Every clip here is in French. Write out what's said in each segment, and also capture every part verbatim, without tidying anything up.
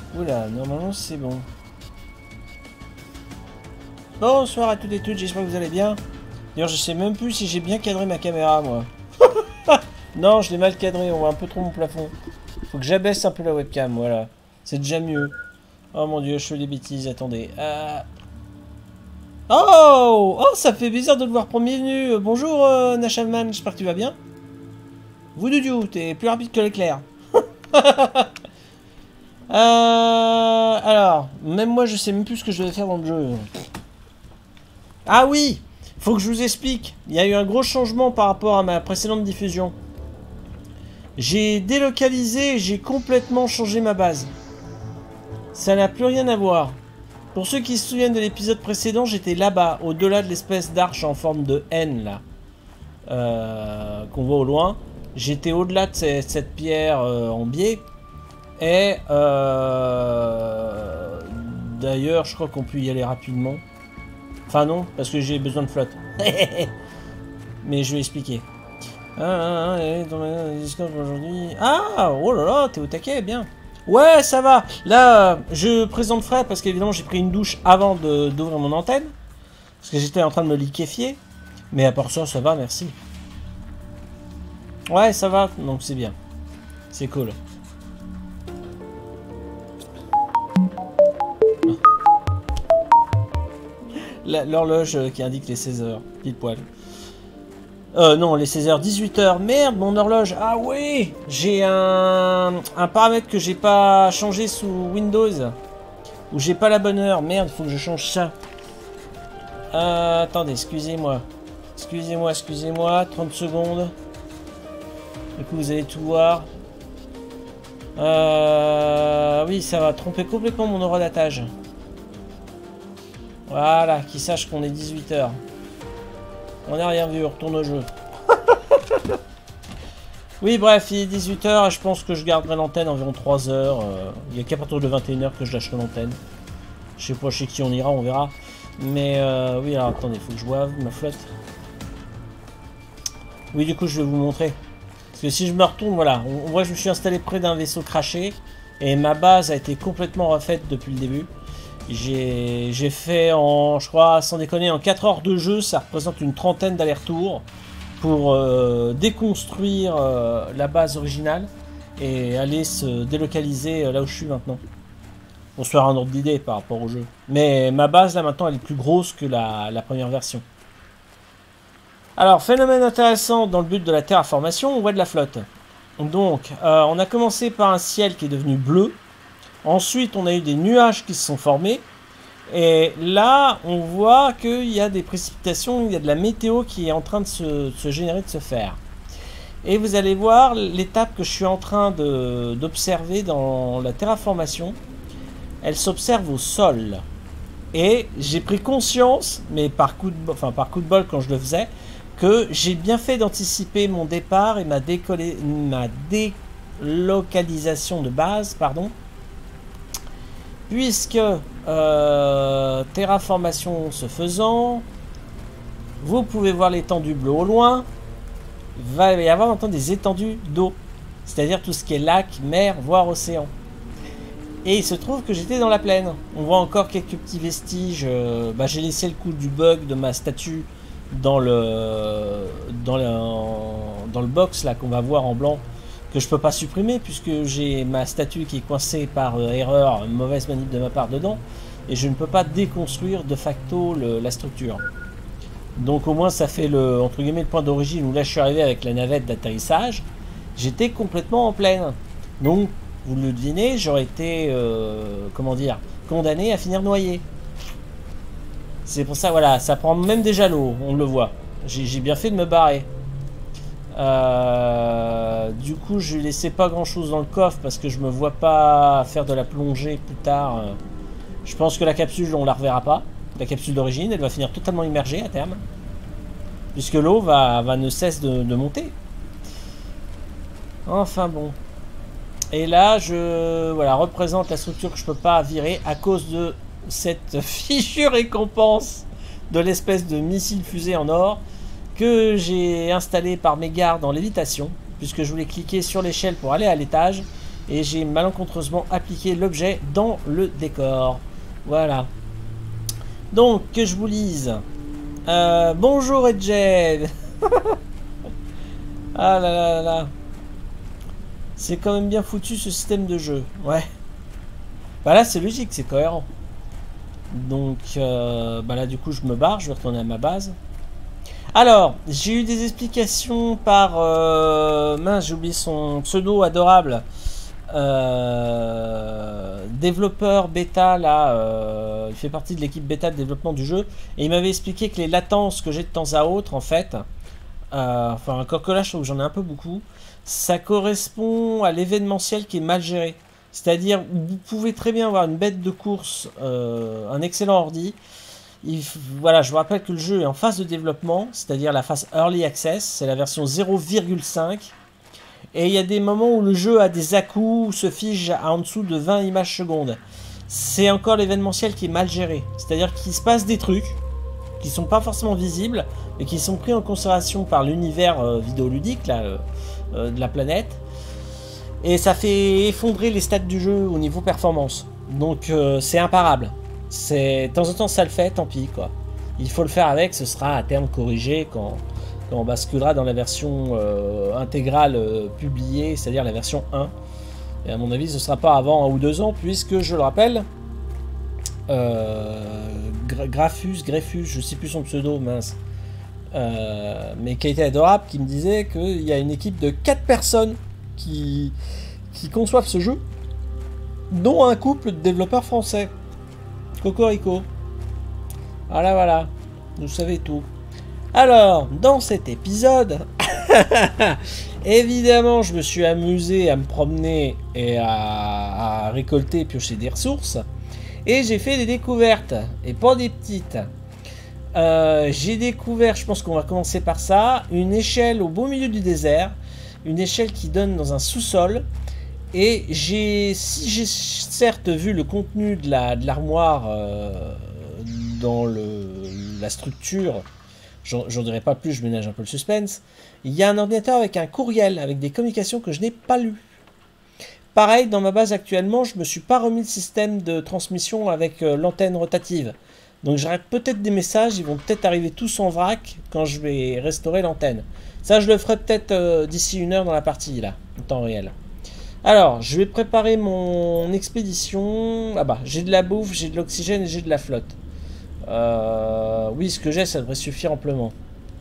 Oula, normalement c'est bon. Bonsoir à toutes et toutes, j'espère que vous allez bien. D'ailleurs, je sais même plus si j'ai bien cadré ma caméra, moi. Non, je l'ai mal cadré, on voit un peu trop mon plafond. Faut que j'abaisse un peu la webcam, voilà. C'est déjà mieux. Oh mon dieu, je fais des bêtises, attendez. Euh... Oh Oh, ça fait bizarre de te voir premier venu. Bonjour, euh, Nashalman, j'espère que tu vas bien. Voodoo, t'es plus rapide que l'éclair. euh... Alors, même moi, je sais même plus ce que je devais faire dans le jeu. Ah oui, faut que je vous explique. Il y a eu un gros changement par rapport à ma précédente diffusion. J'ai délocalisé, j'ai complètement changé ma base. Ça n'a plus rien à voir. Pour ceux qui se souviennent de l'épisode précédent, j'étais là-bas, au-delà de l'espèce d'arche en forme de N, là. Euh, qu'on voit au loin. J'étais au-delà de cette, cette pierre euh, en biais. Et... Euh, d'ailleurs, je crois qu'on peut y aller rapidement. Enfin non, parce que j'ai besoin de flotte. Mais je vais expliquer. Ah, ah, ah, dans ma Discord aujourd'hui. Ah, oh là là, t'es au taquet, bien. Ouais, ça va. Là, je présente Fred parce qu'évidemment, j'ai pris une douche avant d'ouvrir mon antenne. Parce que j'étais en train de me liquéfier. Mais à part ça, ça va, merci. Ouais, ça va, donc c'est bien. C'est cool. L'horloge qui indique les seize heures, pile poil. Euh, non, les seize heures, dix-huit heures. Merde, mon horloge. Ah oui, j'ai un, un paramètre que j'ai pas changé sous Windows. Ou j'ai pas la bonne heure. Merde, faut que je change ça. Euh, attendez, excusez-moi. Excusez-moi, excusez-moi. trente secondes. Du coup, vous allez tout voir. Euh, oui, ça va tromper complètement mon horodatage. Voilà, qui sache qu'on est dix-huit heures. On n'a rien vu, on retourne au jeu. Oui, bref, il est dix-huit heures et je pense que je garderai l'antenne environ trois heures. Euh, il n'y a qu'à partir de vingt et une heures que je lâcherai l'antenne. Je sais pas chez qui on ira, on verra. Mais euh, oui, alors attendez, il faut que je boive ma flotte. Oui, du coup, je vais vous montrer. Parce que si je me retourne, voilà, on, on voit que je me suis installé près d'un vaisseau craché. Et ma base a été complètement refaite depuis le début. J'ai fait en, je crois, sans déconner, en quatre heures de jeu, ça représente une trentaine d'allers-retours pour euh, déconstruire euh, la base originale et aller se délocaliser euh, là où je suis maintenant. Pour se faire un ordre d'idée par rapport au jeu. Mais ma base là maintenant elle est plus grosse que la, la première version. Alors, phénomène intéressant dans le but de la terraformation, on voit de la flotte. Donc, euh, on a commencé par un ciel qui est devenu bleu. Ensuite, on a eu des nuages qui se sont formés. Et là, on voit qu'il y a des précipitations, il y a de la météo qui est en train de se, de se générer, de se faire. Et vous allez voir l'étape que je suis en train d'observer dans la terraformation. Elle s'observe au sol. Et j'ai pris conscience, mais par coup, de, enfin, par coup de bol quand je le faisais, que j'ai bien fait d'anticiper mon départ et ma, décollé, ma délocalisation de base, pardon. Puisque euh, terraformation se faisant, vous pouvez voir l'étendue bleue au loin. Il va y avoir maintenant des étendues d'eau, c'est-à-dire tout ce qui est lac, mer, voire océan. Et il se trouve que j'étais dans la plaine. On voit encore quelques petits vestiges. Euh, bah, j'ai laissé le coup du bug de ma statue dans le dans le, dans le box là qu'on va voir en blanc, que je peux pas supprimer puisque j'ai ma statue qui est coincée par euh, erreur, mauvaise manip de ma part dedans, et je ne peux pas déconstruire de facto le, la structure. Donc au moins ça fait le, entre guillemets, le point d'origine où là je suis arrivé avec la navette d'atterrissage. J'étais complètement en plaine. Donc vous le devinez, j'aurais été euh, comment dire, condamné à finir noyé. C'est pour ça, voilà, ça prend même déjà l'eau, on le voit. J'ai bien fait de me barrer. Euh, du coup, je laissais pas grand chose dans le coffre parce que je me vois pas faire de la plongée plus tard. Je pense que la capsule, on la reverra pas. La capsule d'origine, elle va finir totalement immergée à terme. Puisque l'eau va, va ne cesse de, de monter. Enfin bon. Et là, je voilà, représente la structure que je peux pas virer à cause de cette fichue récompense de l'espèce de missile fusée en or que j'ai installé par mégarde en lévitation, puisque je voulais cliquer sur l'échelle pour aller à l'étage, et j'ai malencontreusement appliqué l'objet dans le décor. Voilà. Donc, que je vous lise. Euh, bonjour Edgel. Ah là là là là. C'est quand même bien foutu ce système de jeu. Ouais. Bah là, c'est logique, c'est cohérent. Donc, euh, bah là, du coup, je me barre, je vais retourner à ma base. Alors, j'ai eu des explications par... Euh, mince, j'ai oublié son pseudo adorable. Euh, développeur bêta, là, euh, il fait partie de l'équipe bêta de développement du jeu. Et il m'avait expliqué que les latences que j'ai de temps à autre, en fait... Euh, enfin, encore que là, je trouve que j'en ai un peu beaucoup. Ça correspond à l'événementiel qui est mal géré. C'est-à-dire, vous pouvez très bien avoir une bête de course, euh, un excellent ordi. Il, voilà, je vous rappelle que le jeu est en phase de développement, c'est-à-dire la phase Early Access, c'est la version zéro virgule cinq. Et il y a des moments où le jeu a des à-coups, se fige en dessous de vingt images secondes. C'est encore l'événementiel qui est mal géré. C'est-à-dire qu'il se passe des trucs qui sont pas forcément visibles, mais qui sont pris en considération par l'univers euh, vidéoludique là, euh, euh, de la planète. Et ça fait effondrer les stats du jeu au niveau performance. Donc euh, c'est imparable. C'est de temps en temps ça le fait, tant pis quoi. Il faut le faire avec, ce sera à terme corrigé quand, quand on basculera dans la version euh, intégrale euh, publiée, c'est-à-dire la version un. Et à mon avis, ce sera pas avant un ou deux ans, puisque je le rappelle, euh, Grafus, Greffus, je sais plus son pseudo, mince. Euh, mais qui a été adorable, qui me disait qu'il y a une équipe de quatre personnes qui, qui conçoivent ce jeu, dont un couple de développeurs français. Cocorico. Voilà, voilà. Vous savez tout. Alors, dans cet épisode, évidemment, je me suis amusé à me promener et à, à récolter et piocher des ressources. Et j'ai fait des découvertes. Et pas des petites. Euh, j'ai découvert, je pense qu'on va commencer par ça, une échelle au beau milieu du désert. Une échelle qui donne dans un sous-sol. Et j'ai, si j'ai certes vu le contenu de la de l'armoire euh, dans le, la structure, j'en dirai pas plus, je ménage un peu le suspense. Il y a un ordinateur avec un courriel, avec des communications que je n'ai pas lues. Pareil, dans ma base actuellement, je me suis pas remis le système de transmission avec euh, l'antenne rotative. Donc j'arrête peut-être des messages, ils vont peut-être arriver tous en vrac quand je vais restaurer l'antenne. Ça, je le ferai peut-être euh, d'ici une heure dans la partie, là, en temps réel. Alors, je vais préparer mon expédition. Ah bah, j'ai de la bouffe, j'ai de l'oxygène et j'ai de la flotte. Euh, oui, ce que j'ai, ça devrait suffire amplement.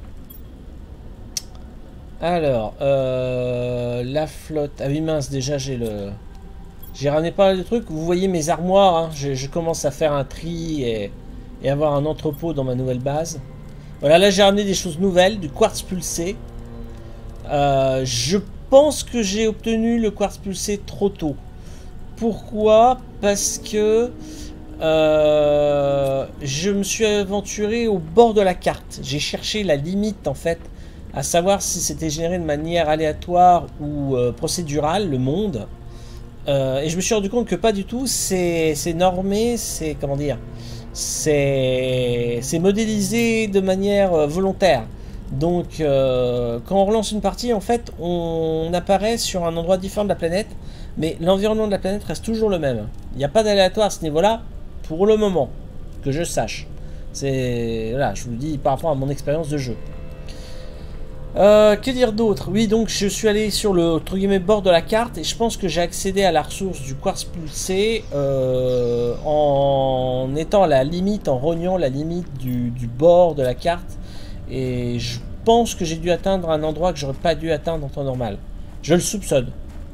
Alors, euh, la flotte. Ah oui, mince, déjà j'ai le... J'ai ramené pas mal de trucs. Vous voyez mes armoires, hein. je, je commence à faire un tri et, et avoir un entrepôt dans ma nouvelle base. Voilà, là j'ai ramené des choses nouvelles, du quartz pulsé. Euh, je Je pense que j'ai obtenu le quartz pulsé trop tôt. Pourquoi? Parce que euh, je me suis aventuré au bord de la carte. J'ai cherché la limite en fait, à savoir si c'était généré de manière aléatoire ou euh, procédurale, le monde. Euh, et je me suis rendu compte que pas du tout. C'est normé, c'est comment dire, c'est modélisé de manière euh, volontaire. Donc, euh, quand on relance une partie, en fait, on apparaît sur un endroit différent de la planète, mais l'environnement de la planète reste toujours le même. Il n'y a pas d'aléatoire à ce niveau-là, pour le moment, que je sache. C'est, voilà, je vous le dis par rapport à mon expérience de jeu. Euh, que dire d'autre? Oui, donc je suis allé sur le entre guillemets, bord de la carte, et je pense que j'ai accédé à la ressource du quartz pulsé euh, en étant à la limite, en rognant la limite du, du bord de la carte. Et je pense que j'ai dû atteindre un endroit que j'aurais pas dû atteindre en temps normal. Je le soupçonne.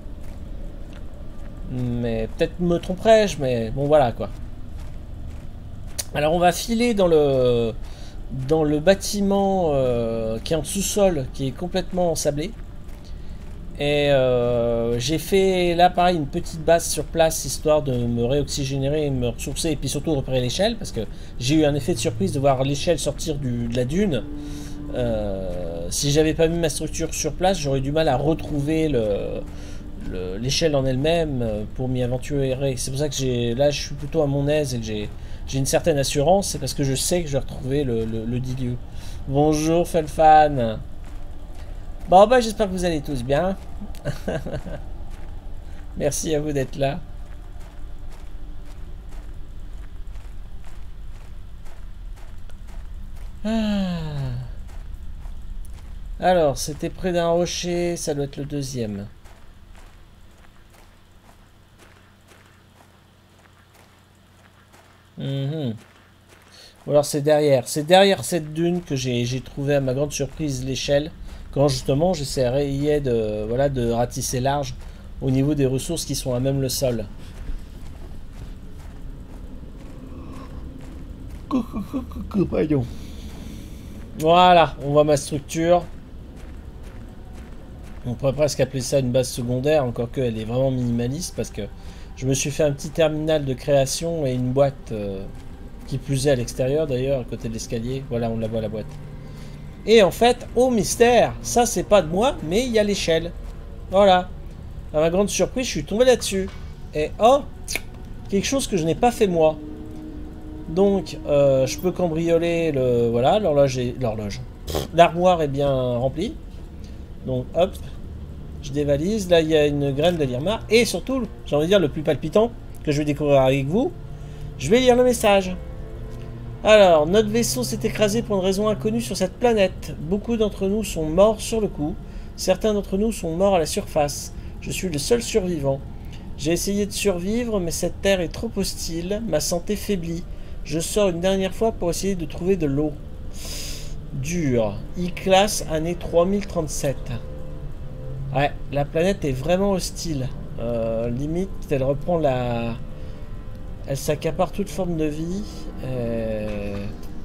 Mais peut-être me tromperai-je, mais bon voilà quoi. Alors on va filer dans le dans le bâtiment euh, qui est en sous-sol, qui est complètement ensablé. Et euh, j'ai fait là pareil une petite base sur place histoire de me réoxygénérer, me ressourcer et puis surtout repérer l'échelle parce que j'ai eu un effet de surprise de voir l'échelle sortir du, de la dune. Euh, si j'avais pas mis ma structure sur place, j'aurais du mal à retrouver le l'échelle en elle-même pour m'y aventurer. C'est pour ça que j'ai là je suis plutôt à mon aise et que j'ai j'ai une certaine assurance, c'est parce que je sais que je vais retrouver le, le, le dit lieu. Bonjour Felfan. Bon bah j'espère que vous allez tous bien. Merci à vous d'être là. Ah. Alors, c'était près d'un rocher, ça doit être le deuxième. Mhm. Ou alors c'est derrière. C'est derrière cette dune que j'ai trouvé à ma grande surprise l'échelle. Quand justement j'essayais de, voilà, de ratisser large au niveau des ressources qui sont à même le sol. Compagnon. Voilà, on voit ma structure. On pourrait presque appeler ça une base secondaire, encore qu'elle est vraiment minimaliste parce que je me suis fait un petit terminal de création et une boîte euh, qui plus est à l'extérieur d'ailleurs, à côté de l'escalier. Voilà, on la voit la boîte. Et en fait, oh mystère, ça c'est pas de moi, mais il y a l'échelle. Voilà. À ma grande surprise, je suis tombé là-dessus. Et oh, quelque chose que je n'ai pas fait moi. Donc, euh, je peux cambrioler le... Voilà, l'horloge est... L'horloge. L'armoire est bien remplie. Donc, hop. Je dévalise. Là, il y a une graine de l'Irma. Et surtout, j'ai envie de dire le plus palpitant, que je vais découvrir avec vous. Je vais lire le message. Alors, notre vaisseau s'est écrasé pour une raison inconnue sur cette planète. Beaucoup d'entre nous sont morts sur le coup. Certains d'entre nous sont morts à la surface. Je suis le seul survivant. J'ai essayé de survivre, mais cette terre est trop hostile. Ma santé faiblit. Je sors une dernière fois pour essayer de trouver de l'eau. Dur. I-classe, année trois mille trente-sept. Ouais, la planète est vraiment hostile. Euh, limite, elle reprend la... Elle s'accapare toute forme de vie. Euh...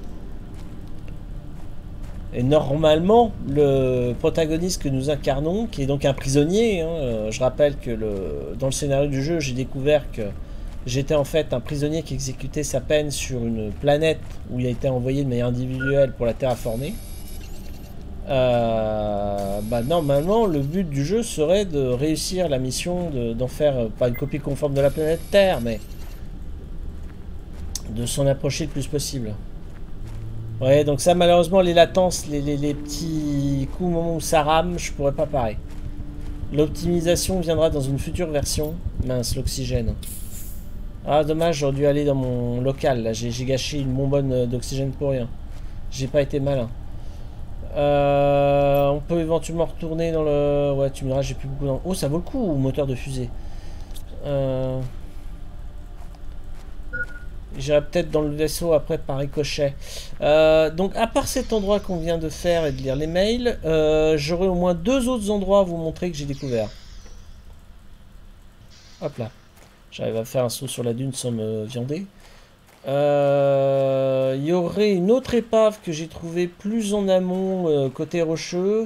Et normalement, le protagoniste que nous incarnons, qui est donc un prisonnier, hein, euh, je rappelle que le... dans le scénario du jeu, j'ai découvert que j'étais en fait un prisonnier qui exécutait sa peine sur une planète où il a été envoyé de manière individuelle pour la terraformer. Euh, bah normalement, le but du jeu serait de réussir la mission d'en de, faire, pas une copie conforme de la planète Terre, mais de s'en approcher le plus possible. Ouais, donc ça, malheureusement, les latences, les, les, les petits coups au moment où ça rame, je pourrais pas parer. L'optimisation viendra dans une future version. Mince, l'oxygène. Ah, dommage, j'aurais dû aller dans mon local, là. J'ai gâché une bonbonne d'oxygène pour rien. J'ai pas été malin. Euh, on peut éventuellement retourner dans le... Ouais, tu me diras, j'ai plus beaucoup d'en... Oh, ça vaut le coup, moteur de fusée. Euh... J'irai peut-être dans le vaisseau après par ricochet. Euh, donc, à part cet endroit qu'on vient de faire et de lire les mails, euh, j'aurai au moins deux autres endroits à vous montrer que j'ai découvert. Hop là. J'arrive à faire un saut sur la dune sans me viander. Euh, il y aurait une autre épave que j'ai trouvée plus en amont, euh, côté rocheux.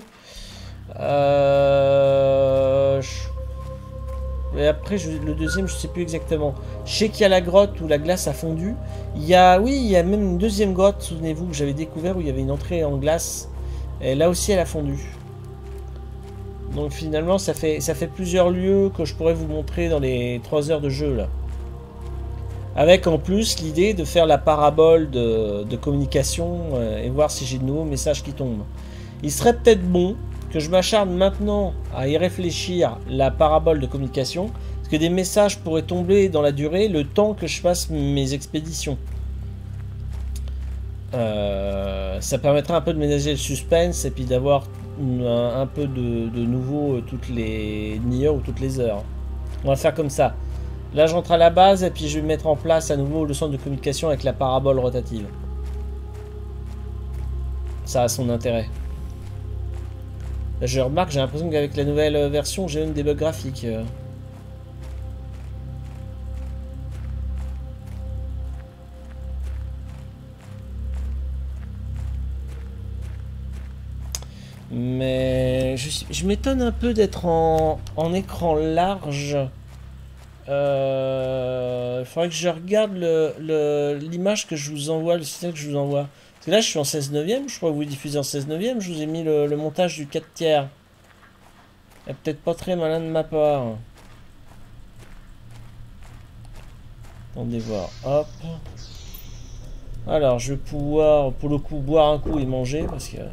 Euh, je... Et après, je... le deuxième, je sais plus exactement. Je sais qu'il y a la grotte où la glace a fondu. Il y a, oui, il y a même une deuxième grotte, souvenez-vous, que j'avais découvert où il y avait une entrée en glace. Et là aussi, elle a fondu. Donc finalement, ça fait, ça fait plusieurs lieux que je pourrais vous montrer dans les trois heures de jeu, là. Avec en plus l'idée de faire la parabole de, de communication euh, et voir si j'ai de nouveaux messages qui tombent. Il serait peut-être bon que je m'acharne maintenant à y réfléchir, la parabole de communication, parce que des messages pourraient tomber dans la durée le temps que je fasse mes expéditions. Euh, ça permettrait un peu de ménager le suspense et puis d'avoir un, un peu de, de nouveau toutes les demi-heures ou toutes les heures. On va faire comme ça. Là, j'entre à la base et puis je vais mettre en place à nouveau le centre de communication avec la parabole rotative. Ça a son intérêt. Là, je remarque, j'ai l'impression qu'avec la nouvelle version, j'ai même des bugs graphiques. Mais je, je m'étonne un peu d'être en, en écran large. Euh, il faudrait que je regarde l'image le, que je vous envoie, le signal que je vous envoie. Parce que là, je suis en seize neuvième, je crois que vous diffusez en seize neuvième. Je vous ai mis le, le montage du quatre tiers. C'est peut-être pas très malin de ma part. Attendez voir, hop. Alors, je vais pouvoir, pour le coup, boire un coup et manger, parce que...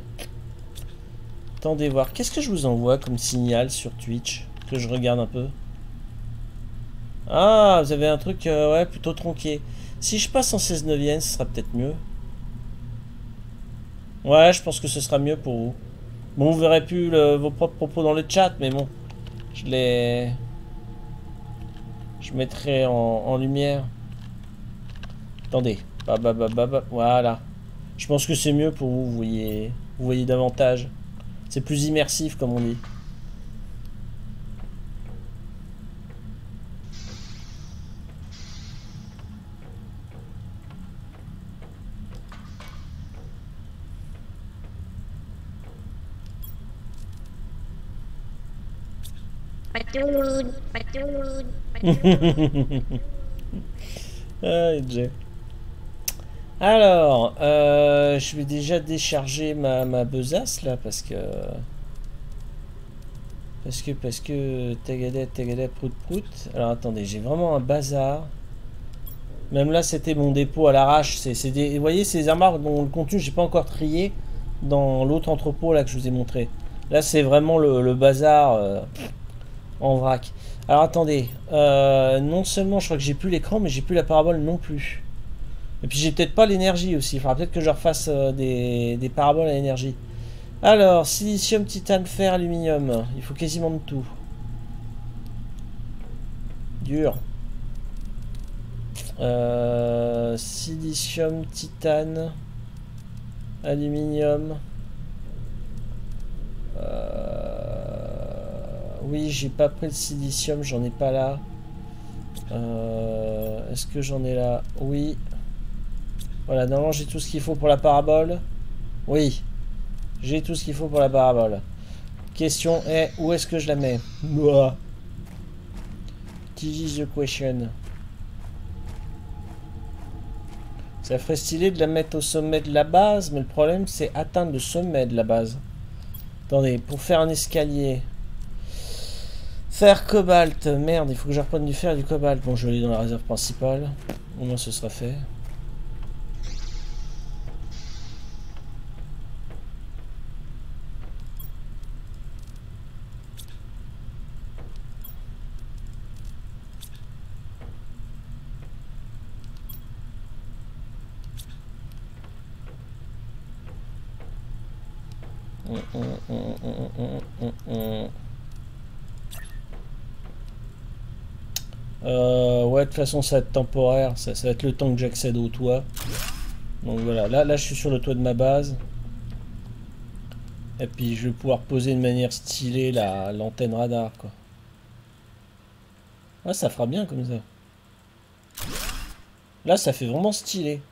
Attendez voir, qu'est-ce que je vous envoie comme signal sur Twitch? Que je regarde un peu. Ah, vous avez un truc, euh, ouais, plutôt tronqué. Si je passe en seize neuvième, ce sera peut-être mieux. Ouais, je pense que ce sera mieux pour vous. Bon, vous verrez plus le- vos propres propos dans le chat, mais bon, je les... Je mettrai en, en lumière. Attendez. Bah, bah, bah, bah, bah, voilà. Je pense que c'est mieux pour vous, vous voyez, vous voyez davantage. C'est plus immersif, comme on dit. Patoun, patoun, patoun. Ah, Jay. Alors, euh, je vais déjà décharger ma, ma besace là parce que. Parce que, parce que. Tagada, tagada, prout prout. Alors attendez, j'ai vraiment un bazar. Même là, c'était mon dépôt à l'arrache. C'est, c'est des, vous voyez, ces armoires dont le contenu, j'ai pas encore trié dans l'autre entrepôt là que je vous ai montré. Là, c'est vraiment le, le bazar euh, en vrac. Alors attendez, euh, non seulement je crois que j'ai plus l'écran, mais j'ai plus la parabole non plus. Et puis j'ai peut-être pas l'énergie aussi. Il faudra peut-être que je refasse euh, des, des paraboles à l'énergie. Alors, silicium, titane, fer, aluminium. Il faut quasiment de tout. Dur. Euh, silicium, titane, aluminium. Euh, oui, j'ai pas pris le silicium, j'en ai pas là. Euh, Est-ce que j'en ai là? Oui. Voilà, normalement j'ai tout ce qu'il faut pour la parabole. Oui, j'ai tout ce qu'il faut pour la parabole. Question est, où est-ce que je la mets? Moi. This is the question. Ça ferait stylé de la mettre au sommet de la base, mais le problème c'est atteindre le sommet de la base. Attendez, pour faire un escalier. Fer, cobalt. Merde, il faut que je reprenne du fer et du cobalt. Bon, je l'ai dans la réserve principale. Au moins ce sera fait. Euh, ouais, de toute façon, ça va être temporaire. Ça, ça va être le temps que j'accède au toit. Donc voilà, là, là, je suis sur le toit de ma base. Et puis, je vais pouvoir poser de manière stylée la l'antenne radar, quoi. Ouais, ça fera bien comme ça. Là, ça fait vraiment stylé.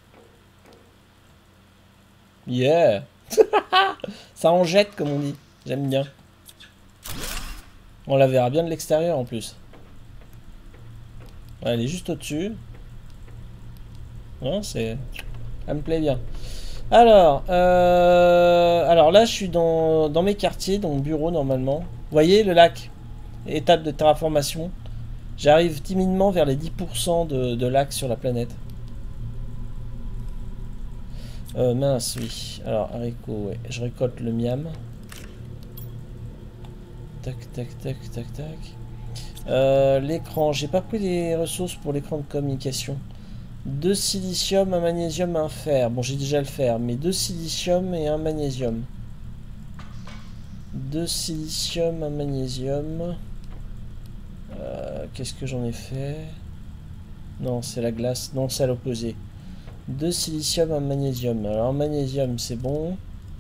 Yeah! Ça en jette, comme on dit. J'aime bien. On la verra bien de l'extérieur, en plus. Ouais, elle est juste au-dessus. Non, c'est... Elle me plaît bien. Alors, euh... alors là, je suis dans, dans mes quartiers, dans mon bureau, normalement. Vous voyez, le lac. Étape de terraformation. J'arrive timidement vers les dix pour cent de, de lac sur la planète. Euh, mince, oui. Alors, haricot, ouais. Je récolte le miam. Tac, tac, tac, tac, tac. Euh, l'écran. J'ai pas pris les ressources pour l'écran de communication. Deux silicium, un magnésium, un fer. Bon, j'ai déjà le fer, mais deux silicium et un magnésium. Deux silicium, un magnésium. Euh, Qu'est-ce que j'en ai fait? Non, c'est la glace. Non, c'est à l'opposé. Deux silicium, un magnésium. Alors, un magnésium, c'est bon.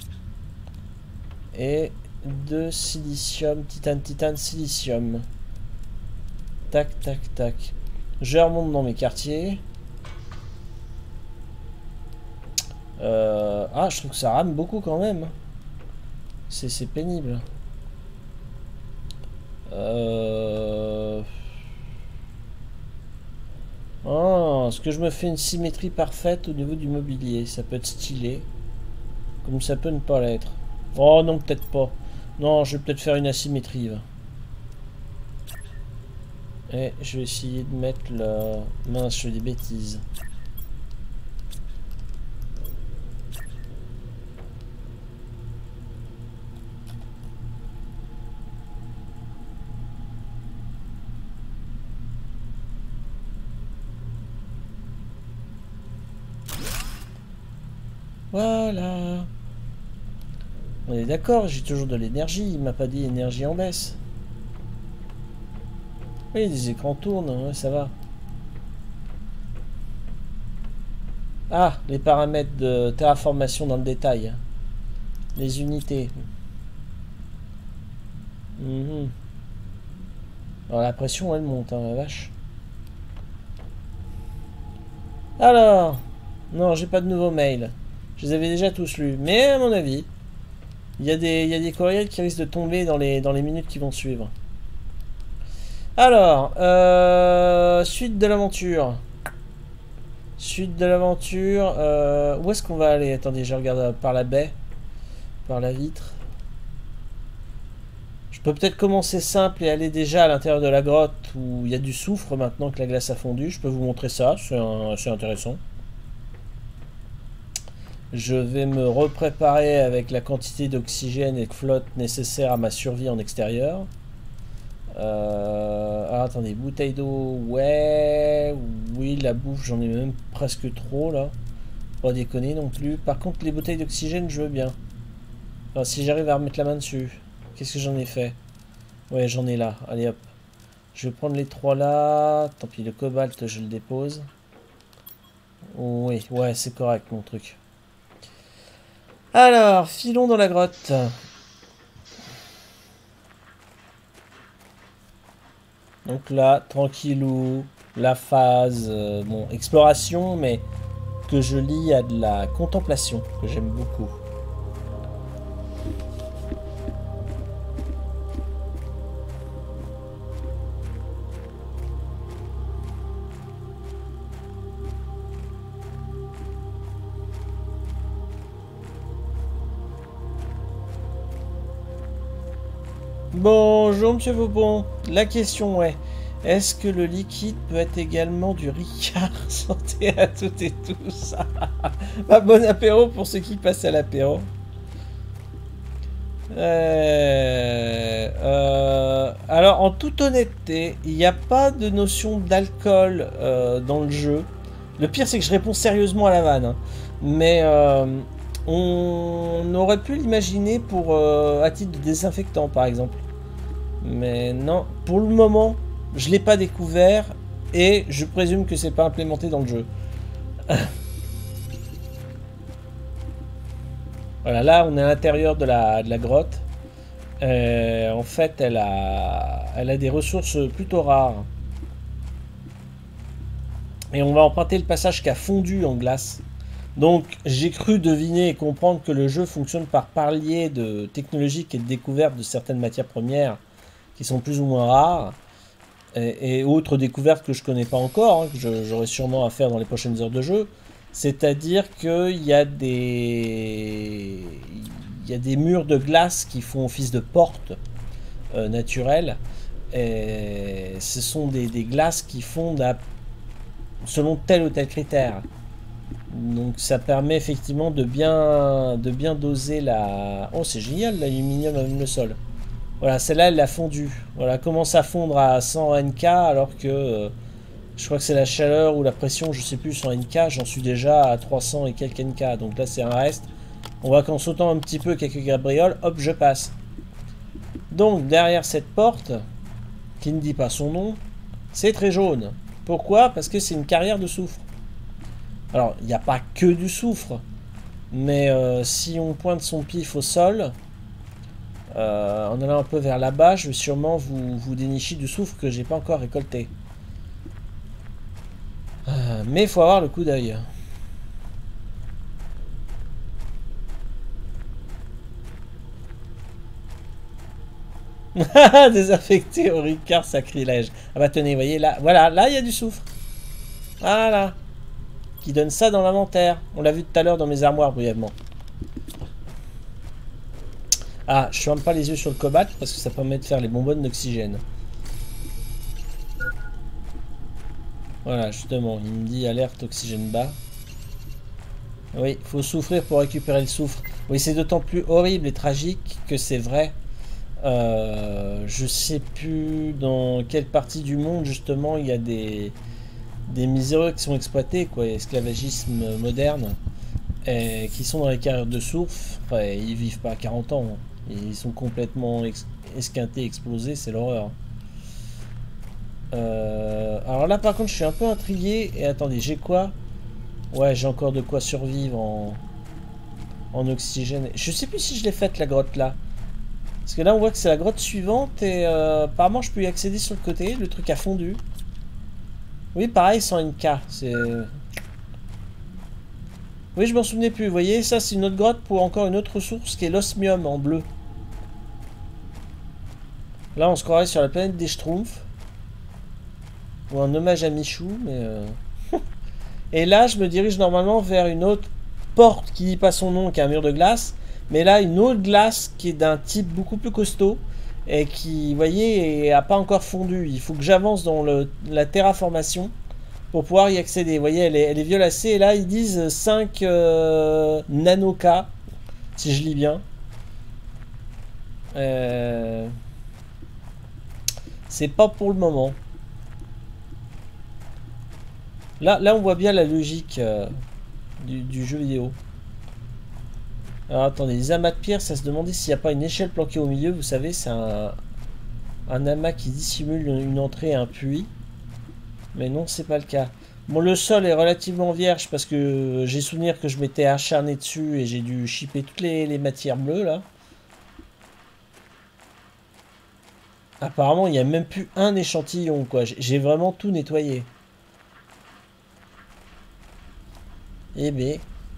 Et deux silicium, titane, titane, silicium. Tac, tac, tac. Je remonte dans mes quartiers. Euh, ah, je trouve que ça rame beaucoup quand même. C'est pénible. Euh... Oh, est-ce que je me fais une symétrie parfaite au niveau du mobilier? Ça peut être stylé. Comme ça peut ne pas l'être. Oh non, peut-être pas. Non, je vais peut-être faire une asymétrie. Va. Et je vais essayer de mettre la... Mince, je fais des bêtises. Voilà. On est d'accord, j'ai toujours de l'énergie. Il m'a pas dit énergie en baisse. Oui, les écrans tournent, ouais, ça va. Ah, les paramètres de terraformation dans le détail. Les unités. Mmh. Alors la pression, elle monte, hein, la vache. Alors, non, j'ai pas de nouveaux mails. Je les avais déjà tous lus. Mais à mon avis, il y a des, il y a des courriels qui risquent de tomber dans les, dans les minutes qui vont suivre. Alors, euh, suite de l'aventure. Suite de l'aventure. Euh, où est-ce qu'on va aller? Attendez, je regarde par la baie. Par la vitre. Je peux peut-être commencer simple et aller déjà à l'intérieur de la grotte où il y a du soufre maintenant que la glace a fondu. Je peux vous montrer ça, c'est assez intéressant. Je vais me repréparer avec la quantité d'oxygène et de flotte nécessaire à ma survie en extérieur. Euh... Ah, attendez, bouteille d'eau, ouais, oui, la bouffe, j'en ai même presque trop là. Pas déconner non plus. Par contre, les bouteilles d'oxygène, je veux bien. Enfin, si j'arrive à remettre la main dessus. Qu'est-ce que j'en ai fait? Ouais, j'en ai là. Allez hop. Je vais prendre les trois là. Tant pis, le cobalt, je le dépose. Oui, ouais, c'est correct mon truc. Alors, filons dans la grotte. Donc là, tranquillou, la phase, euh, bon, exploration, mais que je lis à de la contemplation, que j'aime beaucoup. Bonjour Monsieur Vaubon, la question est, est-ce que le liquide peut être également du Ricard? Santé à toutes et tous. Bah, bon apéro pour ceux qui passent à l'apéro. Euh, euh, alors en toute honnêteté, il n'y a pas de notion d'alcool euh, dans le jeu. Le pire c'est que je réponds sérieusement à la vanne. Hein. Mais euh, on aurait pu l'imaginer pour euh, à titre de désinfectant par exemple. Mais non, pour le moment, je l'ai pas découvert et je présume que c'est pas implémenté dans le jeu. Voilà, là on est à l'intérieur de la, de la grotte. Euh, en fait, elle a, elle a des ressources plutôt rares. Et on va emprunter le passage qui a fondu en glace. Donc j'ai cru deviner et comprendre que le jeu fonctionne par palier de technologique et de découverte de certaines matières premières qui sont plus ou moins rares, et, et autres découvertes que je connais pas encore, hein, que j'aurai sûrement à faire dans les prochaines heures de jeu. C'est-à-dire qu'il y a des il y a des murs de glace qui font office de porte euh, naturelle, et ce sont des, des glaces qui fondent à, selon tel ou tel critère. Donc ça permet effectivement de bien de bien doser la... Oh c'est génial, l'aluminium même le sol. Voilà, celle-là, elle a fondu. Voilà, commence à fondre à cent N K, alors que euh, je crois que c'est la chaleur ou la pression, je sais plus, sur N K. J'en suis déjà à trois cents et quelques N K. Donc là, c'est un reste. On voit qu'en sautant un petit peu quelques gabrioles, hop, je passe. Donc, derrière cette porte, qui ne dit pas son nom, c'est très jaune. Pourquoi? Parce que c'est une carrière de soufre. Alors, il n'y a pas que du soufre. Mais euh, si on pointe son pif au sol... Euh, en allant un peu vers là-bas, je vais sûrement vous, vous dénicher du soufre que j'ai pas encore récolté. Euh, mais il faut avoir le coup d'œil. Désaffecté au Ricard, sacrilège. Ah bah tenez, vous voyez là, voilà, là il y a du soufre. Voilà. Qui donne ça dans l'inventaire. On l'a vu tout à l'heure dans mes armoires brièvement. Ah, je ferme pas les yeux sur le cobalt parce que ça permet de faire les bonbonnes d'oxygène. Voilà, justement, il me dit alerte oxygène bas. Oui, il faut souffrir pour récupérer le soufre. Oui, c'est d'autant plus horrible et tragique que c'est vrai. Euh, je sais plus dans quelle partie du monde, justement, il y a des, des miséreux qui sont exploités, quoi, esclavagisme moderne. et qui sont dans les carrières de soufre, après, ils vivent pas quarante ans. Ils sont complètement ex esquintés, explosés, c'est l'horreur. Euh, alors là, par contre, je suis un peu intrigué. Et attendez, j'ai quoi? Ouais, j'ai encore de quoi survivre en, en oxygène. Je sais plus si je l'ai faite, la grotte là. Parce que là, on voit que c'est la grotte suivante. Et euh, apparemment, je peux y accéder sur le côté. Le truc a fondu. Oui, pareil, sans N K. C'est... Oui, je m'en souvenais plus. Vous voyez, ça, c'est une autre grotte pour encore une autre ressource qui est l'osmium en bleu. Là, on se croirait sur la planète des Schtroumpfs. Ou un hommage à Michou, mais... Euh... Et là, je me dirige normalement vers une autre porte qui dit pas son nom, qui est un mur de glace. Mais là, une autre glace qui est d'un type beaucoup plus costaud. Et qui, vous voyez, a pas encore fondu. Il faut que j'avance dans le, la terraformation pour pouvoir y accéder. Vous voyez, elle est, elle est violacée. Et là, ils disent cinq euh, nano-K, si je lis bien. Euh... C'est pas pour le moment. Là, là on voit bien la logique euh, du, du jeu vidéo. Alors attendez, les amas de pierre, ça se demandait s'il n'y a pas une échelle planquée au milieu. Vous savez, c'est un, un amas qui dissimule une entrée et un puits. Mais non, c'est pas le cas. Bon, le sol est relativement vierge parce que j'ai souvenir que je m'étais acharné dessus et j'ai dû shipper toutes les, les matières bleues là. Apparemment, il n'y a même plus un échantillon, quoi. J'ai vraiment tout nettoyé. Eh bien.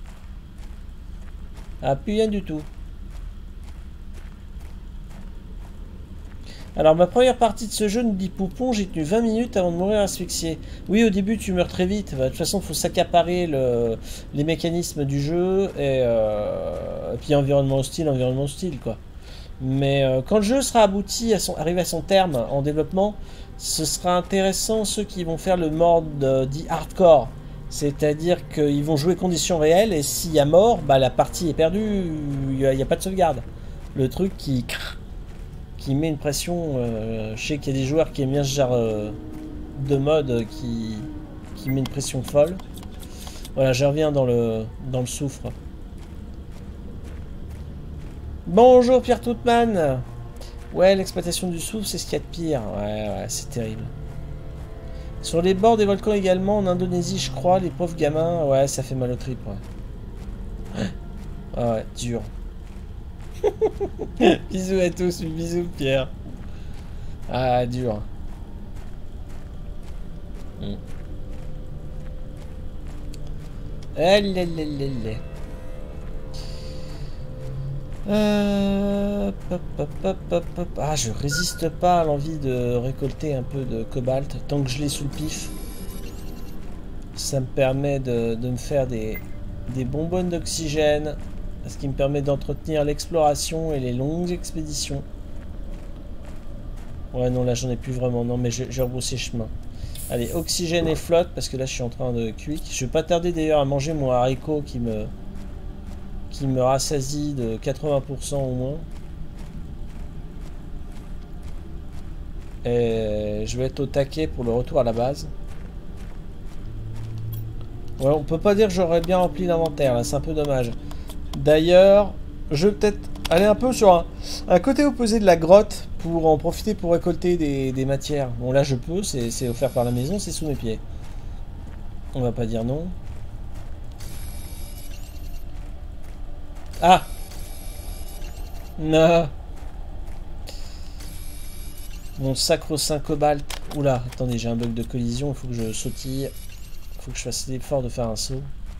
Ah, plus rien du tout. Alors, ma première partie de ce jeu, nous dit Poupon, j'ai tenu vingt minutes avant de mourir asphyxié. Oui, au début, tu meurs très vite. De toute façon, il faut s'accaparer le, les mécanismes du jeu. Et, euh, et puis, environnement hostile, environnement hostile, quoi. Mais euh, quand le jeu sera abouti, à son, arrivé à son terme en développement, ce sera intéressant ceux qui vont faire le mode euh, dit hardcore. C'est-à-dire qu'ils vont jouer conditions réelles et s'il y a mort, bah, la partie est perdue, il n'y a, a pas de sauvegarde. Le truc qui, qui met une pression, euh, je sais qu'il y a des joueurs qui aiment bien ce genre euh, de mode qui, qui met une pression folle. Voilà, je reviens dans le, dans le soufre. Bonjour Pierre Toutman. Ouais, l'exploitation du soufre, c'est ce qu'il y a de pire. Ouais, ouais, c'est terrible. Sur les bords des volcans également, en Indonésie, je crois, les pauvres gamins, ouais, ça fait mal au trip, ouais. Ah ouais, dur. Bisous à tous, bisous Pierre. Ah, dur. Mm. Allez, Euh... Pop, pop, pop, pop, pop. Ah, je résiste pas à l'envie de récolter un peu de cobalt tant que je l'ai sous le pif. Ça me permet de, de me faire des, des bonbonnes d'oxygène, ce qui me permet d'entretenir l'exploration et les longues expéditions. Ouais, non, là j'en ai plus vraiment. Non, mais j'ai rebroussé chemin. Allez, oxygène et flotte, parce que là je suis en train de cuire. Je vais pas tarder d'ailleurs à manger mon haricot qui me... qui me rassasie de quatre-vingts pour cent au moins. Et je vais être au taquet pour le retour à la base. Ouais, on peut pas dire que j'aurais bien rempli l'inventaire, là, c'est un peu dommage. D'ailleurs, je vais peut-être aller un peu sur un, un côté opposé de la grotte pour en profiter pour récolter des, des matières. Bon, là je peux, c'est offert par la maison, c'est sous mes pieds. On va pas dire non. Ah! Non! Mon sacro-saint cobalt. Oula, attendez, j'ai un bug de collision, il faut que je sautille. Il faut que je fasse l'effort de faire un saut.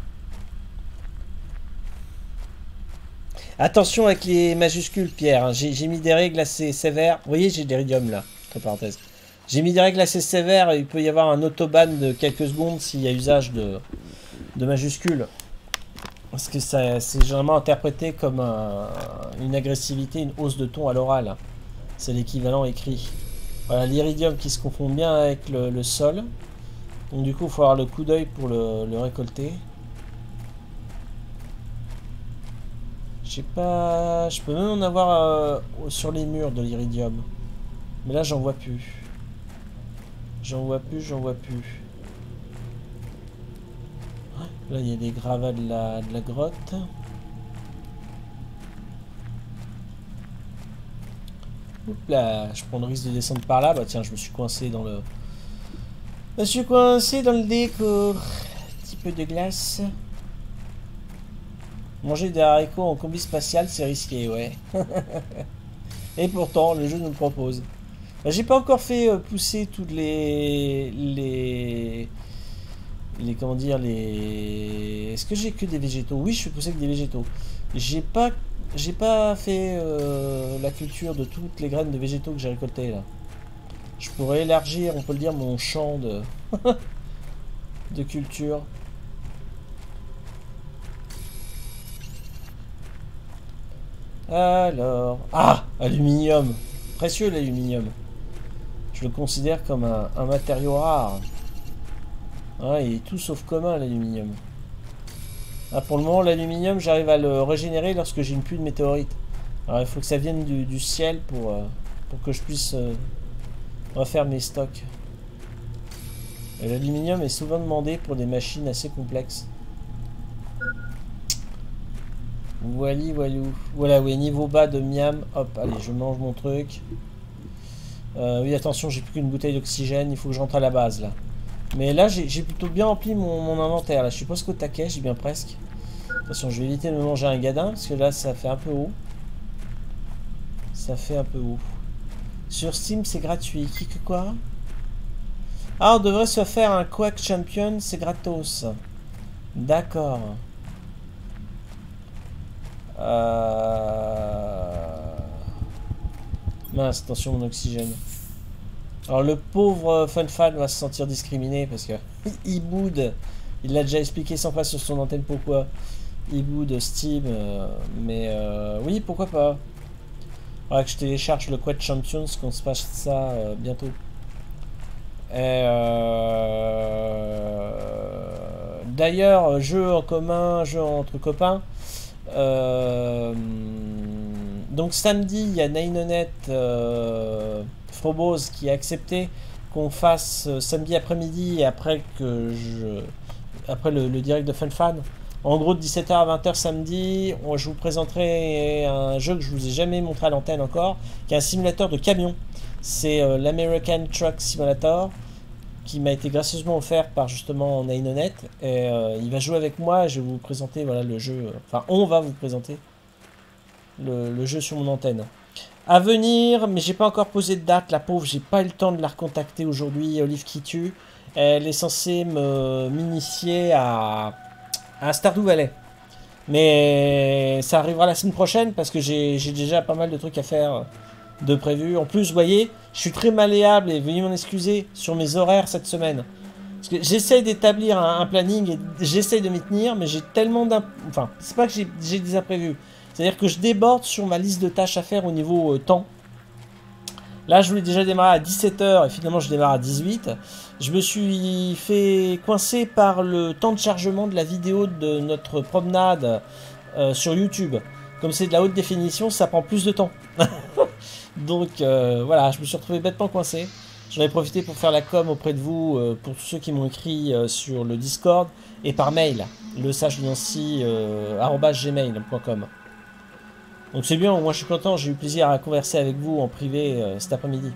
Attention avec les majuscules, Pierre. Hein. J'ai mis des règles assez sévères. Vous voyez, j'ai de l'iridium là, entre parenthèses. J'ai mis des règles assez sévères et il peut y avoir un autoban de quelques secondes s'il y a usage de, de majuscules. Parce que c'est généralement interprété comme un, une agressivité, une hausse de ton à l'oral. C'est l'équivalent écrit. Voilà, l'iridium qui se confond bien avec le, le sol. Donc du coup, il faut avoir le coup d'œil pour le, le récolter. Je sais pas... Je peux même en avoir euh, sur les murs de l'iridium. Mais là, j'en vois plus. J'en vois plus, j'en vois plus. Là, il y a des gravats de la, de la grotte. Oups là, je prends le risque de descendre par là. Bah tiens, je me suis coincé dans le... Je me suis coincé dans le décor. Un petit peu de glace. Manger des haricots en combi spatial, c'est risqué, ouais. Et pourtant, le jeu nous le propose. Bah, j'ai pas encore fait euh, pousser toutes les... Les... Les... Comment dire, les... Est-ce que j'ai que des végétaux? Oui, je fais pousser que des végétaux. J'ai pas... J'ai pas fait euh, la culture de toutes les graines de végétaux que j'ai récoltées, là. Je pourrais élargir, on peut le dire, mon champ de... de culture. Alors... Ah! Aluminium! Précieux l'aluminium. Je le considère comme un, un matériau rare. Ah, il est tout sauf commun l'aluminium. Ah, pour le moment, l'aluminium, j'arrive à le régénérer lorsque j'ai une pluie de météorites. Alors il faut que ça vienne du, du ciel pour, euh, pour que je puisse euh, refaire mes stocks. L'aluminium est souvent demandé pour des machines assez complexes. Wally walou. Voilà, oui, niveau bas de miam. Hop, allez, je mange mon truc. Euh, oui, attention, j'ai plus qu'une bouteille d'oxygène. Il faut que je rentre à la base, là. Mais là, j'ai plutôt bien rempli mon, mon inventaire. Là, je suis presque au taquet, j'ai bien presque. Attention, je vais éviter de me manger un gadin, parce que là, ça fait un peu haut. Ça fait un peu haut. Sur Steam, c'est gratuit. Qui que quoi? Ah, on devrait se faire un Quack Champion, c'est gratos. D'accord. Euh... Mince, attention mon oxygène. Alors le pauvre FunFan va se sentir discriminé parce que il boude. Il l'a déjà expliqué cent fois sur son antenne pourquoi. Il boude Steam. Euh, mais euh, oui, pourquoi pas. Faudra que je télécharge le Quad Champions, qu'on se passe ça euh, bientôt. Et euh... D'ailleurs, jeu en commun, jeu entre copains. Euh... Donc samedi, il y a Nainonet euh, Frobose qui a accepté qu'on fasse euh, samedi après-midi et après que je après le, le direct de FunFan. En gros de dix-sept heures à vingt heures samedi, on, je vous présenterai un jeu que je vous ai jamais montré à l'antenne encore, qui est un simulateur de camion. C'est euh, l'American Truck Simulator qui m'a été gracieusement offert par justement Nainonet. Et euh, il va jouer avec moi, je vais vous présenter voilà, le jeu, enfin on va vous présenter le, le jeu sur mon antenne. À venir, mais j'ai pas encore posé de date, la pauvre, j'ai pas eu le temps de la recontacter aujourd'hui, Olive qui tue. Elle est censée me m'initier à, à Stardew Valley. Mais ça arrivera la semaine prochaine parce que j'ai déjà pas mal de trucs à faire de prévu. En plus, vous voyez, je suis très malléable et veuillez m'en excuser sur mes horaires cette semaine. Parce que j'essaye d'établir un, un planning et j'essaye de m'y tenir, mais j'ai tellement d'imprévus. Enfin, c'est pas que j'ai des imprévus. C'est-à-dire que je déborde sur ma liste de tâches à faire au niveau euh, temps. Là, je voulais déjà démarrer à dix-sept heures et finalement je démarre à dix-huit. Je me suis fait coincer par le temps de chargement de la vidéo de notre promenade euh, sur YouTube. Comme c'est de la haute définition, ça prend plus de temps. Donc euh, voilà, je me suis retrouvé bêtement coincé. J'en ai profité pour faire la com auprès de vous, euh, pour tous ceux qui m'ont écrit euh, sur le Discord et par mail, le sage nancy arobase gmail point com. Donc c'est bien, moi je suis content, j'ai eu plaisir à converser avec vous en privé euh, cet après-midi.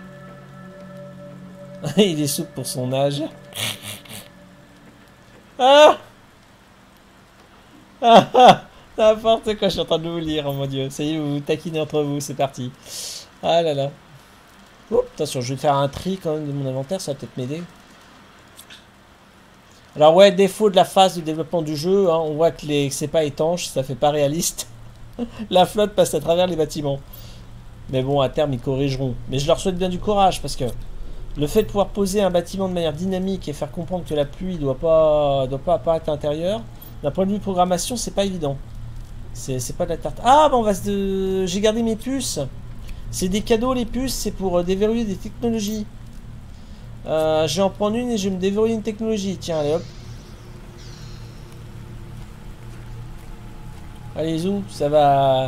Il est souple pour son âge. Ah Ah ah N'importe quoi, je suis en train de vous lire, oh mon dieu. Ça y est, vous vous taquinez entre vous, c'est parti. Ah là là. Oh, attention, je vais faire un tri quand même de mon inventaire, ça va peut-être m'aider. Alors ouais, défaut de la phase de développement du jeu, hein, on voit que, les... que c'est pas étanche, ça fait pas réaliste. La flotte passe à travers les bâtiments. Mais bon, à terme, ils corrigeront. Mais je leur souhaite bien du courage, parce que le fait de pouvoir poser un bâtiment de manière dynamique et faire comprendre que la pluie doit pas, doit pas apparaître à l'intérieur, d'un point de vue programmation, c'est pas évident. C'est pas de la tarte. Ah, bah on va se... J'ai gardé mes puces. C'est des cadeaux, les puces, c'est pour euh, déverrouiller des technologies. Euh, je vais en prendre une et je vais me déverrouiller une technologie. Tiens, allez hop. Allez, zou, ça va...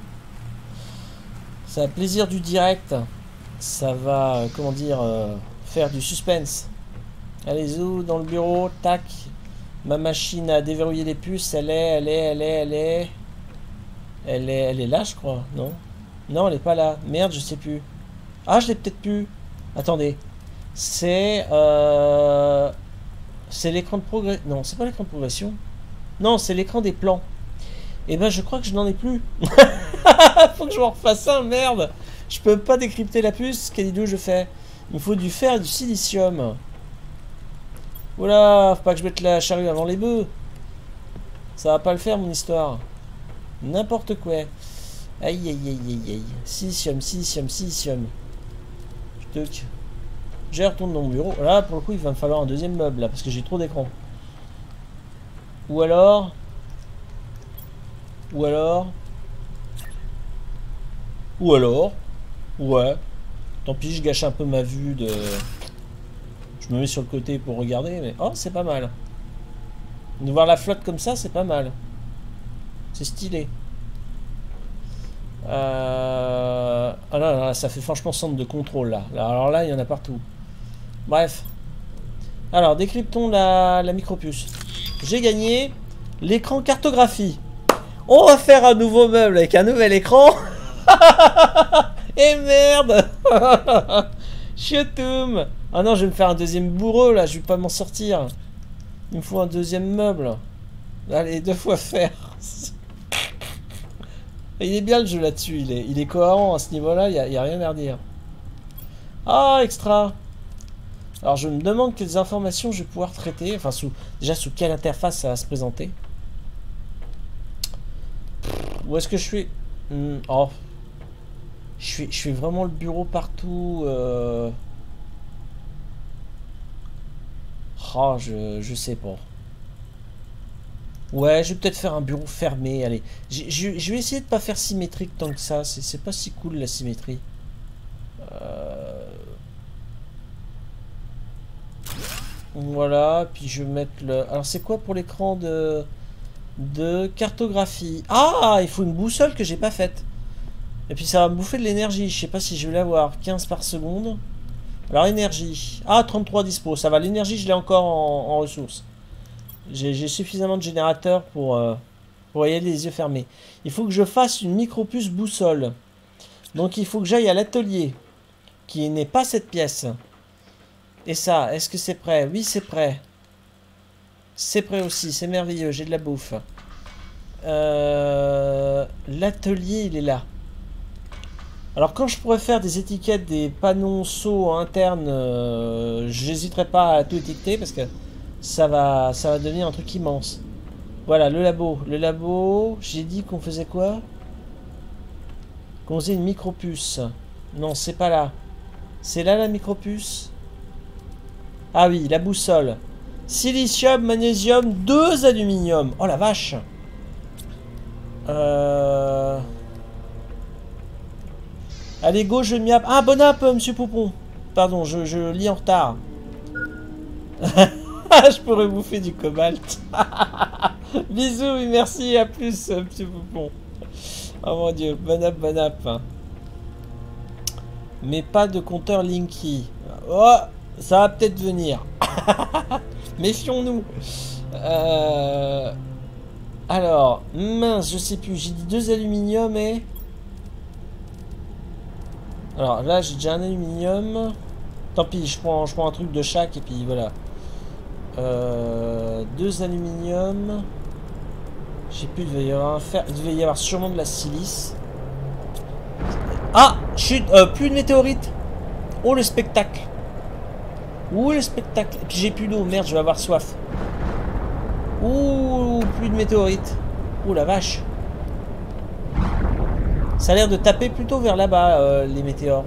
Ça va plaisir du direct. Ça va, euh, comment dire, euh, faire du suspense. Allez, zou, dans le bureau, tac. Ma machine à déverrouiller les puces, elle est, elle est, elle est, elle est... Elle est, elle est là, je crois, non? Non, elle est pas là. Merde, je sais plus. Ah, je l'ai peut-être plus. Attendez. C'est... Euh... C'est l'écran de progression. Non, c'est pas l'écran de progression. Non, c'est l'écran des plans. Et ben, je crois que je n'en ai plus. Faut que je m'en refasse un, merde. Je peux pas décrypter la puce. Quel je fais? Il me faut du fer et du silicium. Oula, faut pas que je mette la charrue avant les bœufs. Ça va pas le faire, mon histoire. N'importe quoi. Aïe, aïe, aïe, aïe, aïe. Silicium, silicium, silicium. Je te... Je retourne dans mon bureau. Là, pour le coup, il va me falloir un deuxième meuble, là, parce que j'ai trop d'écran. Ou alors... Ou alors... Ou alors... Ouais. Tant pis, je gâche un peu ma vue de... Je me mets sur le côté pour regarder, mais... Oh, c'est pas mal. De voir la flotte comme ça, c'est pas mal. C'est stylé. Euh... Ah là, là, ça fait franchement centre de contrôle, là. Alors là, il y en a partout. Bref. Alors, décryptons la, la micropuce. J'ai gagné l'écran cartographie. On va faire un nouveau meuble avec un nouvel écran. Et merde. Chiotoum. Ah non, je vais me faire un deuxième bourreau, là. Je vais pas m'en sortir. Il me faut un deuxième meuble. Allez, deux fois faire. Il est bien le jeu là-dessus. Il est, il est cohérent à ce niveau-là. Il n'y a, a rien à redire. Ah, extra. Alors, je me demande quelles informations je vais pouvoir traiter. Enfin, sous, déjà, sous quelle interface ça va se présenter. Où est-ce que je suis? hmm, Oh. Je fais, je fais vraiment le bureau partout. Euh... Oh, je, je sais pas. Ouais, je vais peut-être faire un bureau fermé. Allez, je, je, je vais essayer de pas faire symétrique tant que ça. C'est pas si cool la symétrie. Euh... Voilà, puis je vais mettre le... Alors c'est quoi pour l'écran de... de cartographie? Ah, il faut une boussole que j'ai pas faite. Et puis ça va me bouffer de l'énergie. Je sais pas si je vais l'avoir. quinze par seconde. Alors énergie. Ah, trente-trois dispo. Ça va, l'énergie je l'ai encore en, en ressources. J'ai suffisamment de générateurs pour, euh, pour y aller les yeux fermés. Il faut que je fasse une micropuce boussole. Donc il faut que j'aille à l'atelier. Qui n'est pas cette pièce. Et ça, est-ce que c'est prêt? Oui, c'est prêt. C'est prêt aussi, c'est merveilleux, j'ai de la bouffe. Euh, l'atelier, il est là. Alors quand je pourrais faire des étiquettes, des panneaux sauts internes, euh, j'hésiterai pas à tout étiqueter parce que ça va, ça va devenir un truc immense. Voilà, le labo. Le labo, j'ai dit qu'on faisait quoi? Qu'on faisait une micropuce. Non, c'est pas là. C'est là la micropuce? Ah oui, la boussole. Silicium, magnésium, deux aluminium. Oh la vache. Euh... Allez, go, je m'y app... Ah, bon app, monsieur Poupon. Pardon, je, je lis en retard. Je pourrais bouffer du cobalt. Bisous, oui, merci, à plus, monsieur Poupon. Oh mon dieu, bon app, bon app. Mais pas de compteur Linky. Oh, ça va peut-être venir. Méfions-nous. Euh... Alors, mince, je sais plus. J'ai dit deux aluminium et... Alors là, j'ai déjà un aluminium. Tant pis, je prends, je prends un truc de chaque et puis voilà. Euh, deux aluminium. Je sais plus, il devait y avoir un fer. Il devait y avoir sûrement de la silice. Ah, chute, euh, plus de météorites. Oh le spectacle. Ouh le spectacle. Et puis j'ai plus d'eau, merde, je vais avoir soif. Ouh, plus de météorites. Ouh la vache. Ça a l'air de taper plutôt vers là-bas, euh, les météores.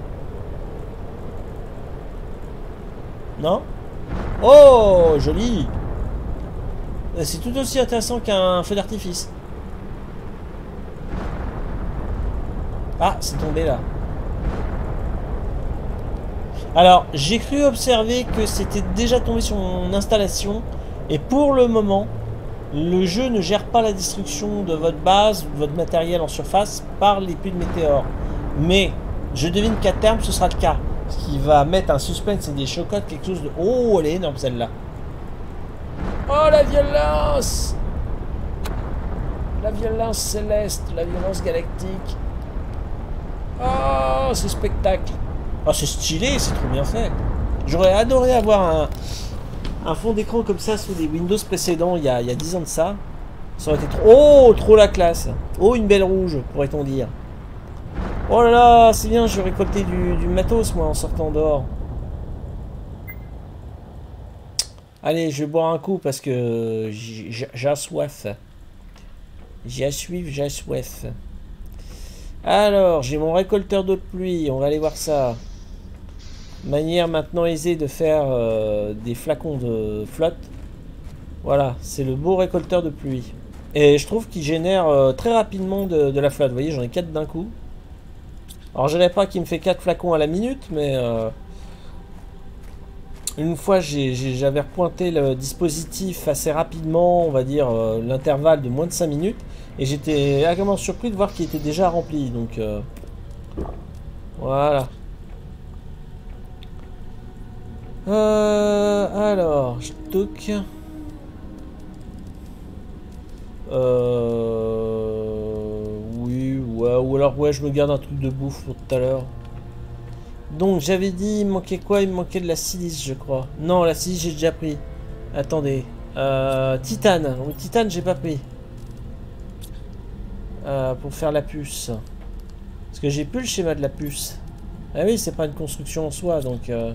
Non? Oh, joli. C'est tout aussi intéressant qu'un feu d'artifice. Ah, c'est tombé là. Alors, j'ai cru observer que c'était déjà tombé sur mon installation. Et pour le moment, le jeu ne gère pas la destruction de votre base ou de votre matériel en surface par les pluies de météores. Mais, je devine qu'à terme, ce sera le cas. Ce qui va mettre un suspense et des chocottes, quelque chose de... Oh, elle est énorme celle-là. Oh, Oh, la violence! La violence céleste, la violence galactique. Oh, ce spectacle. Oh, c'est stylé, c'est trop bien fait. J'aurais adoré avoir un, un fond d'écran comme ça sous des Windows précédents il y a, il y a dix ans de ça. Ça aurait été trop... Oh, trop la classe. Oh, une belle rouge, pourrait-on dire. Oh là là, c'est bien, je récoltais du, du matos, moi, en sortant dehors. Allez, je vais boire un coup parce que j'ai soif. J'ai soif, j'ai soif. Alors, j'ai mon récolteur d'eau de pluie. On va aller voir ça. Manière maintenant aisée de faire euh, des flacons de flotte. Voilà, c'est le beau récolteur de pluie. Et je trouve qu'il génère euh, très rapidement de, de la flotte. Vous voyez, j'en ai quatre d'un coup. Alors, je dirais pas qu'il me fait quatre flacons à la minute, mais... Euh, une fois, j'avais repointé le dispositif assez rapidement, on va dire euh, l'intervalle de moins de cinq minutes. Et j'étais agréablement surpris de voir qu'il était déjà rempli. Donc, euh, voilà. Euh, alors, je toque. Euh, oui, ouais, ou alors, ouais, je me garde un truc de bouffe pour tout à l'heure. Donc j'avais dit, il me manquait quoi? Il me manquait de la silice, je crois. Non, la silice j'ai déjà pris. Attendez. Euh, titane. Oui, titane j'ai pas pris. Euh, pour faire la puce. Parce que j'ai plus le schéma de la puce. Ah oui, c'est pas une construction en soi, donc... Euh...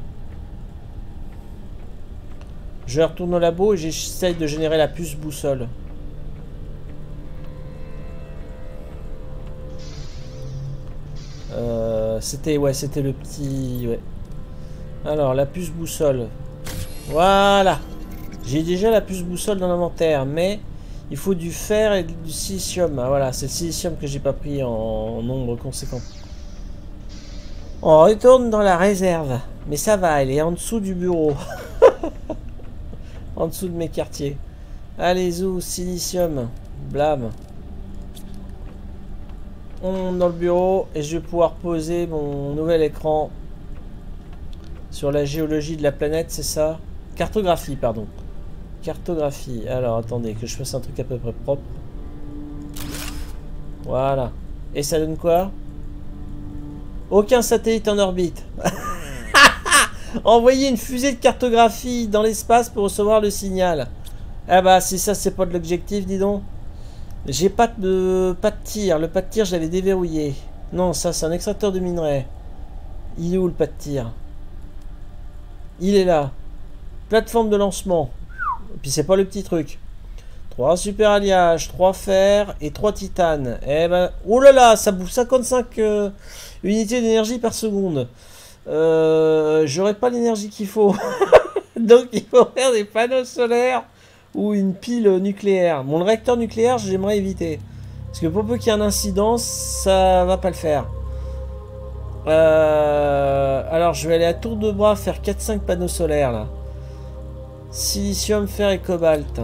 Je retourne au labo et j'essaye de générer la puce boussole. Euh, c'était ouais, c'était le petit... Ouais. Alors, la puce boussole. Voilà. J'ai déjà la puce boussole dans l'inventaire, mais il faut du fer et du silicium. Ah, voilà, c'est le silicium que j'ai pas pris en, en nombre conséquent. On retourne dans la réserve. Mais ça va, elle est en dessous du bureau. En dessous de mes quartiers. Allez, zou, silicium. Blâme. On monte dans le bureau et je vais pouvoir poser mon nouvel écran sur la géologie de la planète, c'est ça? Cartographie, pardon. Cartographie. Alors, attendez, que je fasse un truc à peu près propre. Voilà. Et ça donne quoi? Aucun satellite en orbite. Envoyer une fusée de cartographie dans l'espace pour recevoir le signal. Ah bah, si ça, c'est pas de l'objectif, dis donc. J'ai pas de, pas de tir. Le pas de tir, je l'avais déverrouillé. Non, ça, c'est un extracteur de minerais. Il est où le pas de tir? Il est là. Plateforme de lancement. Et puis, c'est pas le petit truc. trois super alliages, trois fer et trois titanes. Eh ben, oh là là, ça bouffe cinquante-cinq euh, unités d'énergie par seconde. Euh, J'aurais pas l'énergie qu'il faut. Donc, il faut faire des panneaux solaires. Ou une pile nucléaire. Mon réacteur nucléaire, j'aimerais éviter. Parce que pour peu qu'il y ait un incident, ça va pas le faire. Euh, alors, je vais aller à tour de bras faire quatre cinq panneaux solaires, là. Silicium, fer et cobalt.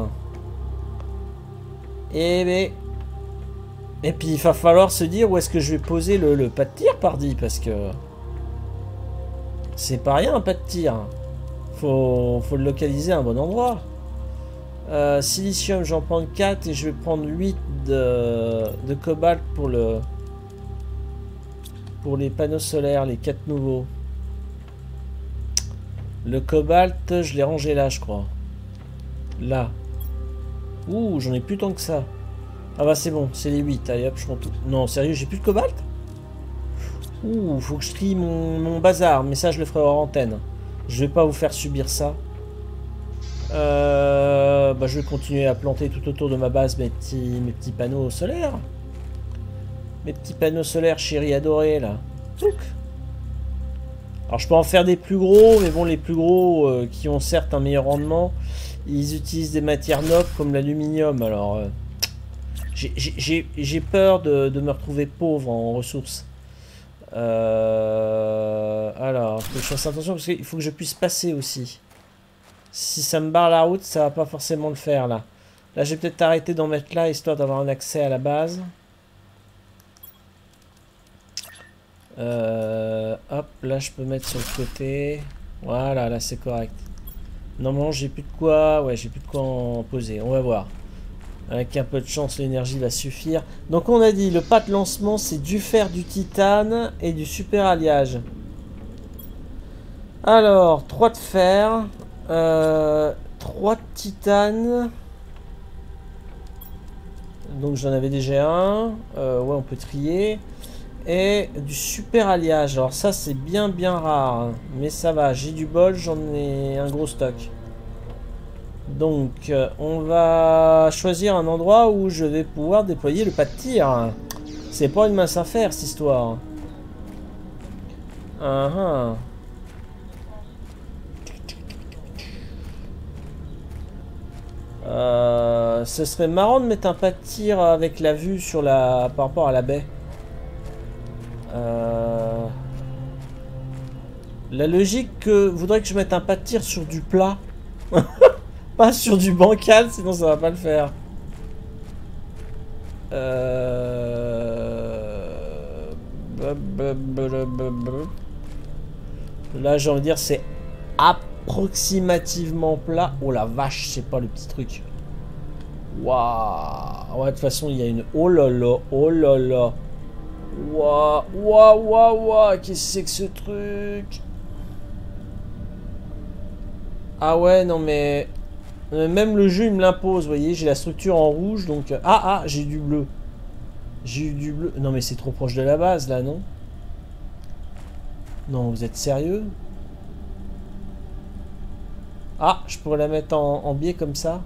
Et, mais... et puis, il va falloir se dire où est-ce que je vais poser le, le pas de tir, pardi. Parce que... c'est pas rien, un pas de tir. Faut, faut le localiser à un bon endroit. Euh, silicium, j'en prends quatre et je vais prendre huit de, de cobalt pour le pour les panneaux solaires, les quatre nouveaux. Le cobalt, je l'ai rangé là, je crois. Là. Ouh, j'en ai plus tant que ça. Ah bah c'est bon, c'est les huit. Allez hop, je prends tout. Non, sérieux, j'ai plus de cobalt? Ouh, faut que je trie mon, mon bazar, mais ça je le ferai hors antenne. Je vais pas vous faire subir ça. Euh, bah je vais continuer à planter tout autour de ma base mes petits, mes petits panneaux solaires. Mes petits panneaux solaires chéris adorés là. Touc. Alors je peux en faire des plus gros, mais bon les plus gros euh, qui ont certes un meilleur rendement, ils utilisent des matières nobles comme l'aluminium. Alors euh, j'ai peur de, de me retrouver pauvre en ressources. Euh, alors, faut que je fasse attention parce qu'il faut que je puisse passer aussi. Si ça me barre la route, ça va pas forcément le faire là. Là, je vais peut-être arrêter d'en mettre là, histoire d'avoir un accès à la base. Euh, hop, là, je peux mettre sur le côté. Voilà, là, c'est correct. Normalement, j'ai plus de quoi... Ouais, j'ai plus de quoi en poser. On va voir. Avec un peu de chance, l'énergie va suffire. Donc, on a dit, le pas de lancement, c'est du fer, du titane et du super alliage. Alors, trois de fer. Euh, trois de titane. Donc, j'en avais déjà un. Euh, ouais, on peut trier. Et du super alliage. Alors ça c'est bien bien rare. Mais ça va, j'ai du bol, j'en ai un gros stock. Donc euh, on va choisir un endroit où je vais pouvoir déployer le pas de tir. C'est pas une mince affaire cette histoire. Uh -huh. euh, ce serait marrant de mettre un pas de tir avec la vue sur la par rapport à la baie. Euh... La logique que voudrait que je mette un pas de tir sur du plat. Pas sur du bancal, sinon ça va pas le faire. Euh... Là j'ai envie de dire c'est approximativement plat. Oh la vache, c'est pas le petit truc. Waouh. Ouais, de toute façon il y a une... Oh là là, oh là là. Waouh, waouh, waouh, waouh, qu'est-ce que c'est que ce truc? Ah ouais, non mais... Même le jeu, il me l'impose, vous voyez, j'ai la structure en rouge, donc... Ah, ah, j'ai du bleu. J'ai eu du bleu. Non mais c'est trop proche de la base, là, non? Non, vous êtes sérieux? Ah, je pourrais la mettre en, en biais comme ça.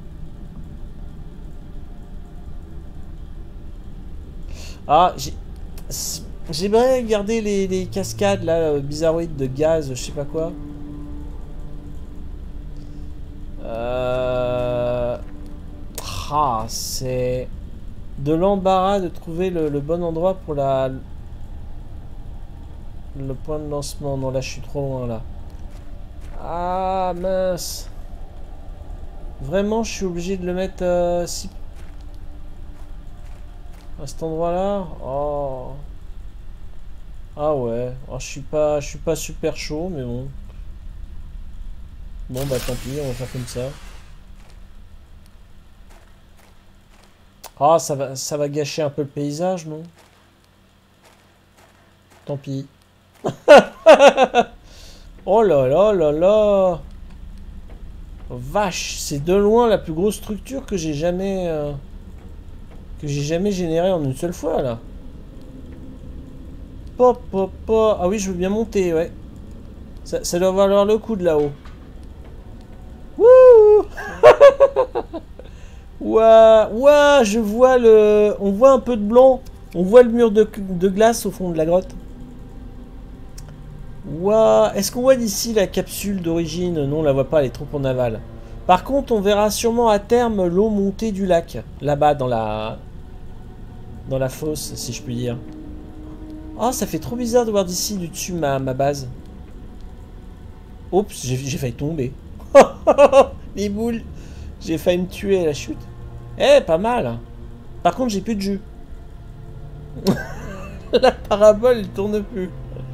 Ah, j'ai... J'aimerais garder les, les cascades là, euh, bizarroïdes de gaz, je sais pas quoi. Euh... Ah, c'est de l'embarras de trouver le, le bon endroit pour la... Le point de lancement. Non, là je suis trop loin là. Ah mince. Vraiment, je suis obligé de le mettre euh, si... à cet endroit là. Oh. Ah ouais, oh, je suis pas je suis pas super chaud mais bon. Bon bah tant pis, on va faire comme ça. Ah ça va ça va gâcher un peu le paysage, non? Tant pis. Oh là là là là. Vache, c'est de loin la plus grosse structure que j'ai jamais euh, que j'ai jamais générée en une seule fois là. Pop, pop, pop. Ah oui, je veux bien monter, ouais. Ça, ça doit valoir le coup de là-haut. Wouh. Ouah, ouah, je vois le... On voit un peu de blanc. On voit le mur de, de glace au fond de la grotte. Ouah, est-ce qu'on voit d'ici la capsule d'origine? Non, on la voit pas, elle est trop en aval. Par contre, on verra sûrement à terme l'eau montée du lac. Là-bas, dans la... Dans la fosse, si je puis dire. Oh, ça fait trop bizarre de voir d'ici, du dessus, ma, ma base. Oups, j'ai failli tomber. Les boules. J'ai failli me tuer à la chute. Eh, pas mal. Par contre, j'ai plus de jus. La parabole, elle tourne plus.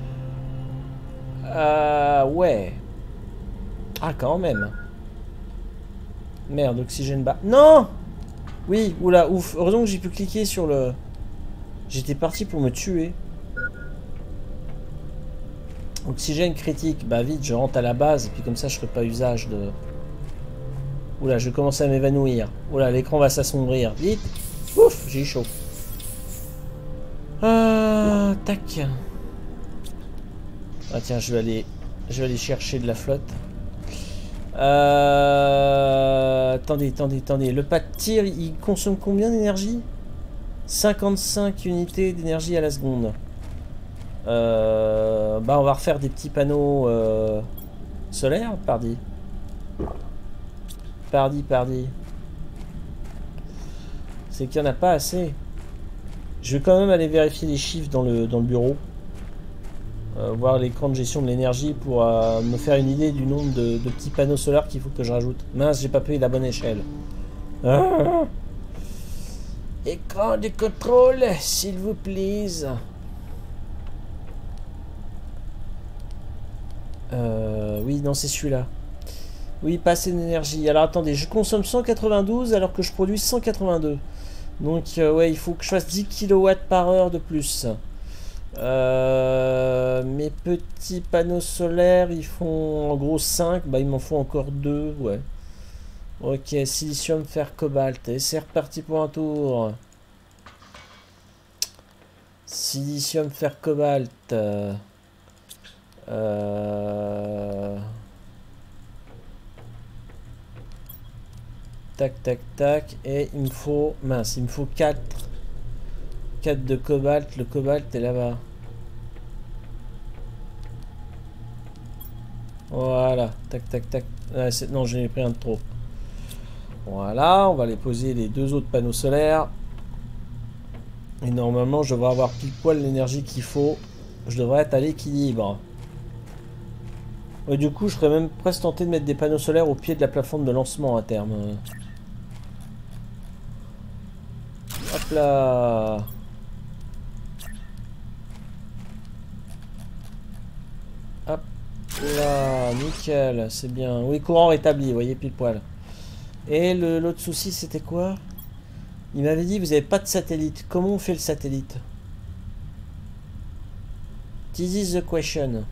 Euh, ouais. Ah, quand même. Merde, oxygène bas. Non. Oui, oula, ouf. Heureusement que j'ai pu cliquer sur le... J'étais parti pour me tuer. Oxygène critique. Bah vite, je rentre à la base. Et puis comme ça, je ferai pas usage de... Oula, je commence à m'évanouir. Oula, l'écran va s'assombrir. Vite. Ouf, j'ai eu chaud. Ah, tac. Ah tiens, je vais aller... Je vais aller chercher de la flotte. Euh... Attendez, attendez, attendez. Le pas de tir, il consomme combien d'énergie? cinquante-cinq unités d'énergie à la seconde. Euh... Bah, on va refaire des petits panneaux euh... solaires, pardi. Pardi, pardi. C'est qu'il n'y en a pas assez. Je vais quand même aller vérifier les chiffres dans le, dans le bureau. Euh, voir l'écran de gestion de l'énergie pour euh, me faire une idée du nombre de, de petits panneaux solaires qu'il faut que je rajoute. Mince, j'ai pas payé la bonne échelle. Ah. Écran de contrôle, s'il vous plaît. Euh, oui, non, c'est celui-là. Oui, pas assez d'énergie. Alors attendez, je consomme cent quatre-vingt-douze alors que je produis cent quatre-vingt-deux. Donc euh, ouais, il faut que je fasse dix kilowatts par heure de plus. Euh, mes petits panneaux solaires, ils font en gros cinq. Bah, il m'en faut encore deux, ouais. Ok, silicium, fer, cobalt. Et c'est reparti pour un tour. Silicium, fer, cobalt. Euh... Tac, tac, tac. Et il me faut... Mince, il me faut quatre. quatre de cobalt. Le cobalt est là-bas. Voilà. Tac, tac, tac. Ah, non, j'en ai pris un de trop. Voilà, on va les poser les deux autres panneaux solaires. Et normalement, je devrais avoir pile poil l'énergie qu'il faut. Je devrais être à l'équilibre. Ouais, du coup, je serais même presque tenté de mettre des panneaux solaires au pied de la plateforme de lancement à terme. Hop là. Hop là, nickel, c'est bien. Oui, courant rétabli, vous voyez, pile poil. Et l'autre souci, c'était quoi? Il m'avait dit, vous n'avez pas de satellite. Comment on fait le satellite? This is the question.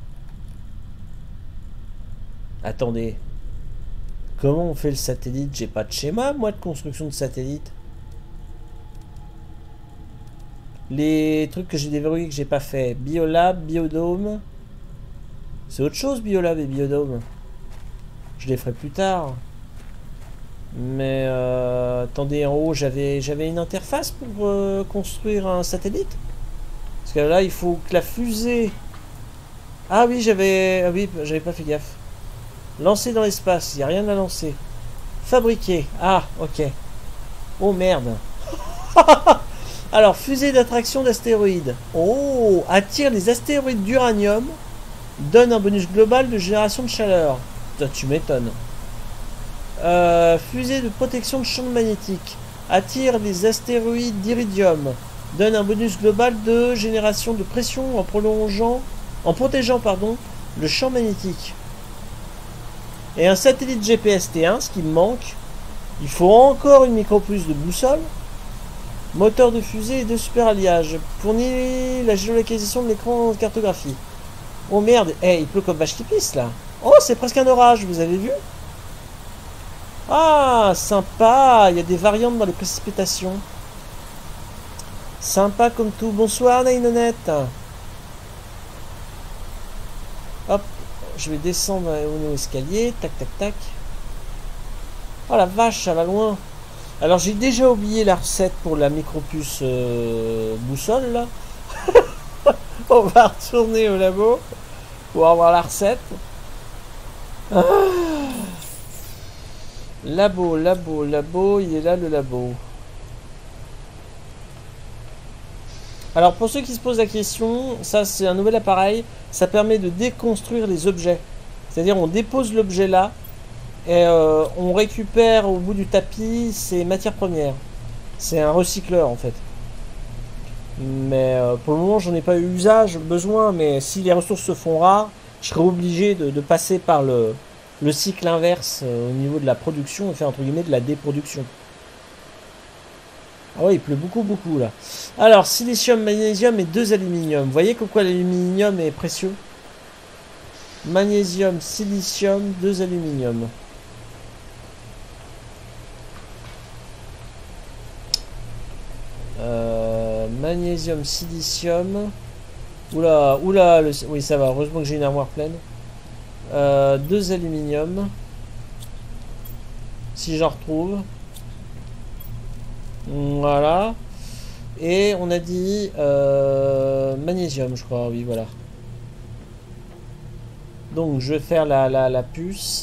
Attendez. Comment on fait le satellite? J'ai pas de schéma, moi, de construction de satellite. Les trucs que j'ai déverrouillés que j'ai pas fait. Biolab, Biodome. C'est autre chose, Biolab et Biodome. Je les ferai plus tard. Mais euh, attendez, en haut, j'avais j'avais une interface pour euh, construire un satellite. Parce que là, il faut que la fusée... Ah oui, j'avais... Ah oui, j'avais pas fait gaffe. Lancer dans l'espace, il n'y a rien à lancer. Fabriquer. Ah, ok. Oh merde. Alors, fusée d'attraction d'astéroïdes. Oh, attire les astéroïdes d'uranium. Donne un bonus global de génération de chaleur. Putain, tu m'étonnes. Euh, fusée de protection de champ magnétique. Attire les astéroïdes d'iridium. Donne un bonus global de génération de pression en prolongeant, en protégeant pardon, le champ magnétique. Et un satellite G P S T un, ce qui me manque. Il faut encore une micropuce de boussole. Moteur de fusée et de super alliage. Fournit la géolocalisation de l'écran de cartographie. Oh merde, eh, hey, il pleut comme vache qui pisse là. Oh, c'est presque un orage, vous avez vu? Ah, sympa, il y a des variantes dans les précipitations. Sympa comme tout. Bonsoir Nainonette. Hop, je vais descendre au escalier. Tac, tac, tac. Oh la vache, ça va loin. Alors j'ai déjà oublié la recette pour la micropuce euh, boussole là. On va retourner au labo pour avoir la recette. Ah. Labo, labo, labo, il est là le labo. Alors pour ceux qui se posent la question, ça c'est un nouvel appareil, ça permet de déconstruire les objets. C'est-à-dire on dépose l'objet là et euh, on récupère au bout du tapis ses matières premières. C'est un recycleur en fait. Mais euh, pour le moment j'en ai pas eu usage, besoin, mais si les ressources se font rares, je serai obligé de, de passer par le... le cycle inverse euh, au niveau de la production et faire entre guillemets de la déproduction. Ah ouais, il pleut beaucoup beaucoup là. Alors, silicium, magnésium et deux aluminium. Vous voyez comme quoi l'aluminium est précieux? Magnésium, silicium, deux aluminium. Euh, magnésium, silicium. Oula, oula, le... oui ça va, heureusement que j'ai une armoire pleine. Euh, deux aluminium. Si j'en retrouve. Voilà. Et on a dit euh, magnésium, je crois. Oui, voilà. Donc, je vais faire la, la, la puce.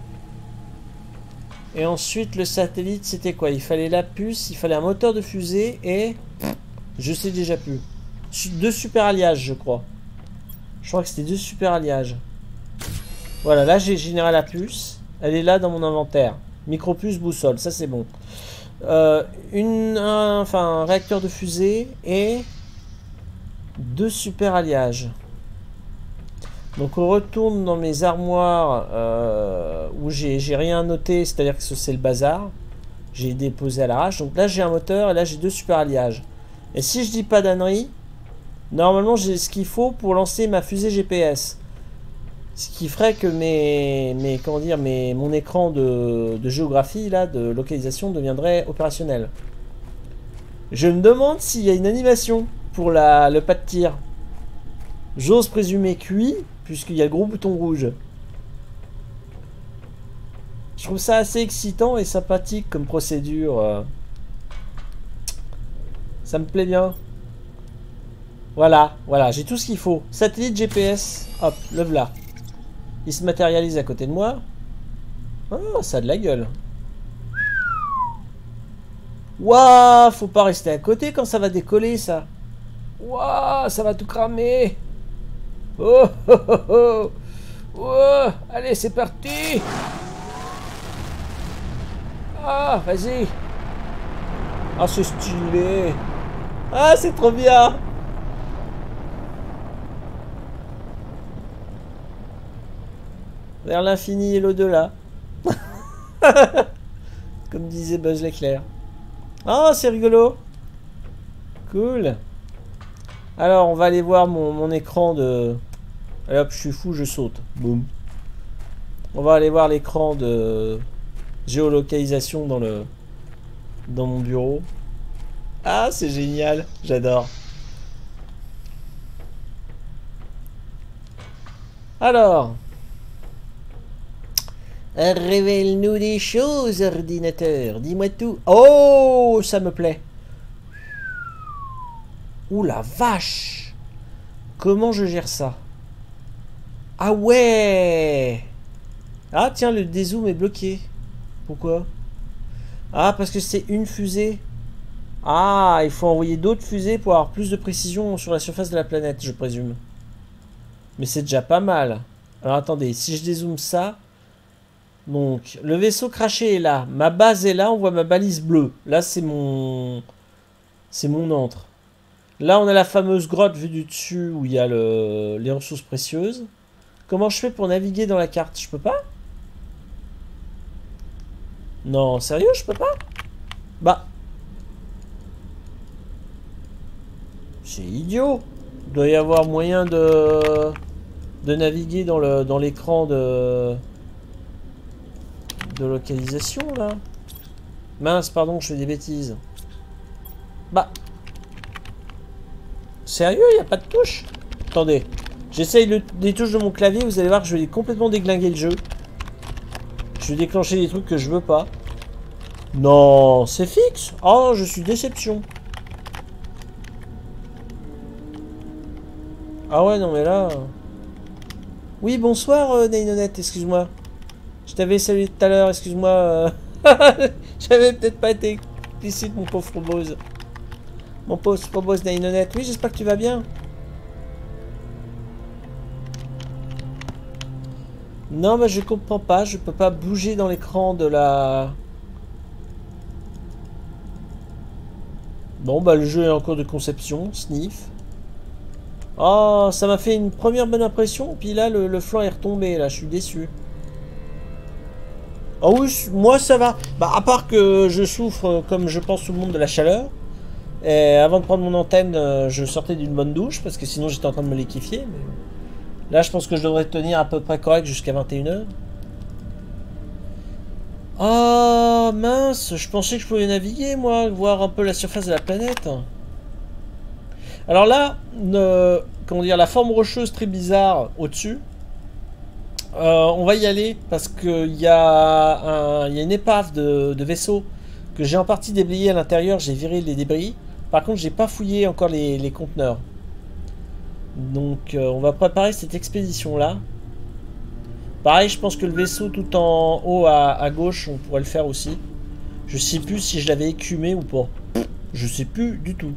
Et ensuite, le satellite, c'était quoi? Il fallait la puce, il fallait un moteur de fusée et... Je sais déjà plus. Deux super alliages, je crois. Je crois que c'était deux super alliages. Voilà, là j'ai généré la puce. Elle est là dans mon inventaire. Micropuce boussole, ça c'est bon. Euh, une, un, enfin, un réacteur de fusée et deux super alliages. Donc on retourne dans mes armoires euh, où j'ai rien noté, c'est-à-dire que c'est le bazar. J'ai déposé à l'arrache. Donc là j'ai un moteur et là j'ai deux super alliages. Et si je dis pas d'ânerie, normalement j'ai ce qu'il faut pour lancer ma fusée G P S. Ce qui ferait que mes, mes comment dire, mes, mon écran de, de géographie, là, de localisation deviendrait opérationnel. Je me demande s'il y a une animation pour la, le pas de tir. J'ose présumer que oui, puisqu'il y a le gros bouton rouge. Je trouve ça assez excitant et sympathique comme procédure. Ça me plaît bien. Voilà, voilà, j'ai tout ce qu'il faut. Satellite G P S, hop, le voilà. Il se matérialise à côté de moi. Oh, ça a de la gueule. Waouh, faut pas rester à côté quand ça va décoller, ça. Waouh, ça va tout cramer. Oh, oh, oh, oh. Oh, allez, c'est parti. Ah, vas-y. Ah, c'est stylé. Ah, c'est trop bien. Vers l'infini et l'au-delà. Comme disait Buzz l'éclair. Ah, c'est rigolo. Cool. Alors, on va aller voir mon, mon écran de... Allez hop, je suis fou, je saute. Boum. On va aller voir l'écran de géolocalisation dans le dans mon bureau. Ah, c'est génial. J'adore. Alors... Révèle-nous des choses, ordinateur. Dis-moi tout. Oh, ça me plaît. Ouh la vache. Comment je gère ça? Ah ouais. Ah tiens, le dézoom est bloqué. Pourquoi? Ah, parce que c'est une fusée. Ah, il faut envoyer d'autres fusées pour avoir plus de précision sur la surface de la planète, je présume. Mais c'est déjà pas mal. Alors attendez, si je dézoome ça... Donc, le vaisseau craché est là. Ma base est là, on voit ma balise bleue. Là, c'est mon... C'est mon antre. Là, on a la fameuse grotte vue du dessus où il y a le... les ressources précieuses. Comment je fais pour naviguer dans la carte? Je peux pas? Non, sérieux, je peux pas? Bah... C'est idiot. Il doit y avoir moyen de... de naviguer dans le dans l'écran de... de localisation là. Mince, pardon, je fais des bêtises. Bah. Sérieux, il n'y a pas de touche? Attendez. J'essaye le, les touches de mon clavier, vous allez voir que je vais complètement déglinguer le jeu. Je vais déclencher des trucs que je veux pas. Non, c'est fixe. Oh, je suis déception. Ah ouais, non mais là... Oui, bonsoir, euh, Nainonette, excuse-moi. Je t'avais salué tout à l'heure, excuse-moi. Euh... J'avais peut-être pas été explicite, mon pauvre Frobose. Mon pauvre Frobose Nainonette. Oui, j'espère que tu vas bien. Non, bah je comprends pas. Je peux pas bouger dans l'écran de la... Bon, bah le jeu est en cours de conception. Sniff. Oh, ça m'a fait une première bonne impression. Puis là, le, le flanc est retombé. Là, je suis déçu. Ah oui, moi ça va. Bah, à part que je souffre, comme je pense tout le monde, de la chaleur. Et avant de prendre mon antenne, je sortais d'une bonne douche, parce que sinon j'étais en train de me liquéfier. Mais... Là, je pense que je devrais tenir à peu près correct jusqu'à vingt et une heures. Oh mince, je pensais que je pouvais naviguer, moi, voir un peu la surface de la planète. Alors là, ne, comment dire, la forme rocheuse très bizarre au-dessus. Euh, on va y aller parce qu'il y, y a une épave de, de vaisseau que j'ai en partie déblayé à l'intérieur. J'ai viré les débris. Par contre, j'ai pas fouillé encore les, les conteneurs. Donc, euh, on va préparer cette expédition-là. Pareil, je pense que le vaisseau tout en haut à, à gauche, on pourrait le faire aussi. Je sais plus si je l'avais écumé ou pas. Je sais plus du tout.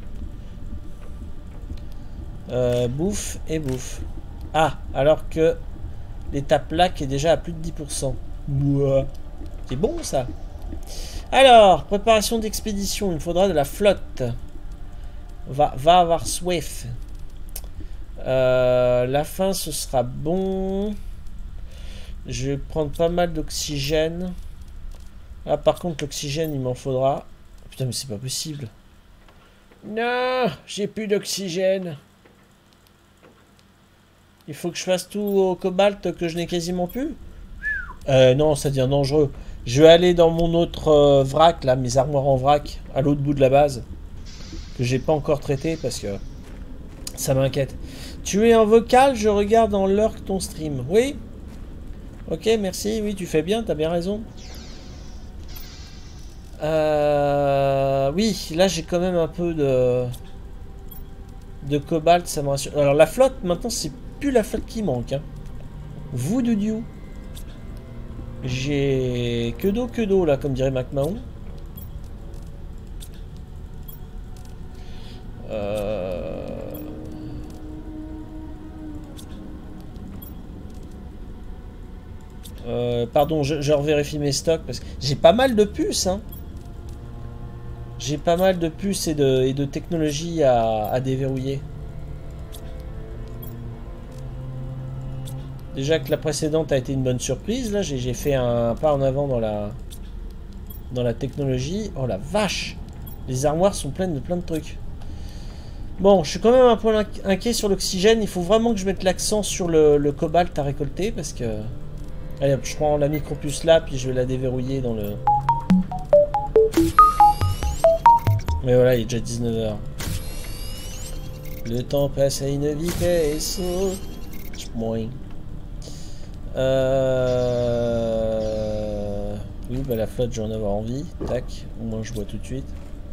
Euh, bouffe et bouffe. Ah, alors que l'étape lac est déjà à plus de dix pour cent. Mouah. C'est bon ça. Alors, préparation d'expédition. Il me faudra de la flotte. Va, va avoir soif. Euh, la fin, ce sera bon. Je vais prendre pas mal d'oxygène. Ah, par contre, l'oxygène, il m'en faudra. Putain, mais c'est pas possible. Non, j'ai plus d'oxygène. Il faut que je fasse tout au cobalt que je n'ai quasiment plus. Euh, non, ça devient dangereux. Je vais aller dans mon autre euh, vrac, là, mes armoires en vrac, à l'autre bout de la base. Que j'ai pas encore traité parce que ça m'inquiète. Tu es en vocal, je regarde en lurk ton stream. Oui? Ok, merci. Oui, tu fais bien, t'as bien raison. Euh... Oui, là j'ai quand même un peu de... de cobalt, ça me rassure. Alors la flotte, maintenant, c'est plus la flotte qui manque. Hein. Vous de Dieu. J'ai que d'eau, que d'eau, là, comme dirait McMahon. Euh... Euh, pardon, je, je revérifie mes stocks parce que j'ai pas mal de puces. Hein. J'ai pas mal de puces et de, et de technologies à, à déverrouiller. Déjà que la précédente a été une bonne surprise. Là, j'ai fait un pas en avant dans la, dans la technologie. Oh la vache! Les armoires sont pleines de plein de trucs. Bon, je suis quand même un peu inquiet sur l'oxygène. Il faut vraiment que je mette l'accent sur le, le cobalt à récolter parce que... Allez hop, je prends la micropuce là, puis je vais la déverrouiller dans le... Mais voilà, il est déjà dix-neuf heures. Le temps passe à une vitesse. Moins. Euh... Oui, bah la flotte, je vais en avoir envie. Tac, au moins je vois tout de suite.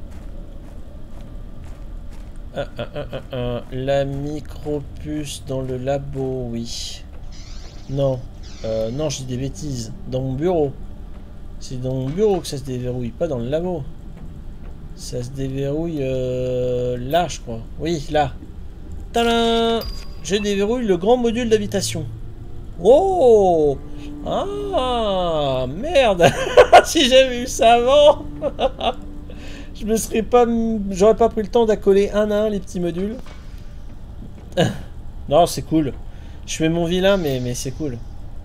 Un, un, un, un, un. La micropuce dans le labo, oui. Non. Euh, non, je dis des bêtises. Dans mon bureau. C'est dans mon bureau que ça se déverrouille, pas dans le labo. Ça se déverrouille euh, là, je crois. Oui, là. Tadam! Je déverrouille le grand module d'habitation. Oh! Ah! Merde! Si j'avais eu ça avant! Je me serais pas... J'aurais pas pris le temps d'accoler un à un les petits modules. Non, c'est cool. Je fais mon vilain, mais, mais c'est cool.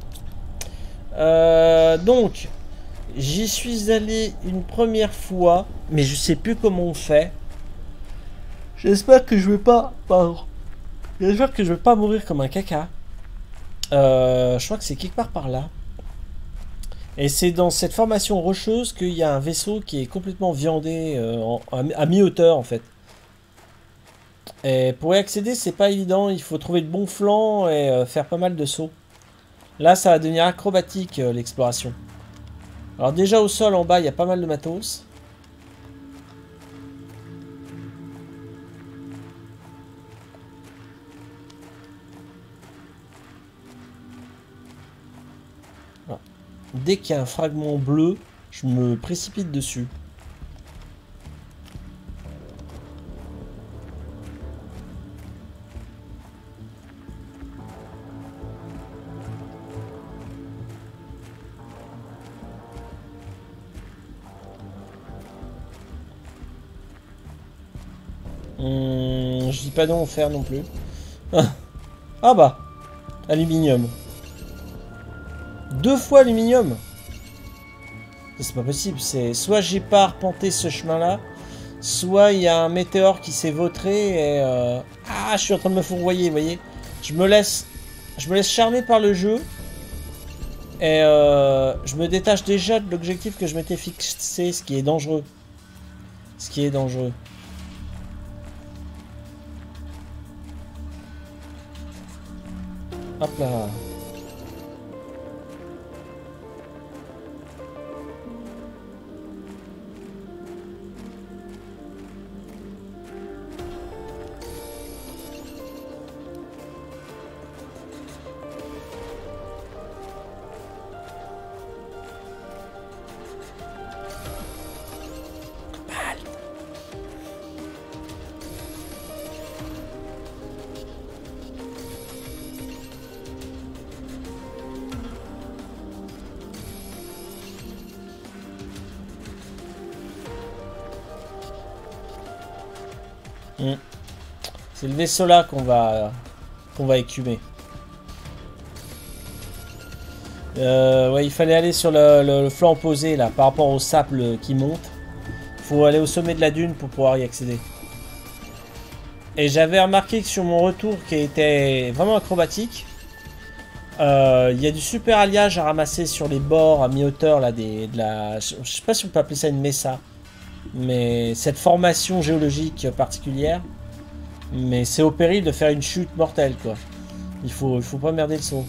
Euh, donc, j'y suis allé une première fois, mais je sais plus comment on fait. J'espère que je vais pas... Pardon. J'espère que je vais pas mourir comme un caca. Euh, je crois que c'est quelque part par là. Et c'est dans cette formation rocheuse qu'il y a un vaisseau qui est complètement viandé euh, en, à, à mi-hauteur en fait. Et pour y accéder, c'est pas évident. Il faut trouver le bon flanc et euh, faire pas mal de sauts. Là, ça va devenir acrobatique euh, l'exploration. Alors déjà au sol en bas, il y a pas mal de matos. Alors, dès qu'il y a un fragment bleu, je me précipite dessus. Hum, je dis pas non au fer non plus. Ah bah, aluminium. Deux fois aluminium. C'est pas possible. C'est soit j'ai pas arpenté ce chemin-là, soit il y a un météore qui s'est vautré et euh... ah, je suis en train de me fourvoyer, vous voyez. Je me laisse, je me laisse charmer par le jeu et euh... je me détache déjà de l'objectif que je m'étais fixé, ce qui est dangereux. Ce qui est dangereux. Hop là. C'est le vaisseau là qu'on va qu'on va écumer. Euh, ouais, il fallait aller sur le, le, le flanc opposé là, par rapport au sable qui monte. Il faut aller au sommet de la dune pour pouvoir y accéder. Et j'avais remarqué que sur mon retour, qui était vraiment acrobatique, il euh, y a du super alliage à ramasser sur les bords à mi-hauteur là, des, de la, je, je sais pas si on peut appeler ça une mesa, mais cette formation géologique particulière. Mais c'est au péril de faire une chute mortelle quoi. Il faut, il faut pas merder le saut.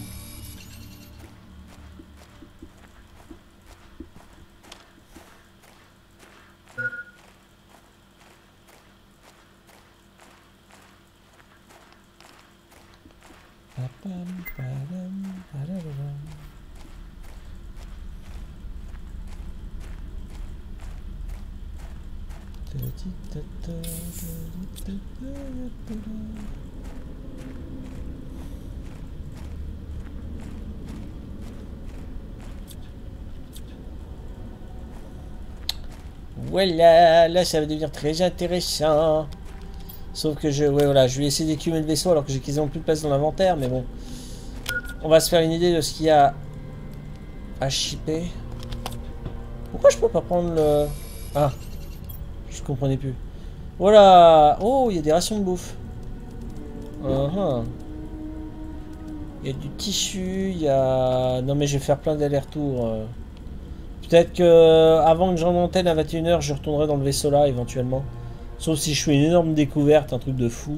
Voilà, là ça va devenir très intéressant. Sauf que je, ouais, voilà, je vais essayer d'écumer le vaisseau alors que j'ai quasiment plus de place dans l'inventaire, mais bon. On va se faire une idée de ce qu'il y a à shipper. Pourquoi je peux pas prendre le... Ah, je comprenais plus. Voilà. Oh, il y a des rations de bouffe. Uh -huh. Il y a du tissu, il y a... Non mais je vais faire plein d'allers-retours. Peut-être que avant que j'en antenne à vingt et une heures, je retournerai dans le vaisseau là éventuellement. Sauf si je fais une énorme découverte, un truc de fou.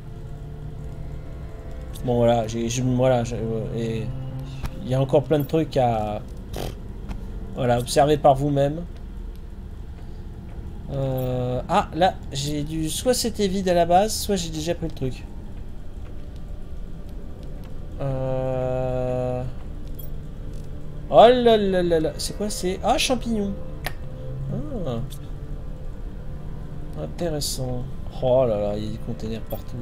Bon voilà, j'ai, je, voilà, je, et il y a encore plein de trucs à, voilà, observer par vous-même. Euh, ah là, j'ai dû, soit c'était vide à la base, soit j'ai déjà pris le truc. Euh... Oh là là là là, c'est quoi c'est? Ah, champignons. Ah. Intéressant. Oh là là, il y a des containers partout.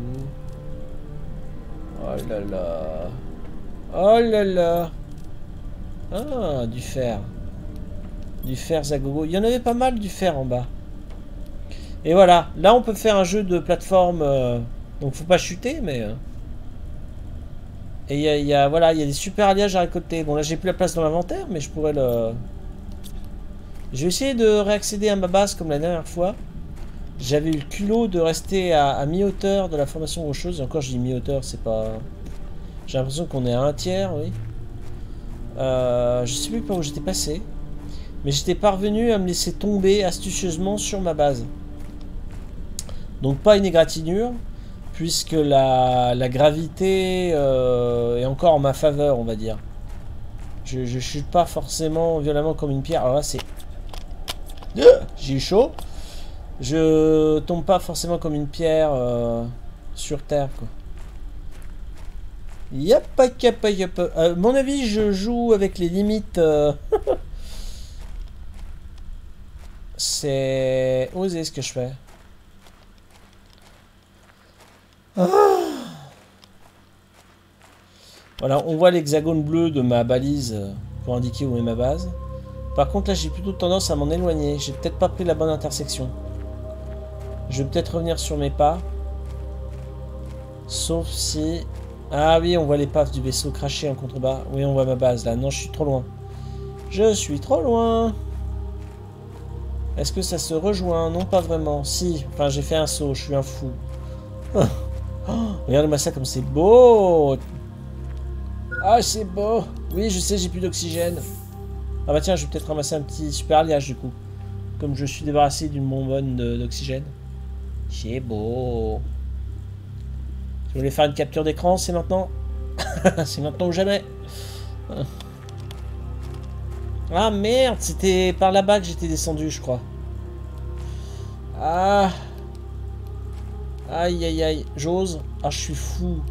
Oh là là. Oh là là. Ah, du fer. Du fer Zagogo. Il y en avait pas mal du fer en bas. Et voilà. Là, on peut faire un jeu de plateforme. Euh, donc, faut pas chuter, mais... Euh, et il y a, y a, voilà, il y a des super alliages à récolter. Bon, là, j'ai plus la place dans l'inventaire, mais je pourrais le... Je vais essayer de réaccéder à ma base comme la dernière fois. J'avais eu le culot de rester à, à mi-hauteur de la formation rocheuse. Et encore, je dis mi-hauteur, c'est pas... J'ai l'impression qu'on est à un tiers, oui. Euh, je sais plus par où j'étais passé. Mais j'étais parvenu à me laisser tomber astucieusement sur ma base. Donc pas une égratignure, puisque la, la gravité euh, est encore en ma faveur, on va dire. Je, je chute pas forcément violemment comme une pierre. Alors là, c'est... J'ai eu chaud. Je tombe pas forcément comme une pierre euh, sur terre, quoi. Yep, yep, yep. Euh, mon avis, je joue avec les limites. Euh... C'est osé ce que je fais. Ah. Voilà, on voit l'hexagone bleu de ma balise pour indiquer où est ma base. Par contre, là, j'ai plutôt tendance à m'en éloigner. J'ai peut-être pas pris la bonne intersection. Je vais peut-être revenir sur mes pas. Sauf si... Ah oui, on voit l'épave du vaisseau cracher en contrebas. Oui, on voit ma base là. Non, je suis trop loin. Je suis trop loin. Est-ce que ça se rejoint? Non, pas vraiment. Si, enfin, j'ai fait un saut. Je suis un fou. Oh. Oh, regardez-moi ça comme c'est beau. Ah, c'est beau. Oui, je sais, j'ai plus d'oxygène. Ah bah tiens, je vais peut-être ramasser un petit super alliage du coup. Comme je suis débarrassé d'une bonbonne d'oxygène. C'est beau. Si vous voulez faire une capture d'écran, c'est maintenant. C'est maintenant ou jamais. Ah merde, c'était par là-bas que j'étais descendu, je crois. Ah. Aïe aïe aïe, j'ose. Ah, je suis fou.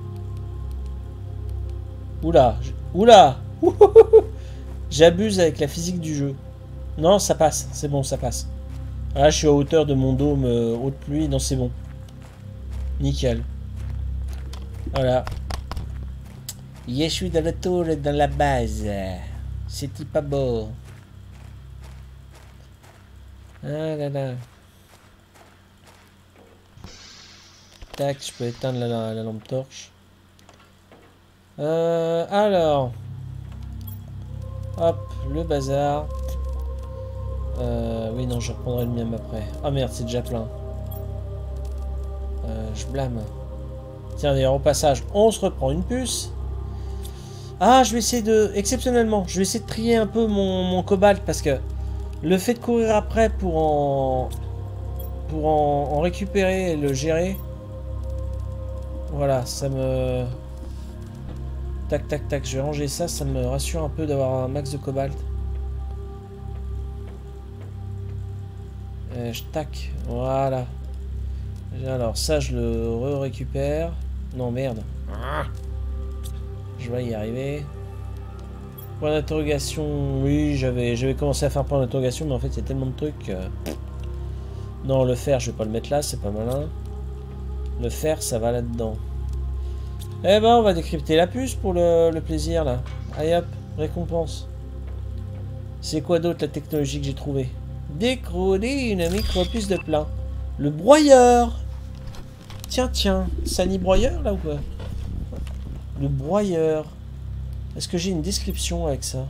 Oula, oula. J'abuse avec la physique du jeu. Non, ça passe, c'est bon, ça passe. Là, je suis à hauteur de mon dôme euh, haute pluie, non, c'est bon. Nickel. Voilà. Je suis dans la tour et dans la base. C'était pas beau. Ah là là. Tac, je peux éteindre la, la, la lampe torche. Euh, alors. Hop, le bazar. Euh, oui, non, je reprendrai le mien après. Ah merde, c'est déjà plein. Euh, je blâme. Tiens, d'ailleurs, au passage, on se reprend une puce. Ah, je vais essayer de... Exceptionnellement, je vais essayer de trier un peu mon, mon cobalt parce que le fait de courir après pour en... Pour en, en récupérer et le gérer... Voilà, ça me... Tac, tac, tac, je vais ranger ça, ça me rassure un peu d'avoir un max de cobalt. Et je tac, voilà. Alors ça, je le re-récupère. Non, merde. Je vais y arriver. Point d'interrogation, oui, j'avais j'avais commencé à faire point d'interrogation, mais en fait, il y a tellement de trucs. Euh... Non, le fer, je vais pas le mettre là, c'est pas malin. Le fer, ça va là-dedans. Eh ben, on va décrypter la puce pour le, le plaisir, là. Allez hop, récompense. C'est quoi d'autre la technologie que j'ai trouvée? Décroder une micro-puce de plein. Le broyeur. Tiens, tiens. Sani broyeur, là, ou quoi? Le broyeur. Est-ce que j'ai une description avec ça?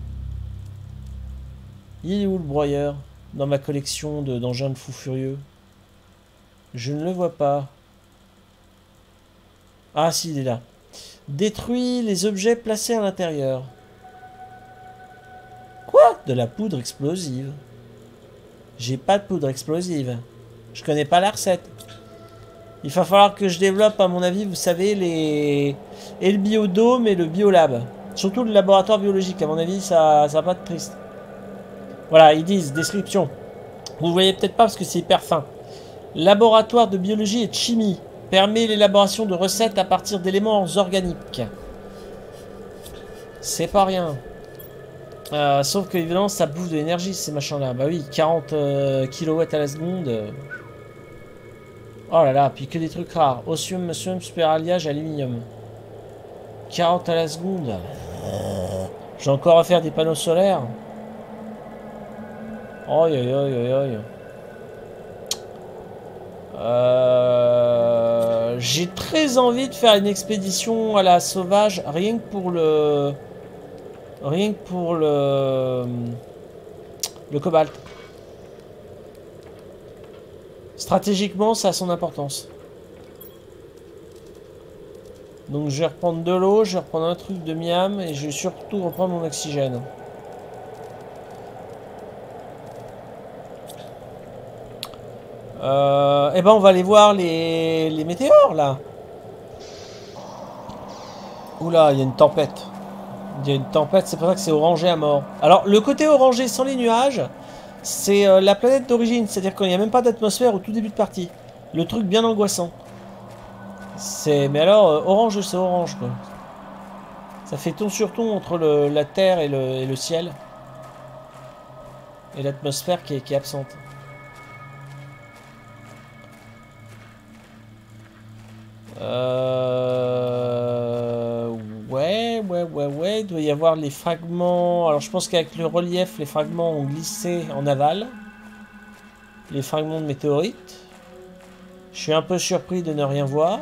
Il est où, le broyeur? Dans ma collection de d'engins de fous furieux. Je ne le vois pas. Ah, si, il est là. Détruit les objets placés à l'intérieur. Quoi? De la poudre explosive. J'ai pas de poudre explosive. Je connais pas la recette. Il va falloir que je développe, à mon avis, vous savez, les... Et le biodôme et le biolab. Surtout le laboratoire biologique. À mon avis, ça, ça va pas être triste. Voilà, ils disent, description. Vous voyez peut-être pas parce que c'est hyper fin. Laboratoire de biologie et de chimie. Permet l'élaboration de recettes à partir d'éléments organiques. C'est pas rien. Euh, sauf que évidemment ça bouffe de l'énergie ces machins là. Bah oui, quarante euh, kilowatts à la seconde. Oh là là, puis que des trucs rares. Osmium, osmium, super alliage, aluminium. quarante à la seconde. J'ai encore à faire des panneaux solaires. Oi oi oi oi oi. Euh, J'ai très envie de faire une expédition à la sauvage, rien que pour le... Rien que pour le... Le cobalt. Stratégiquement, ça a son importance. Donc je vais reprendre de l'eau, je vais reprendre un truc de miam, et je vais surtout reprendre mon oxygène. Euh, et ben on va aller voir les, les météores là. Oula, il y a une tempête. Il y a une tempête, c'est pour ça que c'est orangé à mort. Alors le côté orangé sans les nuages, c'est euh, la planète d'origine. C'est-à-dire qu'il n'y a même pas d'atmosphère au tout début de partie. Le truc bien angoissant. C'est, mais alors euh, orange, c'est orange quoi. Ça fait ton sur ton entre le, la terre et le, et le ciel. Et l'atmosphère qui est, qui est absente. Euh... Ouais, ouais, ouais, ouais. Il doit y avoir les fragments. Alors je pense qu'avec le relief, les fragments ont glissé en aval. Les fragments de météorites. Je suis un peu surpris de ne rien voir.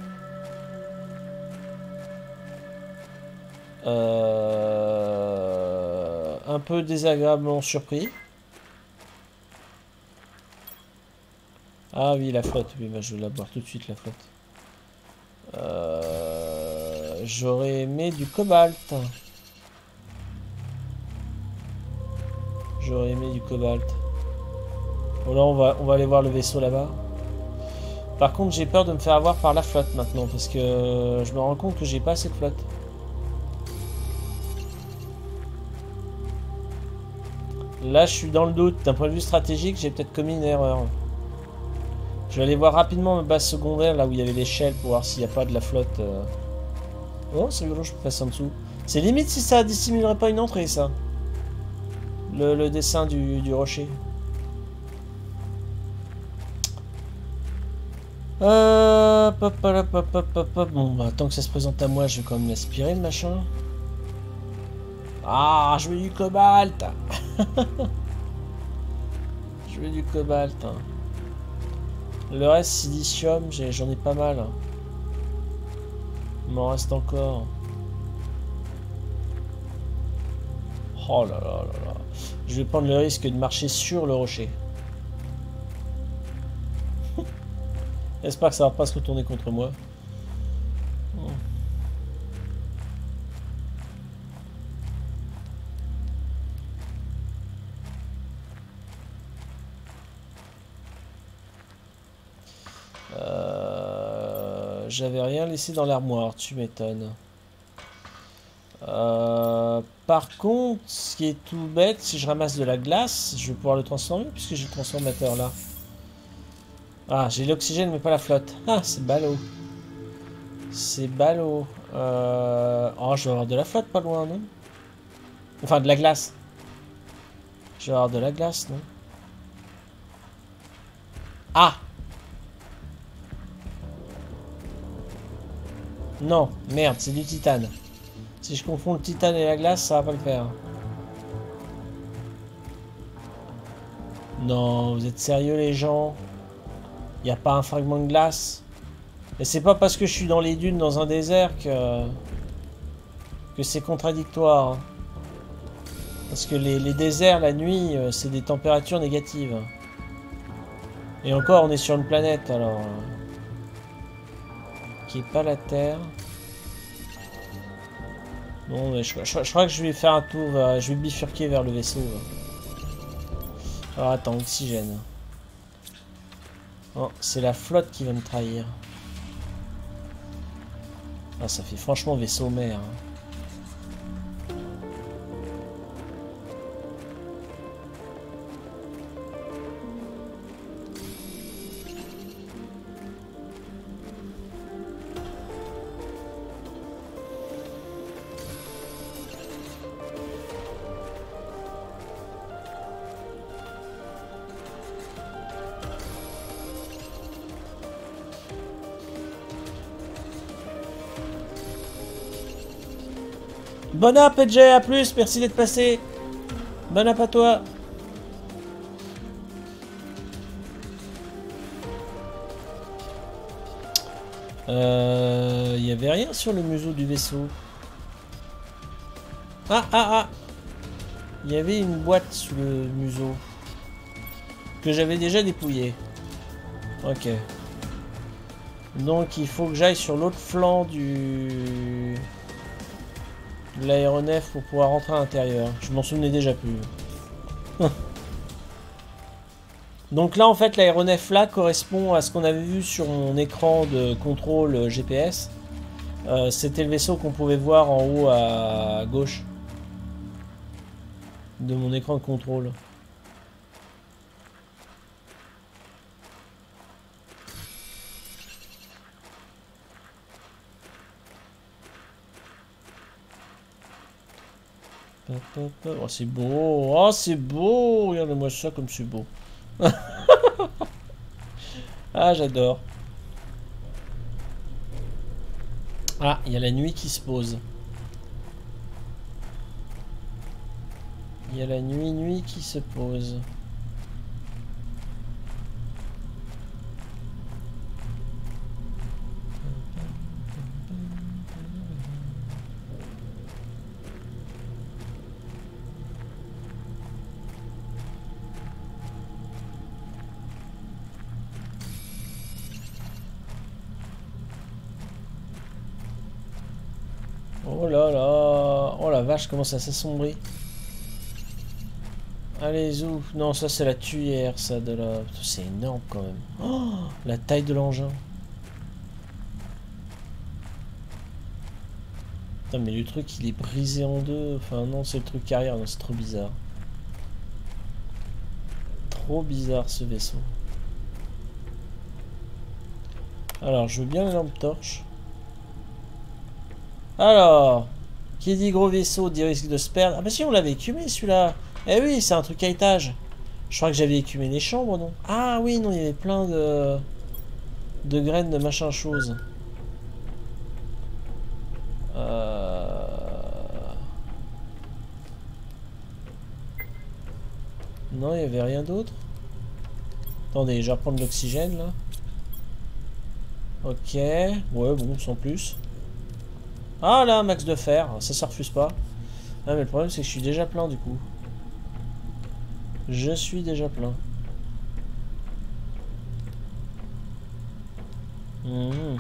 Euh... Un peu désagréablement surpris. Ah oui, la flotte. Oui, bah, je vais la boire tout de suite, la flotte. Euh, J'aurais aimé du cobalt. J'aurais aimé du cobalt. Bon là on va, on va aller voir le vaisseau là-bas. Par contre j'ai peur de me faire avoir par la flotte maintenant. Parce que je me rends compte que j'ai pas assez de flotte. Là je suis dans le doute. D'un point de vue stratégique j'ai peut-être commis une erreur. Je vais aller voir rapidement ma base secondaire, là où il y avait l'échelle, pour voir s'il n'y a pas de la flotte. Euh... Oh, c'est rigolo, je peux passer en dessous. C'est limite si ça dissimulerait pas une entrée, ça. Le, le dessin du, du rocher. Euh... Pop, pop, pop, pop, pop, pop. Bon, bah, tant que ça se présente à moi, je vais quand même l'aspirer, le machin. Ah, je veux du cobalt. Je veux du cobalt. Hein. Le reste, silicium, j'en ai, ai pas mal. Il m'en reste encore. Oh là là là là. Je vais prendre le risque de marcher sur le rocher. J'espère que ça va pas se retourner contre moi. Euh, J'avais rien laissé dans l'armoire, tu m'étonnes. Euh, par contre, ce qui est tout bête, si je ramasse de la glace, je vais pouvoir le transformer puisque j'ai le transformateur là. Ah, j'ai l'oxygène mais pas la flotte. Ah, c'est ballot. C'est ballot. Euh... Oh, je vais avoir de la flotte pas loin, non? Enfin, de la glace. Je vais avoir de la glace, non? Ah! Non, merde, c'est du titane. Si je confonds le titane et la glace, ça va pas le faire. Non, vous êtes sérieux les gens? Il n'y a pas un fragment de glace? Et c'est pas parce que je suis dans les dunes, dans un désert, que... que c'est contradictoire. Parce que les, les déserts, la nuit, c'est des températures négatives. Et encore, on est sur une planète, alors... qui est pas la Terre. Bon, mais je, je, je crois que je vais faire un tour, vers, je vais bifurquer vers le vaisseau. Alors attends, oxygène. Oh, c'est la flotte qui va me trahir. Ah, ça fait franchement vaisseau mère. Hein. Bon app, P J, à plus, merci d'être passé. Bon app à toi. Euh... Il n'y avait rien sur le museau du vaisseau. Ah, ah, ah. Il y avait une boîte sous le museau. Que j'avais déjà dépouillée. Ok. Donc il faut que j'aille sur l'autre flanc du... de l'aéronef pour pouvoir rentrer à l'intérieur. Je m'en souvenais déjà plus. Donc là en fait l'aéronef là correspond à ce qu'on avait vu sur mon écran de contrôle G P S. Euh, C'était le vaisseau qu'on pouvait voir en haut à gauche de mon écran de contrôle. Oh, c'est beau, oh c'est beau, regardez-moi ça comme c'est beau. Ah j'adore. Ah, il y a la nuit qui se pose. Il y a la nuit nuit qui se pose. Oh là là, oh la vache, comment ça s'assombrit. Allez, zou. Non, ça c'est la tuyère, ça, de la... C'est énorme quand même. Oh, la taille de l'engin. Putain, mais le truc, il est brisé en deux. Enfin, non, c'est le truc arrière, non, c'est trop bizarre. Trop bizarre, ce vaisseau. Alors, je veux bien la lampe torche. Alors, qui dit gros vaisseau dit risque de se perdre. Ah bah si, on l'avait écumé celui-là. Eh oui, c'est un truc à étage. Je crois que j'avais écumé les chambres, non? Ah oui, non, il y avait plein de... de graines de machin chose. Euh... Non, il n'y avait rien d'autre. Attendez, je vais reprendre l'oxygène, là. Ok. Ouais, bon, sans plus. Ah là, max de fer, ça, ça refuse pas. Ah mais le problème c'est que je suis déjà plein du coup. Je suis déjà plein. Mmh.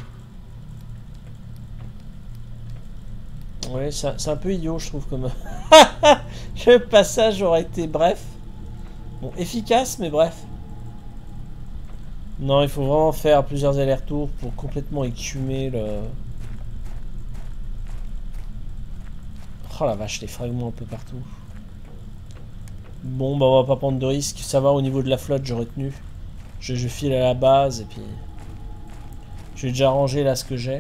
Ouais, c'est un peu idiot je trouve comme... Le passage aurait été bref. Bon, efficace mais bref. Non, il faut vraiment faire plusieurs allers-retours pour complètement écumer le... Oh la vache, les fragments un peu partout. Bon, bah on va pas prendre de risque. Ça va, au niveau de la flotte, j'aurais tenu. Je, je file à la base et puis... Je vais déjà ranger là ce que j'ai.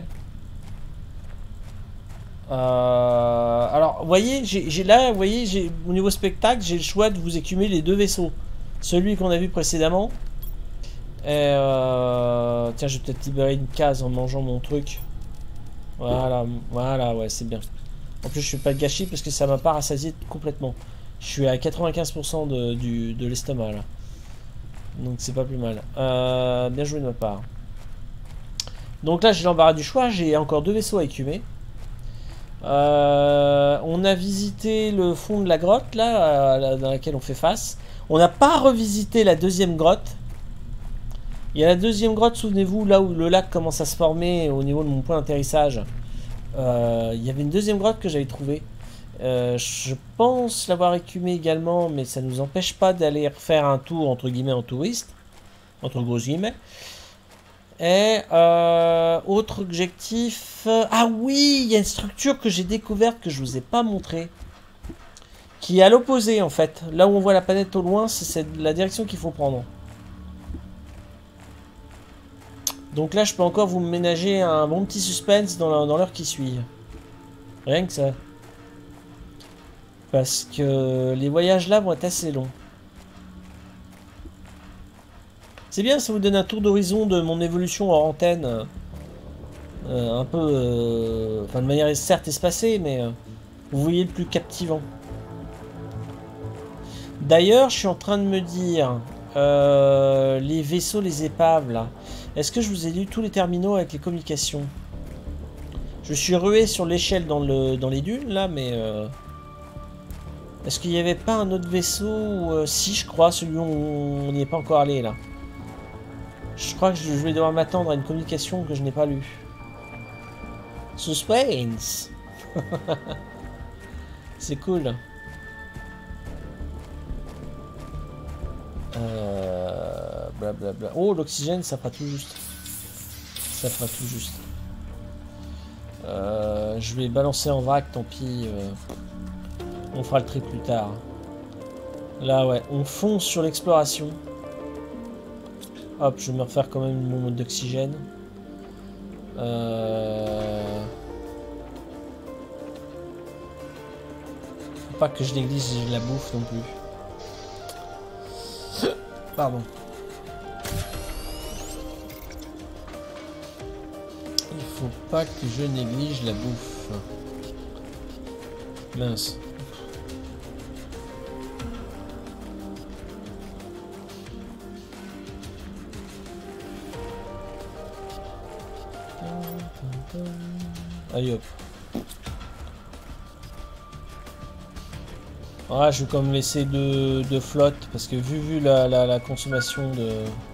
Euh... Alors, vous voyez, j'ai là, vous voyez, j'ai au niveau spectacle, j'ai le choix de vous écumer les deux vaisseaux. Celui qu'on a vu précédemment. Et euh... Tiens, je vais peut-être libérer une case en mangeant mon truc. Voilà, voilà, ouais, c'est bien. En plus, je ne fais pas de gâchis parce que ça m'a pas rassasié complètement. Je suis à quatre-vingt-quinze pour cent de, du, de l'estomac là. Donc c'est pas plus mal. Euh, bien joué de ma part. Donc là, j'ai l'embarras du choix. J'ai encore deux vaisseaux à écumer. Euh, on a visité le fond de la grotte là, dans laquelle on fait face. On n'a pas revisité la deuxième grotte. Il y a la deuxième grotte, souvenez-vous, là où le lac commence à se former au niveau de mon point d'atterrissage. Euh, il y avait une deuxième grotte que j'avais trouvée. Euh, je pense l'avoir écumée également, mais ça ne nous empêche pas d'aller refaire un tour entre guillemets en touriste. Entre gros guillemets. Et euh, autre objectif. Ah oui, il y a une structure que j'ai découverte que je vous ai pas montré. Qui est à l'opposé en fait. Là où on voit la planète au loin, c'est la direction qu'il faut prendre. Donc là, je peux encore vous ménager un bon petit suspense dans l'heure qui suit. Rien que ça. Parce que les voyages là vont être assez longs. C'est bien, ça vous donne un tour d'horizon de mon évolution hors antenne. Euh, un peu... Euh, enfin, de manière certes espacée, mais... Euh, vous voyez le plus captivant. D'ailleurs, je suis en train de me dire... Euh, les vaisseaux, les épaves, là... Est-ce que je vous ai lu tous les terminaux avec les communications? Je suis rué sur l'échelle dans, le, dans les dunes, là, mais... Euh, est-ce qu'il n'y avait pas un autre vaisseau euh, Si, je crois, celui où on n'y est pas encore allé, là. Je crois que je vais devoir m'attendre à une communication que je n'ai pas lue. Suspense. C'est cool. Euh... Blablabla. Oh, l'oxygène, ça fera tout juste. Ça fera tout juste. Euh, je vais balancer en vrac, tant pis. Euh, on fera le tri plus tard. Là, ouais, on fonce sur l'exploration. Hop, je vais me refaire quand même mon mode d'oxygène. Euh... Faut pas que je néglige la bouffe non plus. Pardon. Il faut pas que je néglige la bouffe. Mince. Allez hop. Ah, je vais quand même laisser deux de flotte parce que vu, vu la, la, la consommation de...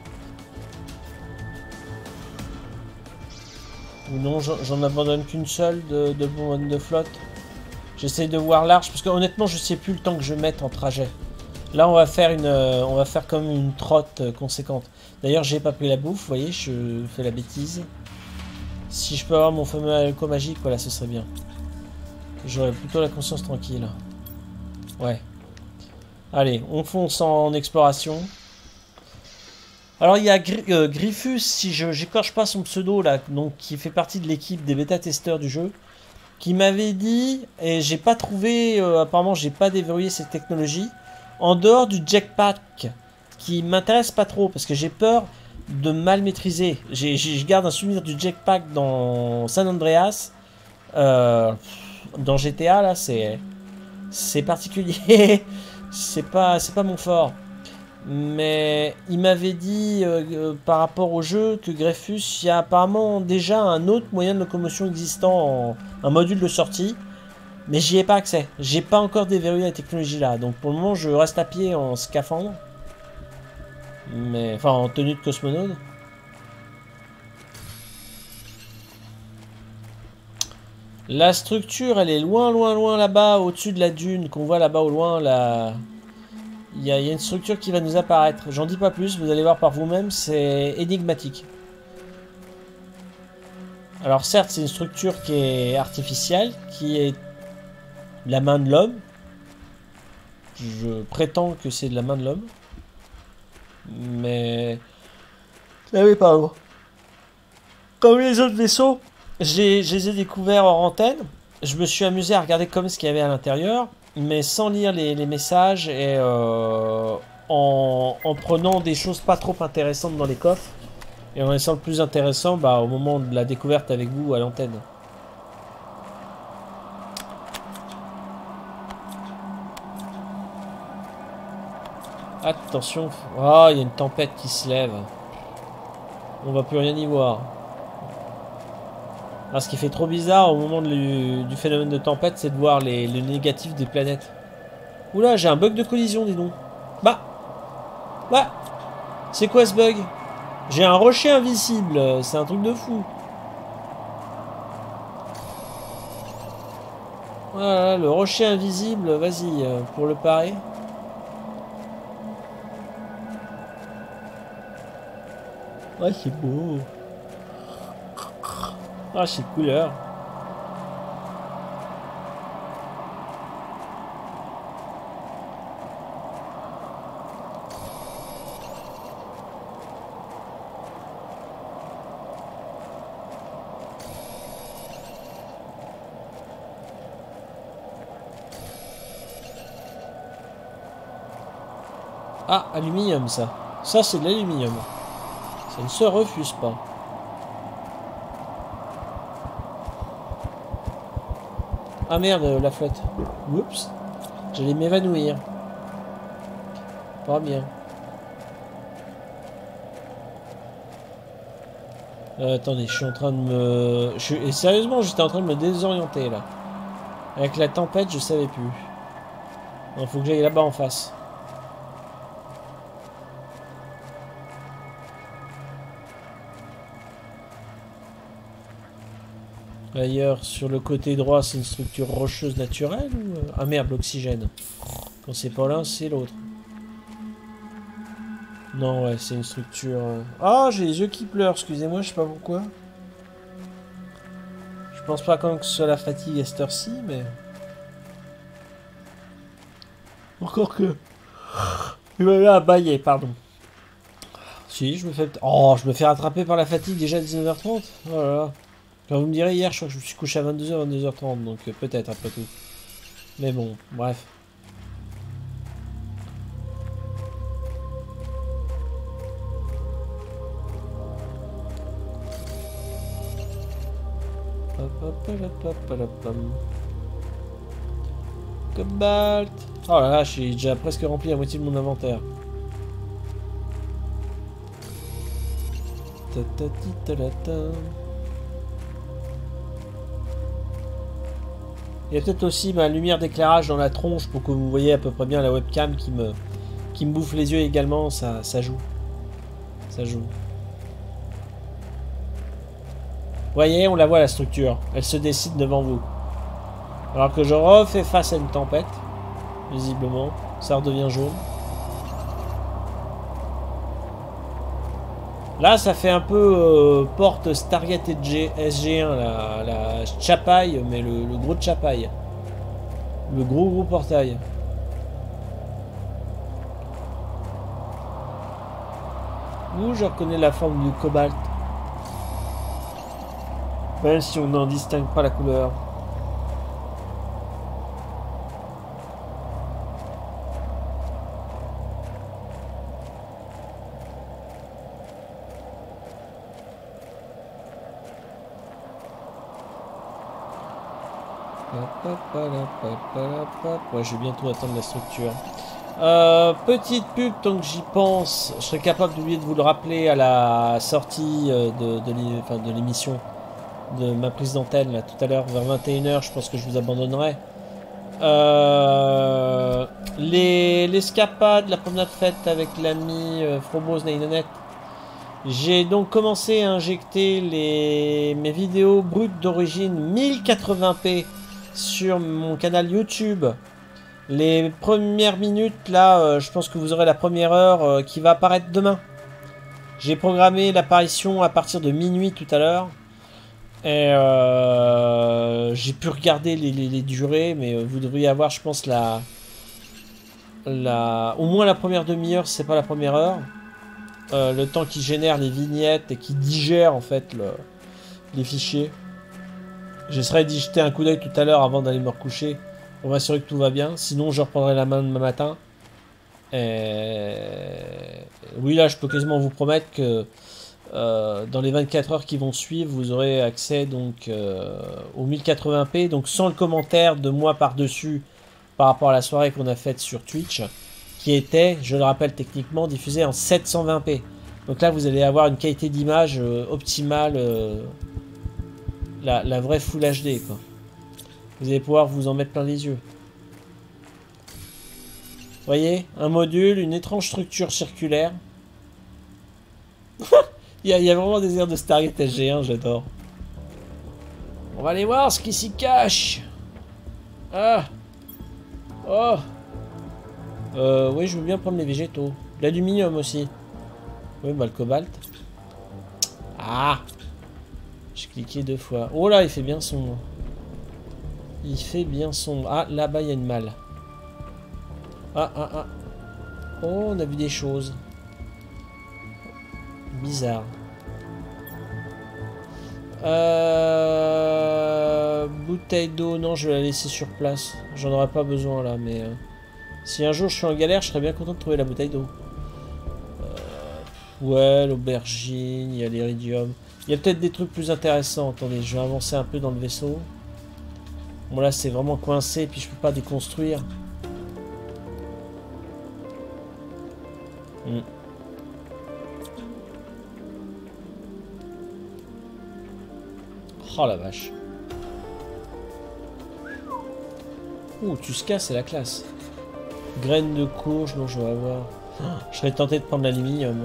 Ou non, j'en abandonne qu'une seule de, de bonbonne de flotte. J'essaye de voir large parce que honnêtement je sais plus le temps que je mette en trajet. Là on va faire une, on va faire comme une trotte conséquente. D'ailleurs j'ai pas pris la bouffe, vous voyez, je fais la bêtise. Si je peux avoir mon fameux alcool magique, voilà, ce serait bien. J'aurais plutôt la conscience tranquille. Ouais. Allez, on fonce en exploration. Alors il y a Gr euh, Griffus, si je j'écorche pas son pseudo là, donc qui fait partie de l'équipe des bêta-testeurs du jeu, qui m'avait dit, et j'ai pas trouvé, euh, apparemment j'ai pas déverrouillé cette technologie, en dehors du jetpack, qui m'intéresse pas trop, parce que j'ai peur de mal maîtriser. Je garde un souvenir du jetpack dans San Andreas, euh, dans G T A là, c'est c'est particulier, c'est pas c'est pas mon fort. Mais il m'avait dit euh, euh, par rapport au jeu que Griffus, il y a apparemment déjà un autre moyen de locomotion existant, en, un module de sortie, Mais j'y ai pas accès. J'ai pas encore déverrouillé la technologie là. Donc pour le moment, je reste à pied en scaphandre. Mais... Enfin, en tenue de cosmonaute. La structure, elle est loin, loin, loin là-bas, au-dessus de la dune, qu'on voit là-bas au loin, là. Il y, a, il y a une structure qui va nous apparaître. J'en dis pas plus, vous allez voir par vous-même, c'est énigmatique. Alors certes, c'est une structure qui est artificielle, qui est la main de l'homme. Je prétends que c'est de la main de l'homme. Mais... Ah oui, pardon. Comme les autres vaisseaux, je les ai découverts hors antenne. Je me suis amusé à regarder comme ce qu'il y avait à l'intérieur, mais sans lire les, les messages et euh, en, en prenant des choses pas trop intéressantes dans les coffres. Et en laissant le plus intéressant bah, au moment de la découverte avec vous à l'antenne. Attention. Ah, il y a une tempête qui se lève. On va plus rien y voir. Ah, ce qui fait trop bizarre au moment de, du phénomène de tempête, c'est de voir les, les négatifs des planètes. Oula, j'ai un bug de collision, dis donc. Bah. Bah. C'est quoi ce bug? J'ai un rocher invisible. C'est un truc de fou. Voilà, le rocher invisible. Vas-y, pour le parer. Ouais, c'est beau. Ah, c'est couleur. Ah, aluminium, ça. Ça, c'est de l'aluminium. Ça ne se refuse pas. Ah merde, la flotte. Oups. J'allais m'évanouir. Pas bien. Euh, attendez, je suis en train de me... Je... Et sérieusement, j'étais en train de me désorienter, là. Avec la tempête, je savais plus. Il faut que j'aille là-bas en face. D'ailleurs, sur le côté droit, c'est une structure rocheuse naturelle ou... Ah merde, l'oxygène. Quand c'est pas l'un, c'est l'autre. Non, ouais, c'est une structure... Ah, j'ai les yeux qui pleurent, excusez-moi, je sais pas pourquoi. Je pense pas quand même que ce soit la fatigue à cette heure-ci, mais... Encore que... Il m'avait abaillé, pardon. Si, je me fais... Oh, je me fais rattraper par la fatigue déjà à dix-neuf heures trente. Oh là là. Quand vous me direz, hier, je crois que je me suis couché à vingt-deux heures, vingt-deux heures trente, donc euh, peut-être après tout. Mais bon, bref. Cobalt. Oh là là, j'ai déjà presque rempli la moitié de mon inventaire. Ta ta ta ta ta. Il y a peut-être aussi ma lumière d'éclairage dans la tronche pour que vous voyez à peu près bien la webcam qui me, qui me bouffe les yeux également. Ça, ça joue. Ça joue. Voyez, on la voit la structure. Elle se décide devant vous. Alors que je refais face à une tempête. Visiblement. Ça redevient jaune. Là, ça fait un peu euh, porte Stargate S G un, la, la Chapaille, mais le, le gros Chapaille. Le gros gros portail. Ouh, je reconnais la forme du cobalt. Même si on n'en distingue pas la couleur. Ouais, je vais bientôt atteindre la structure. Euh, petite pub, tant que j'y pense, je serais capable d'oublier de vous le rappeler à la sortie de, de l'émission de ma prise d'antenne, là, tout à l'heure, vers vingt et une heures, je pense que je vous abandonnerai. Euh, les l'escapade, la promenade faite avec l'ami euh, Frobos Nainonet. J'ai donc commencé à injecter les, mes vidéos brutes d'origine mille quatre-vingts p sur mon canal YouTube. Les premières minutes, là, euh, je pense que vous aurez la première heure euh, qui va apparaître demain. J'ai programmé l'apparition à partir de minuit tout à l'heure. Et euh, j'ai pu regarder les, les, les durées, mais vous devriez avoir, je pense, la, la, au moins la première demi-heure, si c'est pas la première heure. Euh, le temps qui génère les vignettes et qui digère en fait le, les fichiers. J'essaierai d'y jeter un coup d'œil tout à l'heure avant d'aller me recoucher pour m'assurer que tout va bien. Sinon, je reprendrai la main demain matin. Et... oui, là, je peux quasiment vous promettre que euh, dans les vingt-quatre heures qui vont suivre, vous aurez accès donc euh, au mille quatre-vingts p, donc sans le commentaire de moi par-dessus par rapport à la soirée qu'on a faite sur Twitch, qui était, je le rappelle techniquement, diffusée en sept cent vingt p. Donc là, vous allez avoir une qualité d'image euh, optimale, euh, la, la vraie Full H D, quoi. Vous allez pouvoir vous en mettre plein les yeux. Vous voyez, un module, une étrange structure circulaire. il, y a, il y a vraiment des airs de Stargate S G un, j'adore. On va aller voir ce qui s'y cache. Ah. Oh. Euh, oui, je veux bien prendre les végétaux. L'aluminium aussi. Oui, bah le cobalt. Ah! J'ai cliqué deux fois. Oh là, il fait bien sombre. Il fait bien sombre. Ah, là-bas, il y a une malle. Ah, ah, ah. Oh, on a vu des choses. Bizarre. Euh... Bouteille d'eau. Non, je vais la laisser sur place. J'en aurai pas besoin là, mais... Euh... si un jour je suis en galère, je serais bien content de trouver la bouteille d'eau. Euh, ouais, l'aubergine, il y a l'iridium. Il y a peut-être des trucs plus intéressants. Attendez, je vais avancer un peu dans le vaisseau. Bon là c'est vraiment coincé, puis je peux pas déconstruire. Hmm. Oh la vache. Ouh, tu se casses, c'est la classe. Graines de courge, non, je vais avoir. Oh, je serais tenté de prendre l'aluminium.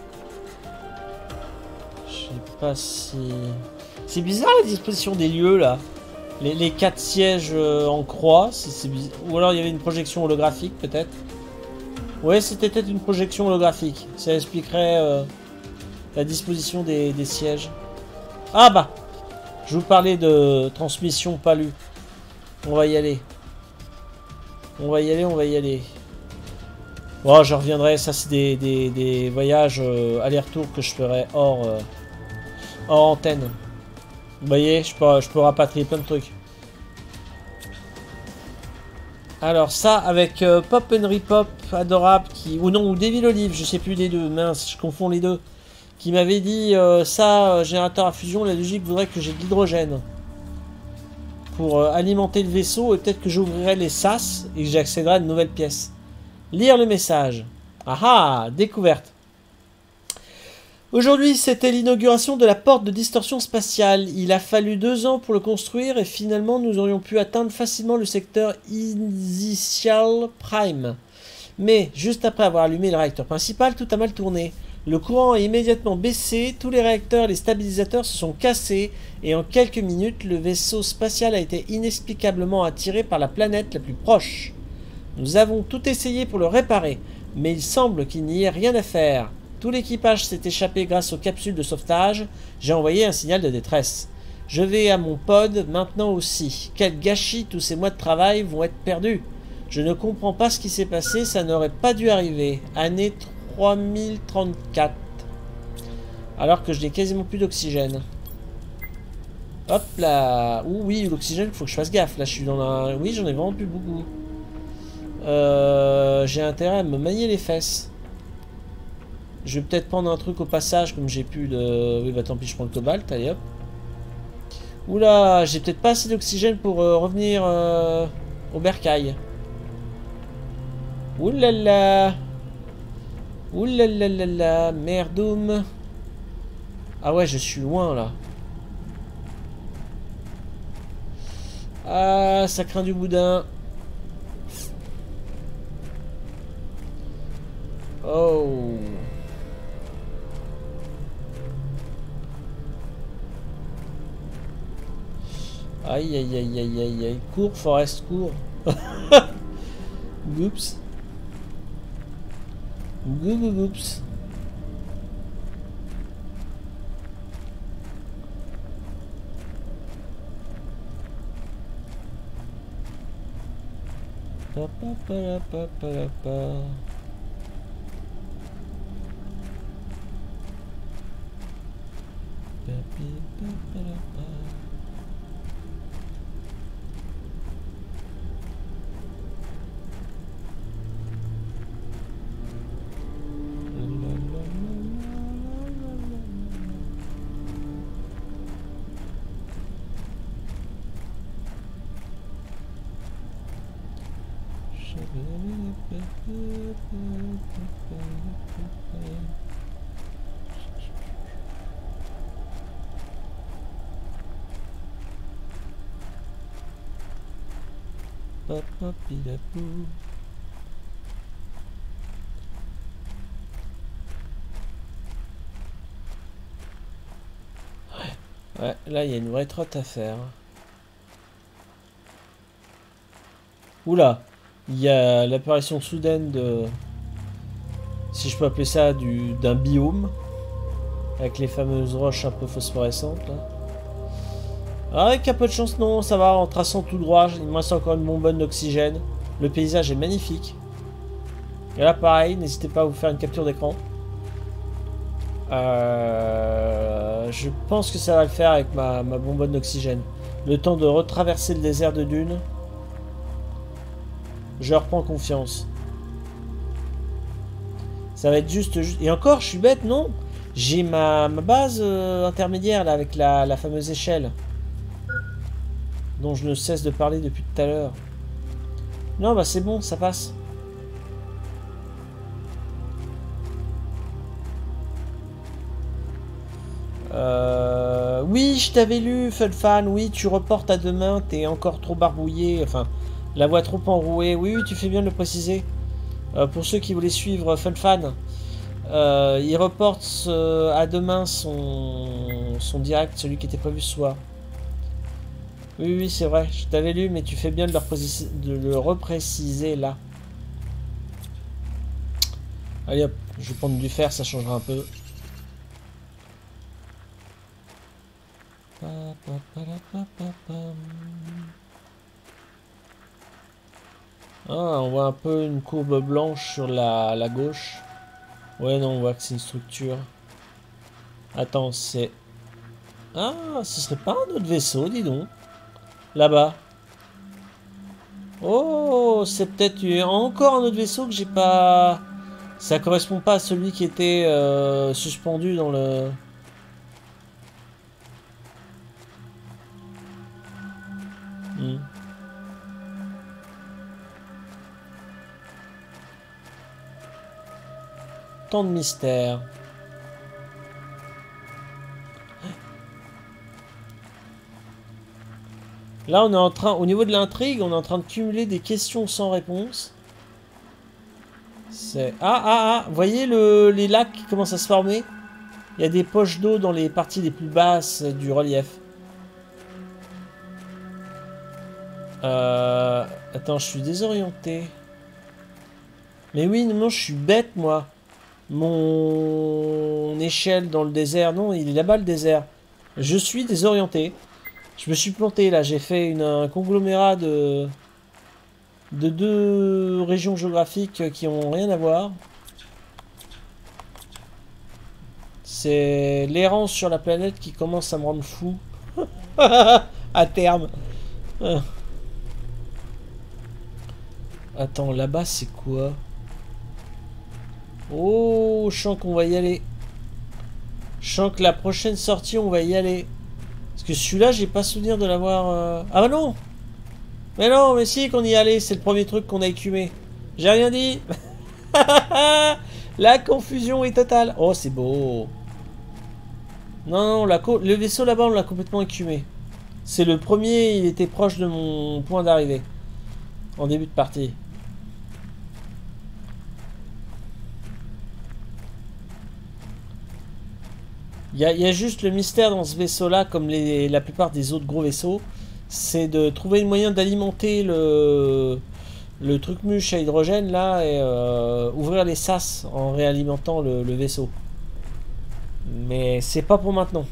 Je sais pas si. C'est bizarre la disposition des lieux là. Les, les quatre sièges euh, en croix. Si c'est bizarre. Ou alors il y avait une projection holographique peut-être. Ouais, c'était peut-être une projection holographique. Ça expliquerait euh, la disposition des, des sièges. Ah bah, je vous parlais de transmission pas lue. On va y aller. On va y aller, on va y aller. Bon, je reviendrai. Ça, c'est des, des, des voyages euh, aller-retour que je ferai hors, euh, hors antenne. Vous voyez, je peux, je peux rapatrier plein de trucs. Alors ça, avec euh, Pop and Repop, adorable, qui... ou non, ou Devil Olive, je sais plus des deux. Mince, je confonds les deux. Qui m'avait dit, euh, ça, euh, générateur à fusion, la logique voudrait que j'ai de l'hydrogène. Pour euh, alimenter le vaisseau, et peut-être que j'ouvrirai les sas et que j'accéderai à de nouvelles pièces. Lire le message. Ah ah, découverte. Aujourd'hui, c'était l'inauguration de la porte de distorsion spatiale. Il a fallu deux ans pour le construire et finalement, nous aurions pu atteindre facilement le secteur Initial Prime. Mais, juste après avoir allumé le réacteur principal, tout a mal tourné. Le courant a immédiatement baissé, tous les réacteurs et les stabilisateurs se sont cassés et en quelques minutes, le vaisseau spatial a été inexplicablement attiré par la planète la plus proche. Nous avons tout essayé pour le réparer, mais il semble qu'il n'y ait rien à faire. Tout l'équipage s'est échappé grâce aux capsules de sauvetage. J'ai envoyé un signal de détresse. Je vais à mon pod maintenant aussi. Quel gâchis, tous ces mois de travail vont être perdus. Je ne comprends pas ce qui s'est passé, ça n'aurait pas dû arriver. Année trois mille trente-quatre. Alors que je n'ai quasiment plus d'oxygène. Hop là. Ouh oui, l'oxygène, il faut que je fasse gaffe. Là, je suis dans la... oui, j'en ai vraiment plus beaucoup. Euh, j'ai intérêt à me manier les fesses. Je vais peut-être prendre un truc au passage, comme j'ai plus de... oui, bah tant pis, je prends le cobalt, allez hop. Oula, j'ai peut-être pas assez d'oxygène pour euh, revenir euh, au bercail. Oulala. Oulalalala, merdoum. Ah ouais, je suis loin, là. Ah, ça craint du boudin. Oh. Aïe aïe aïe aïe aïe aïe. Cours, Forest, cours. Oups. Oups. Pa pa pa la pa pa la pa. Pa pi pa pa la pa. Ouais, là il y a une vraie trotte à faire. Oula, il y a l'apparition soudaine de, si je peux appeler ça, du d'un biome avec les fameuses roches un peu phosphorescentes là. Avec un peu de chance, non, ça va, en traçant tout droit, il me reste encore une bonbonne d'oxygène. Le paysage est magnifique. Et là, pareil, n'hésitez pas à vous faire une capture d'écran. Euh, je pense que ça va le faire avec ma, ma bonbonne d'oxygène. Le temps de retraverser le désert de dunes. Je reprends confiance. Ça va être juste... juste... Et encore, je suis bête, non? J'ai ma, ma base euh, intermédiaire, là, avec la, la fameuse échelle. Dont je ne cesse de parler depuis tout à l'heure. Non, bah c'est bon, ça passe. Euh... Oui, je t'avais lu, Funfan. Oui, tu reportes à demain, t'es encore trop barbouillé. Enfin, la voix trop enrouée. Oui, oui, tu fais bien de le préciser. Euh, pour ceux qui voulaient suivre Funfan, euh, il reporte euh, à demain son, son direct, celui qui était prévu ce soir. Oui, oui, c'est vrai, je t'avais lu, mais tu fais bien de le, de le repréciser là. Allez hop, je vais prendre du fer, ça changera un peu. Ah, on voit un peu une courbe blanche sur la, la gauche. Ouais, non, on voit que c'est une structure. Attends, c'est... Ah, ce serait pas un autre vaisseau, dis donc. Là-bas. Oh, c'est peut-être encore un autre vaisseau que j'ai pas... Ça correspond pas à celui qui était euh, suspendu dans le... Hmm. Tant de mystère. Là, on est en train, au niveau de l'intrigue, on est en train de cumuler des questions sans réponse. C'est... Ah, ah, ah, vous voyez le, les lacs qui commencent à se former? Il y a des poches d'eau dans les parties les plus basses du relief. Euh... Attends, je suis désorienté. Mais oui, non, je suis bête, moi. Mon échelle dans le désert, non, il est là-bas le désert. Je suis désorienté. Je me suis planté là, j'ai fait une, un conglomérat de, de deux régions géographiques qui ont rien à voir. C'est l'errance sur la planète qui commence à me rendre fou. À terme. Attends, là-bas c'est quoi? Oh, je sens qu'on va y aller. Je sens que la prochaine sortie on va y aller. Parce que celui-là, j'ai pas souvenir de l'avoir... Euh... Ah bah non! Mais non, mais si qu'on y allait, c'est le premier truc qu'on a écumé. J'ai rien dit. La confusion est totale. Oh, c'est beau. Non, non, la co le vaisseau là-bas, on l'a complètement écumé. C'est le premier, il était proche de mon point d'arrivée. En début de partie. Il y, y a juste le mystère dans ce vaisseau-là, comme les, la plupart des autres gros vaisseaux, c'est de trouver le moyen d'alimenter le, le truc mûche à hydrogène là et euh, ouvrir les sas en réalimentant le, le vaisseau. Mais c'est pas pour maintenant.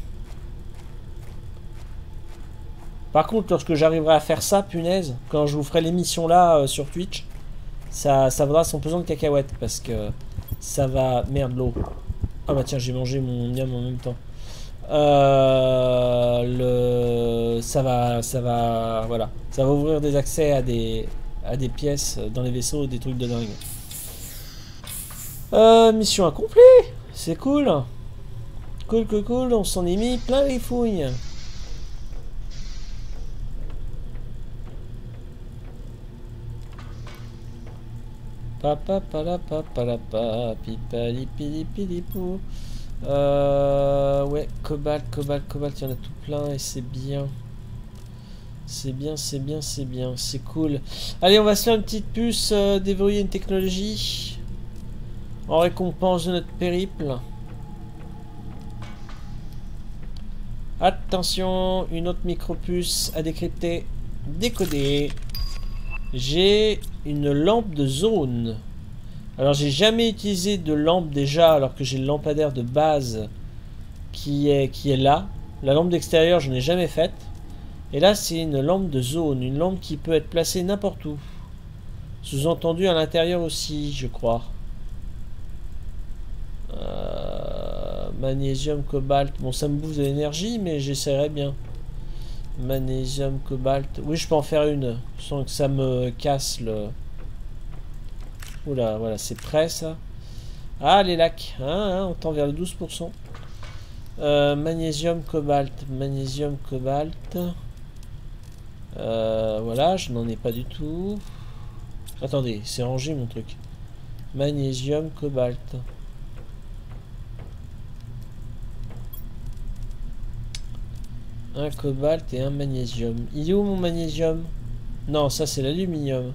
Par contre, lorsque j'arriverai à faire ça, punaise, quand je vous ferai l'émission là euh, sur Twitch, ça, ça vaudra son pesant de cacahuètes parce que ça va... Merde, l'eau. Ah bah tiens, j'ai mangé mon miam en même temps. Euh, le... Ça va... Ça va... Voilà. Ça va ouvrir des accès à des, à des pièces dans les vaisseaux, des trucs de dingue. Euh, mission accomplie. C'est cool. Cool, cool, cool. On s'en est mis plein les fouilles. Papa pala papa pa pipali pili pili pou. Euh ouais, cobalt, cobalt, cobalt, il y en a tout plein et c'est bien. C'est bien, c'est bien, c'est bien, c'est cool. Allez, on va se faire une petite puce, euh, déverrouiller une technologie en récompense de notre périple. Attention, une autre micro-puce à décrypter, décoder. J'ai une lampe de zone. Alors j'ai jamais utilisé de lampe déjà alors que j'ai le lampadaire de base qui est, qui est là. La lampe d'extérieur je n'ai jamais faite. Et là c'est une lampe de zone. Une lampe qui peut être placée n'importe où. Sous-entendu à l'intérieur aussi je crois. Euh, magnésium, cobalt. Bon ça me bouffe de l'énergie mais j'essaierai bien. Magnésium, cobalt. Oui, je peux en faire une sans que ça me casse le... Oula, voilà, c'est prêt ça. Ah, les lacs. Hein, hein, on tend vers le douze pour cent. Euh, magnésium, cobalt. Magnésium, cobalt. Euh, voilà, je n'en ai pas du tout. Attendez, c'est rangé mon truc. Magnésium, cobalt. Un cobalt et un magnésium. Il est où mon magnésium? Non, ça c'est l'aluminium.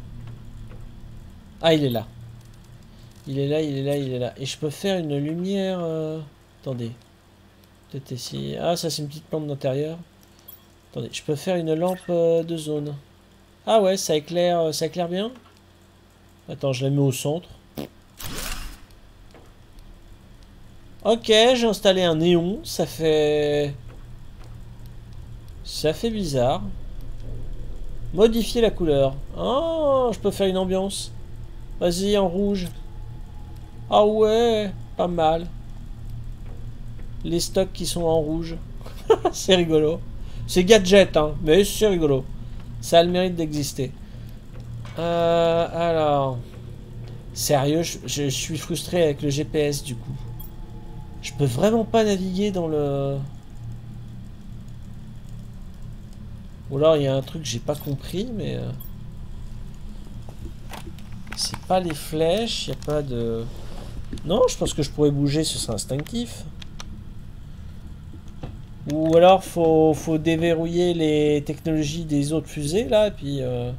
Ah, il est là. Il est là, il est là, il est là. Et je peux faire une lumière... Euh... Attendez. Peut-être ici. Ah, ça c'est une petite lampe d'intérieur. Attendez, je peux faire une lampe euh, de zone. Ah ouais, ça éclaire, ça éclaire bien. Attends, je la mets au centre. Ok, j'ai installé un néon. Ça fait... Ça fait bizarre. Modifier la couleur. Oh, je peux faire une ambiance. Vas-y, en rouge. Ah ouais, pas mal. Les stocks qui sont en rouge. C'est rigolo. C'est gadget, hein, mais c'est rigolo. Ça a le mérite d'exister. Euh, alors... Sérieux, je, je, je suis frustré avec le G P S, du coup. Je peux vraiment pas naviguer dans le... Ou alors il y a un truc que j'ai pas compris, mais... Euh... C'est pas les flèches, il n'y a pas de... Non, je pense que je pourrais bouger, ce serait instinctif. Ou alors faut, faut déverrouiller les technologies des autres fusées, là, et puis... Euh...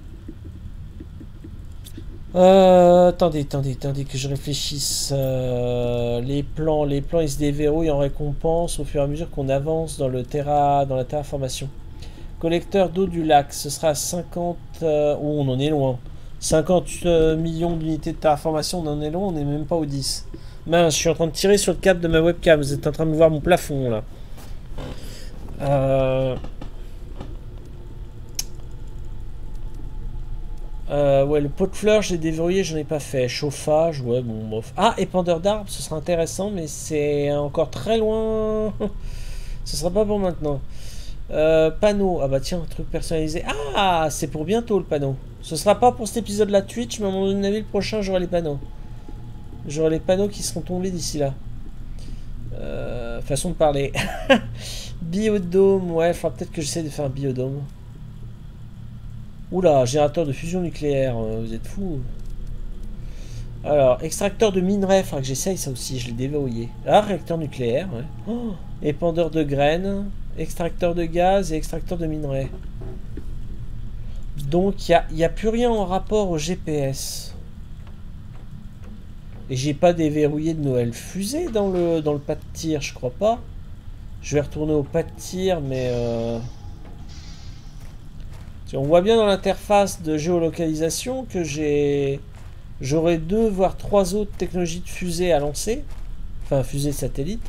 Euh, attendez, attendez, attendez que je réfléchisse. Euh, les plans, les plans ils se déverrouillent en récompense au fur et à mesure qu'on avance dans le terra, dans la terraformation. Collecteur d'eau du lac, ce sera cinquante... Euh, oh, on en est loin. cinquante euh, millions d'unités de terraformation, on en est loin, on n'est même pas au dix. Mince, je suis en train de tirer sur le câble de ma webcam, vous êtes en train de voir mon plafond, là. Euh... Euh, ouais, le pot de fleurs, j'ai déverrouillé, j'en ai pas fait. Chauffage, ouais, bon, bof. Ah, épandeur d'arbres, ce sera intéressant, mais c'est encore très loin. Ce sera pas pour maintenant. Euh, panneau, ah bah tiens, un truc personnalisé. Ah, c'est pour bientôt le panneau. Ce sera pas pour cet épisode là Twitch, mais à mon avis, le prochain, j'aurai les panneaux. J'aurai les panneaux qui seront tombés d'ici là. Euh, façon de parler. Biodôme, ouais, il faudra peut-être que j'essaie de faire un biodôme. Oula, générateur de fusion nucléaire, vous êtes fous. Alors, extracteur de minerais, il faudra que j'essaye ça aussi, je l'ai déverrouillé. Ah, réacteur nucléaire, ouais. Oh, épandeur de graines, extracteur de gaz et extracteur de minerais. Donc, il n'y a, y a plus rien en rapport au G P S. Et j'ai pas déverrouillé de Noël fusée dans le, dans le pas de tir, je crois pas. Je vais retourner au pas de tir, mais... Euh... On voit bien dans l'interface de géolocalisation que j'ai... J'aurai deux, voire trois autres technologies de fusée à lancer. Enfin, fusée satellite.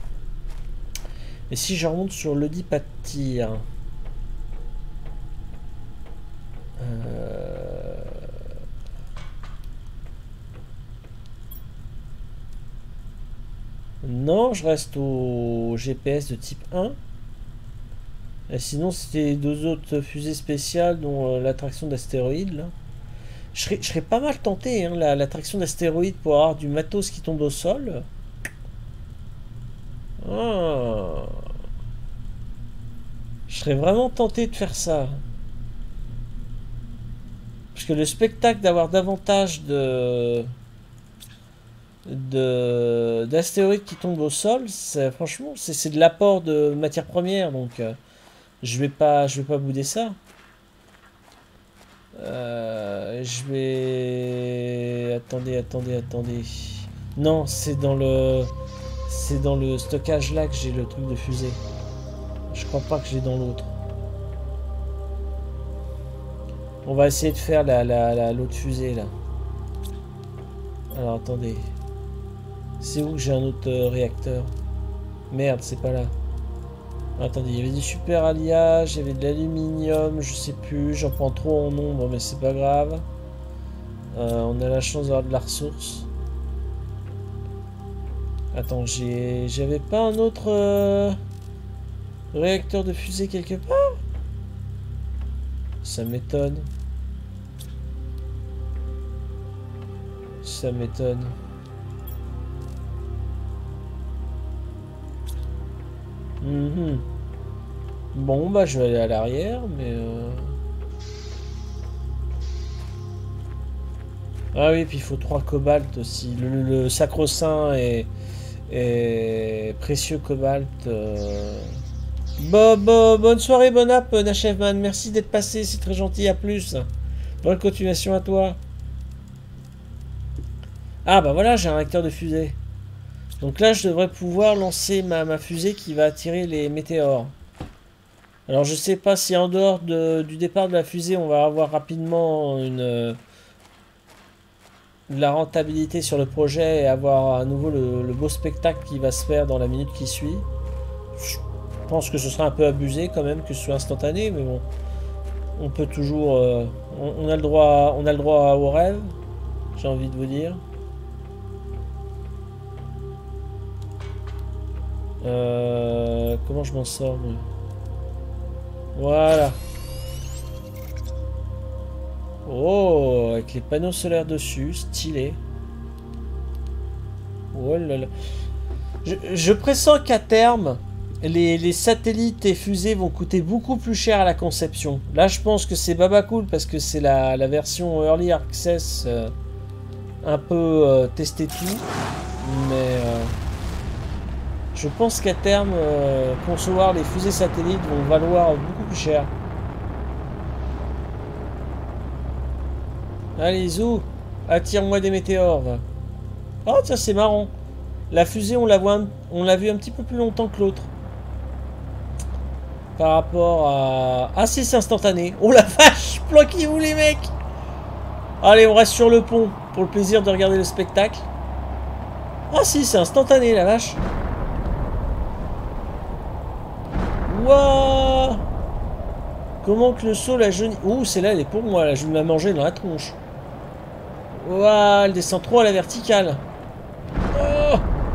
Et si je remonte sur le dit pas de tir... Euh... Non, je reste au G P S de type un. Et sinon, c'était deux autres fusées spéciales, dont euh, l'attraction d'astéroïdes. Je serais, je serais pas mal tenté, hein, l'attraction d'astéroïdes, pour avoir du matos qui tombe au sol. Ah. Je serais vraiment tenté de faire ça. Parce que le spectacle d'avoir davantage de... de d'astéroïdes qui tombent au sol, franchement, c'est de l'apport de matières premières, donc euh, je vais pas, je vais pas bouder ça. Euh, je vais... Attendez, attendez, attendez. Non, c'est dans le... C'est dans le stockage là que j'ai le truc de fusée. Je crois pas que j'ai dans l'autre. On va essayer de faire la, la, la, l'autre fusée là. Alors attendez. C'est où que j'ai un autre euh, réacteur? Merde, c'est pas là. Attendez, il y avait du super alliage, il y avait de l'aluminium, je sais plus, j'en prends trop en nombre, mais c'est pas grave. Euh, on a la chance d'avoir de la ressource. Attends, j'ai, j'avais pas un autre euh, réacteur de fusée quelque part? Ça m'étonne. Ça m'étonne. Mmh. Bon, bah je vais aller à l'arrière, mais... Euh... Ah oui, puis il faut trois cobalt aussi. Le, le sacro-saint et, et précieux cobalt. Euh... Bon, bon, bonne soirée, bonne app, Nachevman. Merci d'être passé, c'est très gentil, à plus. Bonne continuation à toi. Ah bah voilà, j'ai un réacteur de fusée. Donc là, je devrais pouvoir lancer ma, ma fusée qui va attirer les météores. Alors, je sais pas si en dehors de, du départ de la fusée, on va avoir rapidement une euh, de la rentabilité sur le projet et avoir à nouveau le, le beau spectacle qui va se faire dans la minute qui suit. Je pense que ce sera un peu abusé quand même que ce soit instantané, mais bon, on peut toujours, euh, on, on a le droit, on a le droit au rêve. J'ai envie de vous dire. Euh, comment je m'en sors moi? Voilà. Oh, avec les panneaux solaires dessus, stylé. Oh là là. Je, je pressens qu'à terme, les, les satellites et fusées vont coûter beaucoup plus cher à la conception. Là, je pense que c'est baba cool parce que c'est la, la version Early Access, euh, un peu euh, tester tout, mais... Euh, je pense qu'à terme, euh, concevoir les fusées satellites vont valoir beaucoup plus cher. Allez, Zou, attire-moi des météores, va. Oh, tiens, c'est marrant. La fusée, on la voit, on l'a vue un petit peu plus longtemps que l'autre. Par rapport à... Ah, si, c'est instantané. Oh la vache, planquez-vous les mecs. Allez, on reste sur le pont pour le plaisir de regarder le spectacle. Ah, si, c'est instantané, la vache. Wouah! Comment que le saut la jaune... Ouh, celle-là, elle est pour moi, là, je vais me la manger dans la tronche. Wouah, elle descend trop à la verticale. Oh!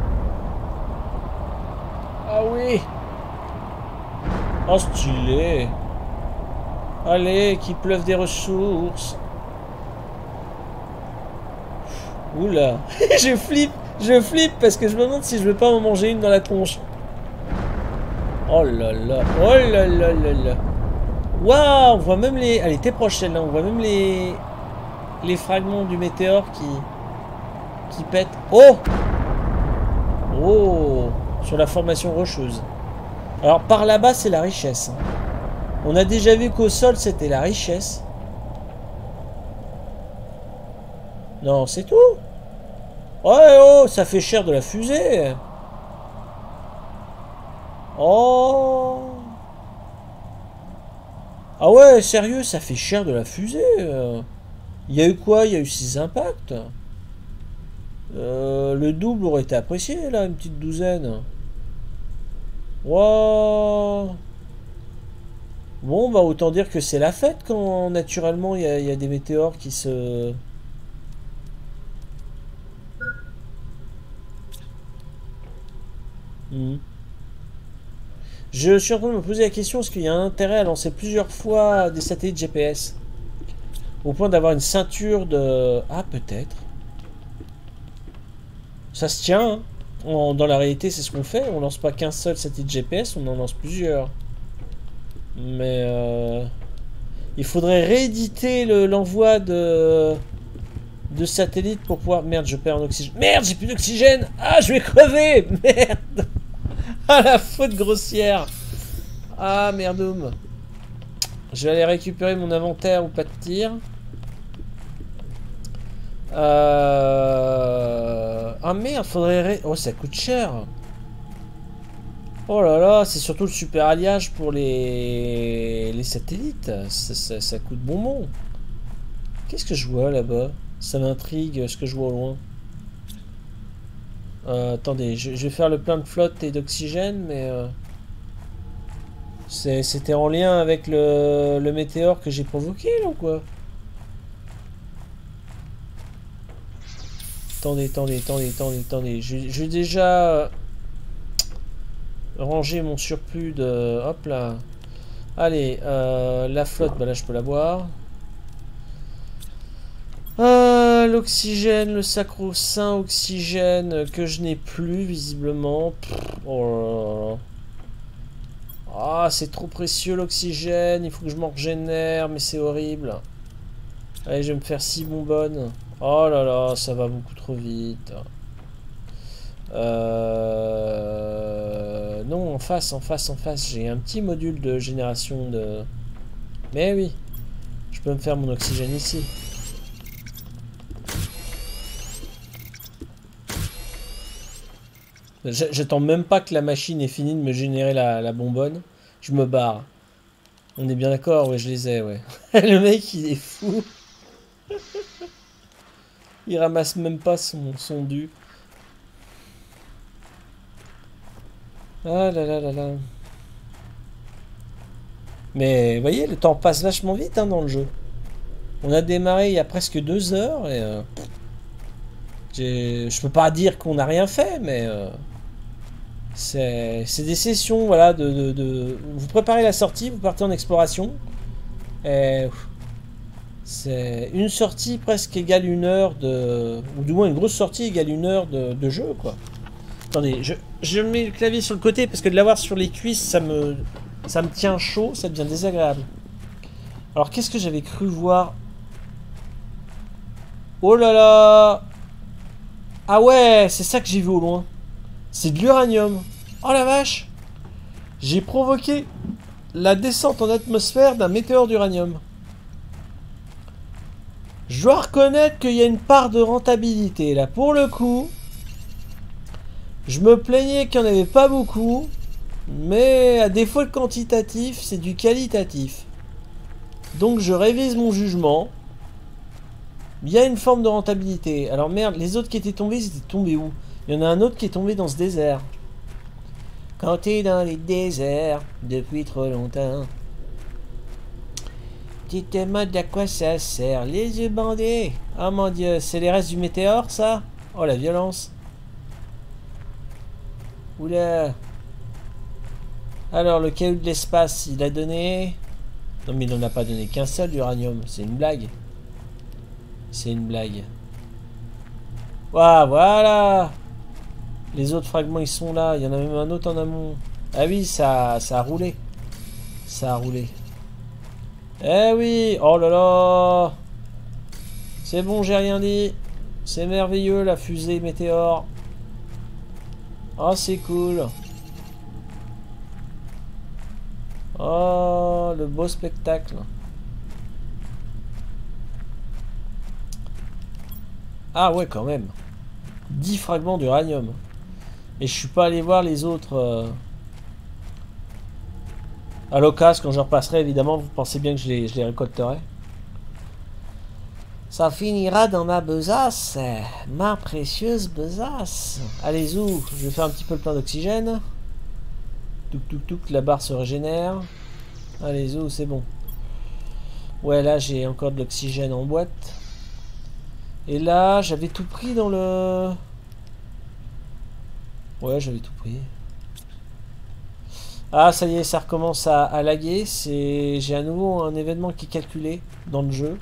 Ah oui! Oh, stylé! Allez, qu'il pleuve des ressources. Oula! Je flippe! Je flippe parce que je me demande si je vais pas m'en manger une dans la tronche. Oh là là, oh là là là là. Waouh, on voit même les... Elle était proche celle-là, on voit même les... Les fragments du météore qui... Qui pètent. Oh! Oh! Sur la formation rocheuse. Alors par là-bas, c'est la richesse. On a déjà vu qu'au sol, c'était la richesse. Non, c'est tout. Ouais, oh, ça fait cher de la fusée. Oh. Ah ouais, sérieux, ça fait cher de la fusée. Il y a eu quoi? Il y a eu six impacts. Euh, le double aurait été apprécié, là, une petite douzaine. Wow. Bon, bah autant dire que c'est la fête quand naturellement il y, a- il y a des météores qui se... Hmm. Je suis en train de me poser la question, est-ce qu'il y a un intérêt à lancer plusieurs fois des satellites G P S? Au point d'avoir une ceinture de... Ah, peut-être. Ça se tient, hein. En- dans la réalité, c'est ce qu'on fait. On lance pas qu'un seul satellite G P S, on en lance plusieurs. Mais... euh, il faudrait rééditer le- l'envoi de... de satellites pour pouvoir... Merde, je perds en oxygène. Merde, j'ai plus d'oxygène. Ah, je vais crever. Merde. Ah, la faute grossière. Ah, merdoum. Je vais aller récupérer mon inventaire ou pas de tir. Euh... Ah merde, faudrait... ré- Oh, ça coûte cher. Oh là là, c'est surtout le super alliage pour les, les satellites. Ça, ça- ça coûte bonbon. Qu'est-ce que je vois là-bas? Ça m'intrigue ce que je vois au loin. Euh, attendez, je, je vais faire le plein de flotte et d'oxygène, mais... euh, c'est- c'était en lien avec le, le météore que j'ai provoqué, là, ou quoi? Attendez, attendez, attendez, attendez, attendez. Je, je vais déjà euh, ranger mon surplus de... Hop là. Allez, euh, la flotte, bah là je peux la boire. Euh, l'oxygène, le sacro-saint oxygène que je n'ai plus visiblement. Pff, oh là là. Ah, c'est trop précieux l'oxygène, il faut que je m'en régénère, mais c'est horrible. Allez, je vais me faire six bonbonnes. Oh là là, ça va beaucoup trop vite. Euh... Non, en face, en face, en face, j'ai un petit module de génération de... Mais oui, je peux me faire mon oxygène ici. J'attends même pas que la machine ait fini de me générer la, la bonbonne. Je me barre. On est bien d'accord, ouais, je les ai, ouais. Le mec, il est fou. Il ramasse même pas son, son dû. Ah là là là là. Mais vous voyez, le temps passe vachement vite hein, dans le jeu. On a démarré il y a presque deux heures et... Euh, je peux pas dire qu'on n'a rien fait, mais... Euh, c'est des sessions, voilà, de, de, de... Vous préparez la sortie, vous partez en exploration. Et... C'est une sortie presque égale une heure de... Ou du moins une grosse sortie égale une heure de, de jeu, quoi. Attendez, je, je mets le clavier sur le côté parce que de l'avoir sur les cuisses, ça me, ça me tient chaud, ça devient désagréable. Alors, qu'est-ce que j'avais cru voir? Oh là là! Ah ouais, c'est ça que j'ai vu au loin. C'est de l'uranium. Oh la vache! J'ai provoqué la descente en atmosphère d'un météore d'uranium. Je dois reconnaître qu'il y a une part de rentabilité là. Pour le coup, je me plaignais qu'il n'y en avait pas beaucoup, mais à défaut de quantitatif, c'est du qualitatif. Donc je révise mon jugement. Il y a une forme de rentabilité. Alors merde, les autres qui étaient tombés, ils étaient tombés où? Il y en a un autre qui est tombé dans ce désert. Quand t'es dans les déserts depuis trop longtemps, tu te demandes à quoi ça sert. Les yeux bandés. Oh mon dieu, c'est les restes du météore ça? Oh la violence. Oula. Alors le caillou de l'espace, il a donné... Non mais il n'en a pas donné qu'un seul d'uranium. C'est une blague. C'est une blague. Waouh, voilà. Les autres fragments ils sont là. Il y en a même un autre en amont. Ah oui, ça, ça a roulé. Ça a roulé. Eh oui. Oh là là. C'est bon, j'ai rien dit. C'est merveilleux la fusée météore. Oh c'est cool. Oh le beau spectacle. Ah ouais quand même. dix fragments d'uranium. Et je suis pas allé voir les autres... Euh... À l'occasion, quand je repasserai, évidemment, vous pensez bien que je les, je les récolterai. Ça finira dans ma besace, ma précieuse besace. Allez, zou, je vais faire un petit peu le plein d'oxygène. Touc, touc, touc, la barre se régénère. Allez, zou, c'est bon. Ouais, là, j'ai encore de l'oxygène en boîte. Et là, j'avais tout pris dans le... Ouais, j'avais tout pris. Ah, ça y est, ça recommence à, à laguer. J'ai à nouveau un événement qui est calculé dans le jeu.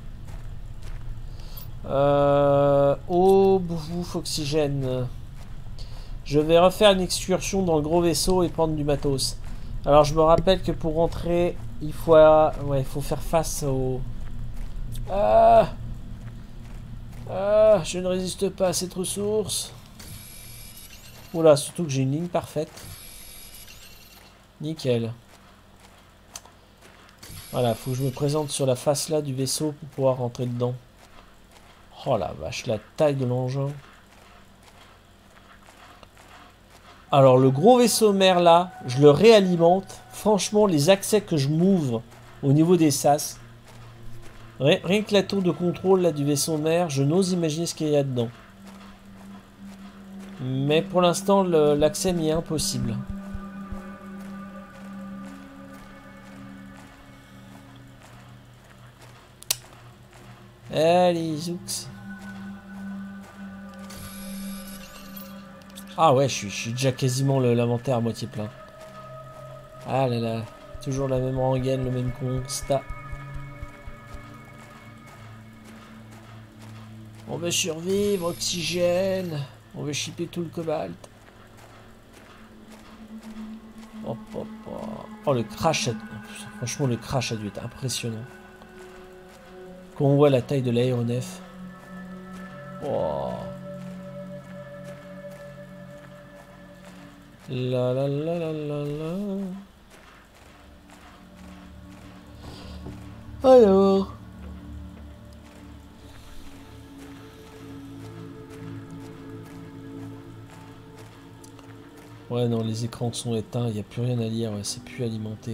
Euh, eau, bouffe, oxygène. Je vais refaire une excursion dans le gros vaisseau et prendre du matos. Alors, je me rappelle que pour rentrer, il faut, ouais, il faut faire face au... Ah, ah, je ne résiste pas à cette ressource. Oula, surtout que j'ai une ligne parfaite. Nickel. Voilà, faut que je me présente sur la face là du vaisseau pour pouvoir rentrer dedans. Oh la vache, la taille de l'engin. Alors le gros vaisseau mère là, je le réalimente. Franchement, les accès que je m'ouvre au niveau des sas. Rien, rien que la tour de contrôle là du vaisseau mère, je n'ose imaginer ce qu'il y a dedans. Mais pour l'instant, l'accès m'y est impossible. Allez, zoux. Ah ouais, je suis, je suis déjà quasiment l'inventaire à moitié plein. Ah là là, toujours la même rengaine, le même constat. On va survivre, oxygène. On va shipper tout le cobalt. Hop, hop, hop. Oh, le crash, a... franchement, le crash a dû être impressionnant. Quand on voit la taille de l'aéronef. Oh. La la la la la la. Alors. Ouais, non, les écrans sont éteints, il n'y a plus rien à lire, ouais, c'est plus alimenté.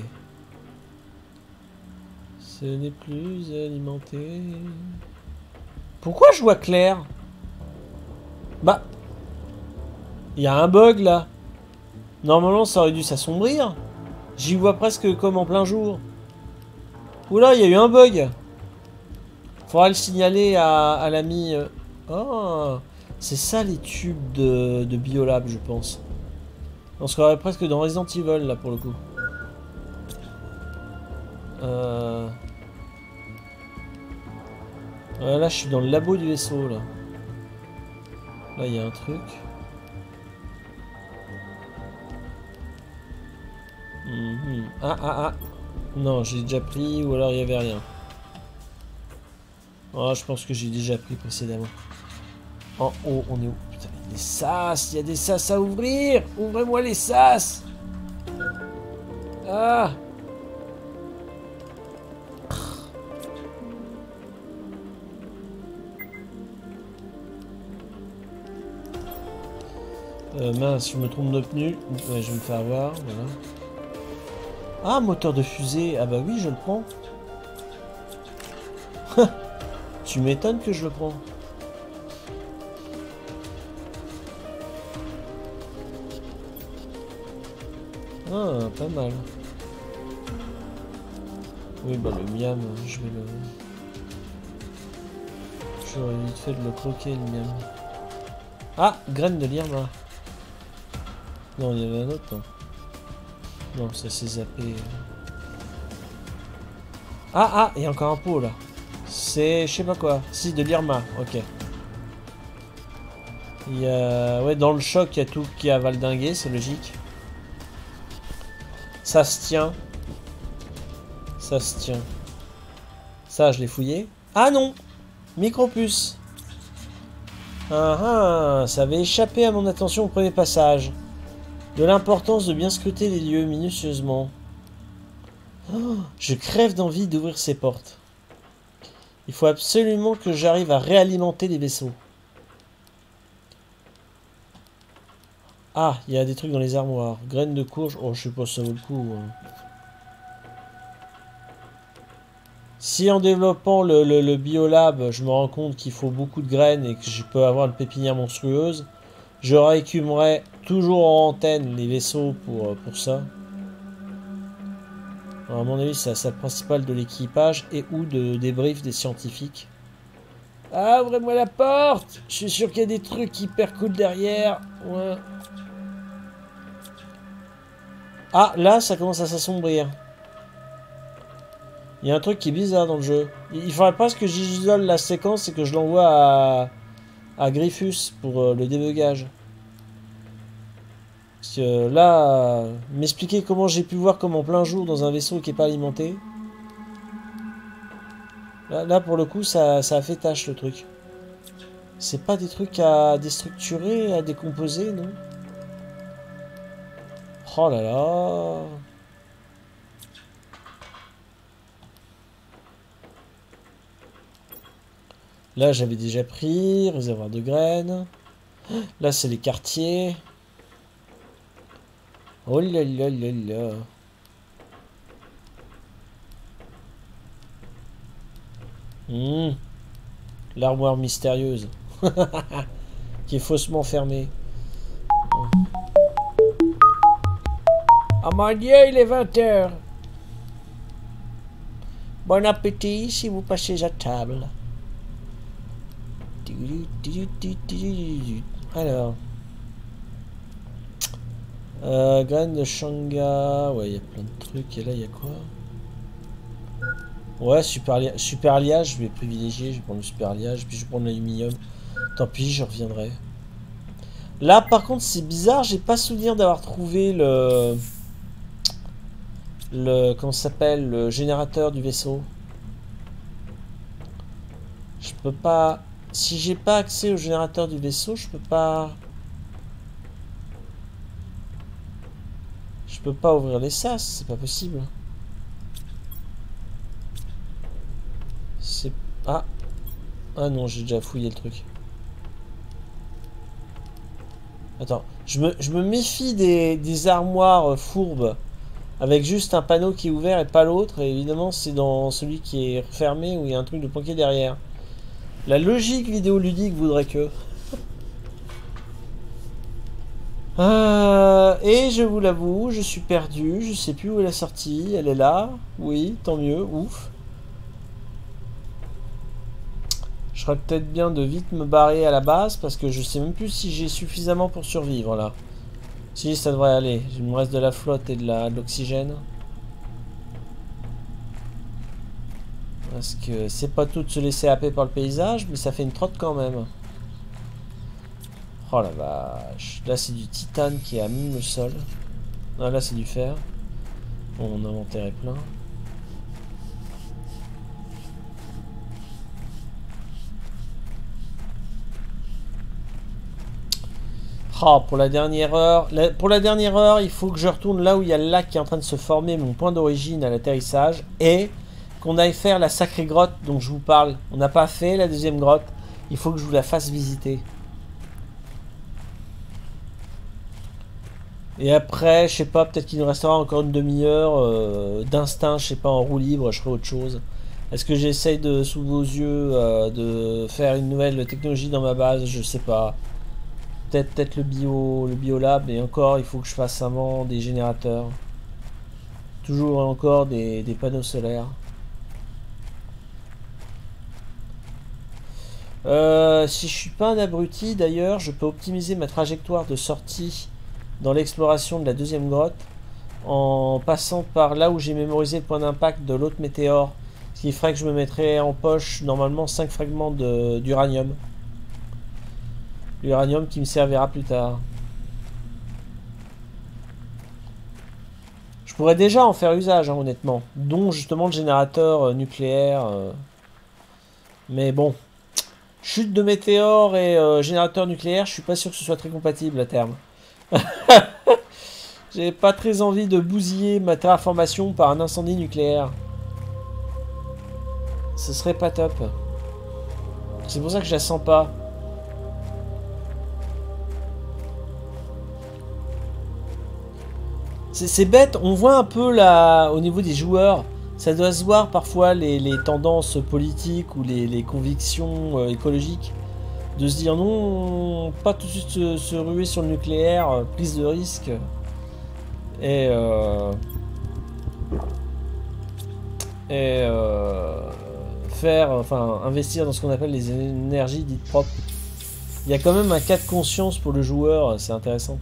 Ce n'est plus alimenté. Pourquoi je vois clair? Bah. Il y a un bug là. Normalement, ça aurait dû s'assombrir. J'y vois presque comme en plein jour. Oula, il y a eu un bug. Faudra le signaler à, à l'ami. Oh, c'est ça les tubes de, de Biolab, je pense. On se croirait presque dans Resident Evil, là, pour le coup. Euh... Ouais, là, je suis dans le labo du vaisseau, là. Là, il y a un truc. Mm-hmm. Ah, ah, ah. Non, j'ai déjà pris, ou alors il n'y avait rien. Oh, je pense que j'ai déjà pris précédemment. En haut, on est où? Putain, il y a des sas, il y a des sas à ouvrir. Ouvrez-moi les sas. Ah. Euh, mince, je me trompe de pneu. Ouais, je vais me faire avoir, voilà. Ah, moteur de fusée. Ah bah oui, je le prends. Tu m'étonnes que je le prends. Ah, pas mal. Oui, bah le miam, je vais le... J'aurais vite fait de le croquer, le miam. Ah, graine de l'Irma. Non, il y avait un autre, non. Non, ça s'est zappé. Ah, ah, il y a encore un pot, là. C'est, je sais pas quoi. Si, de l'Irma, ok. Il y a... Ouais, dans le choc, il y a tout qui a valdingué, c'est logique. Ça se tient. Ça se tient. Ça, je l'ai fouillé. Ah non! Micropuce. Ah ah, ça avait échappé à mon attention au premier passage. De l'importance de bien scruter les lieux minutieusement. Oh, je crève d'envie d'ouvrir ces portes. Il faut absolument que j'arrive à réalimenter les vaisseaux. Ah, il y a des trucs dans les armoires. Graines de courge. Oh, je sais pas si ça vaut le coup. Hein. Si en développant le, le, le biolab, je me rends compte qu'il faut beaucoup de graines et que je peux avoir une pépinière monstrueuse, je réécumerai toujours en antenne les vaisseaux pour, pour ça. Alors, à mon avis, c'est la salle principale de l'équipage et ou de débrief des scientifiques. Ah, ouvrez-moi la porte! Je suis sûr qu'il y a des trucs hyper cool derrière. Ouais. Ah, là, ça commence à s'assombrir. Il y a un truc qui est bizarre dans le jeu. Il faudrait presque que j'isole la séquence et que je l'envoie à, à Griffus pour euh, le débugage. Parce que là, euh, m'expliquer comment j'ai pu voir comme en plein jour dans un vaisseau qui n'est pas alimenté. Là, là pour le coup, ça, ça a fait tâche le truc. C'est pas des trucs à déstructurer, à décomposer, non? Oh là là. Là, j'avais déjà pris, réservoir de graines. Là, c'est les quartiers. Oh là là là là. Mmh. L'armoire mystérieuse. Qui est faussement fermée. Ah mon Dieu, il est vingt heures. Bon appétit si vous passez à table. Alors. Euh, graines de Shanga. Ouais, il y a plein de trucs. Et là, il y a quoi? Ouais, super, lia... super alliage, je vais privilégier. Je vais prendre le super alliage, puis je vais prendre l'aluminium. Tant pis, je reviendrai. Là, par contre, c'est bizarre. J'ai pas souvenir d'avoir trouvé le... Le... Comment ça s'appelle? Le générateur du vaisseau. Je peux pas... Si j'ai pas accès au générateur du vaisseau, je peux pas... Je peux pas ouvrir les sas, c'est pas possible. C'est... Ah. Ah non, j'ai déjà fouillé le truc. Attends, je me, je me méfie des, des armoires fourbes avec juste un panneau qui est ouvert et pas l'autre. Et évidemment, c'est dans celui qui est fermé où il y a un truc de planqué derrière. La logique vidéoludique voudrait que... Euh, et je vous l'avoue, je suis perdu, je sais plus où est la sortie, elle est là, oui, tant mieux, ouf. Je ferais peut-être bien de vite me barrer à la base parce que je sais même plus si j'ai suffisamment pour survivre là. Si, ça devrait aller, il me reste de la flotte et de l'oxygène. Parce que c'est pas tout de se laisser happer par le paysage, mais ça fait une trotte quand même. Oh la vache. Là, c'est du titane qui est à mine le sol. Ah, là, c'est du fer. Bon, mon inventaire est plein. Oh, pour la dernière heure. La, pour la dernière heure, il faut que je retourne là où il y a le lac qui est en train de se former, mon point d'origine à l'atterrissage. Et qu'on aille faire la sacrée grotte dont je vous parle. On n'a pas fait la deuxième grotte. Il faut que je vous la fasse visiter. Et après, je sais pas, peut-être qu'il nous restera encore une demi-heure euh, d'instinct, je sais pas, en roue libre, je ferai autre chose. Est-ce que j'essaye de, sous vos yeux, euh, de faire une nouvelle technologie dans ma base? Je sais pas. Peut-être peut-être le bio, le biolab, et encore, il faut que je fasse avant des générateurs. Toujours et encore des, des panneaux solaires. Euh, si je suis pas un abruti, d'ailleurs, je peux optimiser ma trajectoire de sortie dans l'exploration de la deuxième grotte en passant par là où j'ai mémorisé le point d'impact de l'autre météore, ce qui ferait que je me mettrais en poche normalement cinq fragments d'uranium. L'uranium qui me servira plus tard. Je pourrais déjà en faire usage, hein, honnêtement, dont justement le générateur euh, nucléaire. Euh... Mais bon, chute de météore et euh, générateur nucléaire, je suis pas sûr que ce soit très compatible à terme. J'ai pas très envie de bousiller ma terraformation par un incendie nucléaire. Ce serait pas top. C'est pour ça que je la sens pas. C'est bête, on voit un peu là, au niveau des joueurs, ça doit se voir parfois les, les tendances politiques ou les, les convictions euh, écologiques, de se dire non, pas tout de suite se, se ruer sur le nucléaire, euh, prise de risque, et, euh, et euh, faire, enfin investir dans ce qu'on appelle les énergies dites propres. Il y a quand même un cas de conscience pour le joueur, c'est intéressant.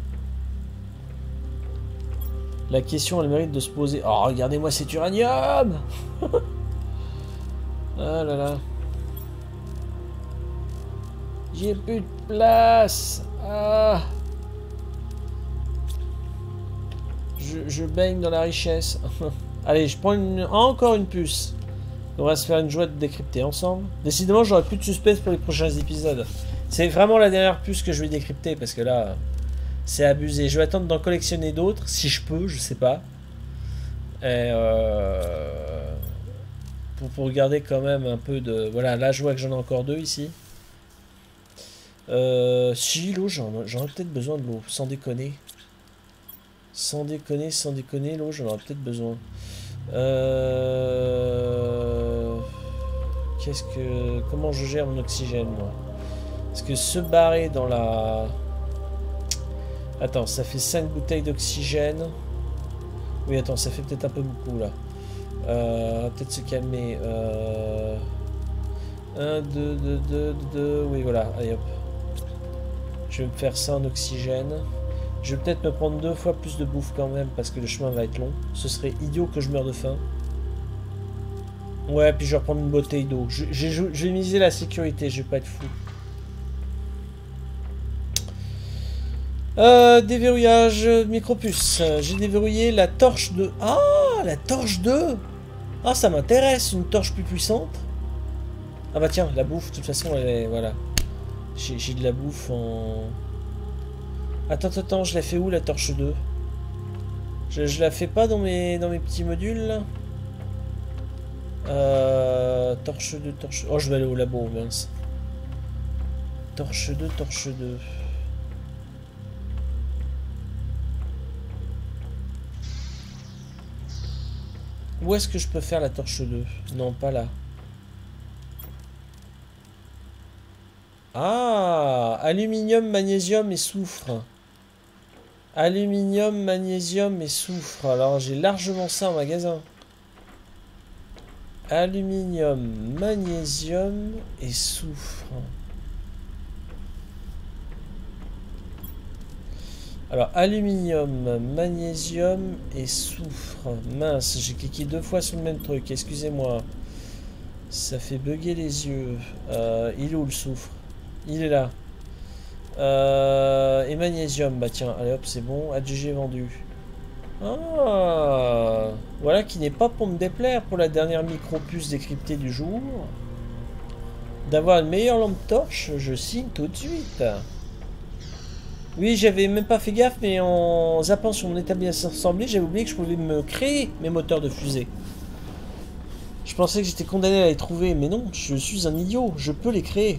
La question, elle mérite de se poser. Oh, regardez-moi cet uranium. Ah là là. J'ai plus de place. Ah. Je, je baigne dans la richesse. Allez, je prends une, encore une puce. On va se faire une joie de décrypter ensemble. Décidément, j'aurai plus de suspense pour les prochains épisodes. C'est vraiment la dernière puce que je vais décrypter parce que là... C'est abusé. Je vais attendre d'en collectionner d'autres, si je peux, je sais pas. Et euh, pour, pour garder quand même un peu de... Voilà, là je vois que j'en ai encore deux ici. Euh, si, l'eau, j'en ai peut-être besoin de l'eau, sans déconner. Sans déconner, sans déconner, l'eau, j'en aurais peut-être besoin. Euh... Qu'est-ce que... Comment je gère mon oxygène, moi? Parce que se barrer dans la... Attends, ça fait cinq bouteilles d'oxygène. Oui, attends, ça fait peut-être un peu beaucoup, là. Euh, peut-être se calmer. Euh... un, deux, deux, deux, deux... Oui, voilà, allez hop. Je vais me faire ça en oxygène. Je vais peut-être me prendre deux fois plus de bouffe quand même, parce que le chemin va être long. Ce serait idiot que je meure de faim. Ouais, puis je vais reprendre une bouteille d'eau. Je, je, je vais miser la sécurité, je vais pas être fou. Euh, déverrouillage micropuce. J'ai déverrouillé la torche de... Ah, la torche deux. Ah, ça m'intéresse, une torche plus puissante. Ah bah tiens, la bouffe, de toute façon, elle est... Voilà. J'ai de la bouffe en... Attends, attends, je la fais où, la torche deux? je, je la fais pas dans mes, dans mes petits modules, là. Euh... Torche deux, torche... Oh, je vais aller au labo, mince. Torche deux, torche deux... Où est-ce que je peux faire la torche deux? Non, pas là. Ah, aluminium, magnésium et soufre. Aluminium, magnésium et soufre. Alors, j'ai largement ça en magasin. Aluminium, magnésium et soufre. Alors, aluminium, magnésium et soufre. Mince, j'ai cliqué deux fois sur le même truc, excusez-moi. Ça fait bugger les yeux. Euh, il est où le soufre? Il est là. Euh, et magnésium, bah tiens, allez hop, c'est bon. Adjugé vendu. Ah, voilà qui n'est pas pour me déplaire pour la dernière micro-puce décryptée du jour. D'avoir une meilleure lampe torche, je signe tout de suite. Oui, j'avais même pas fait gaffe, mais en zappant sur mon établissement assemblée, j'avais oublié que je pouvais me créer mes moteurs de fusée. Je pensais que j'étais condamné à les trouver, mais non, je suis un idiot, je peux les créer.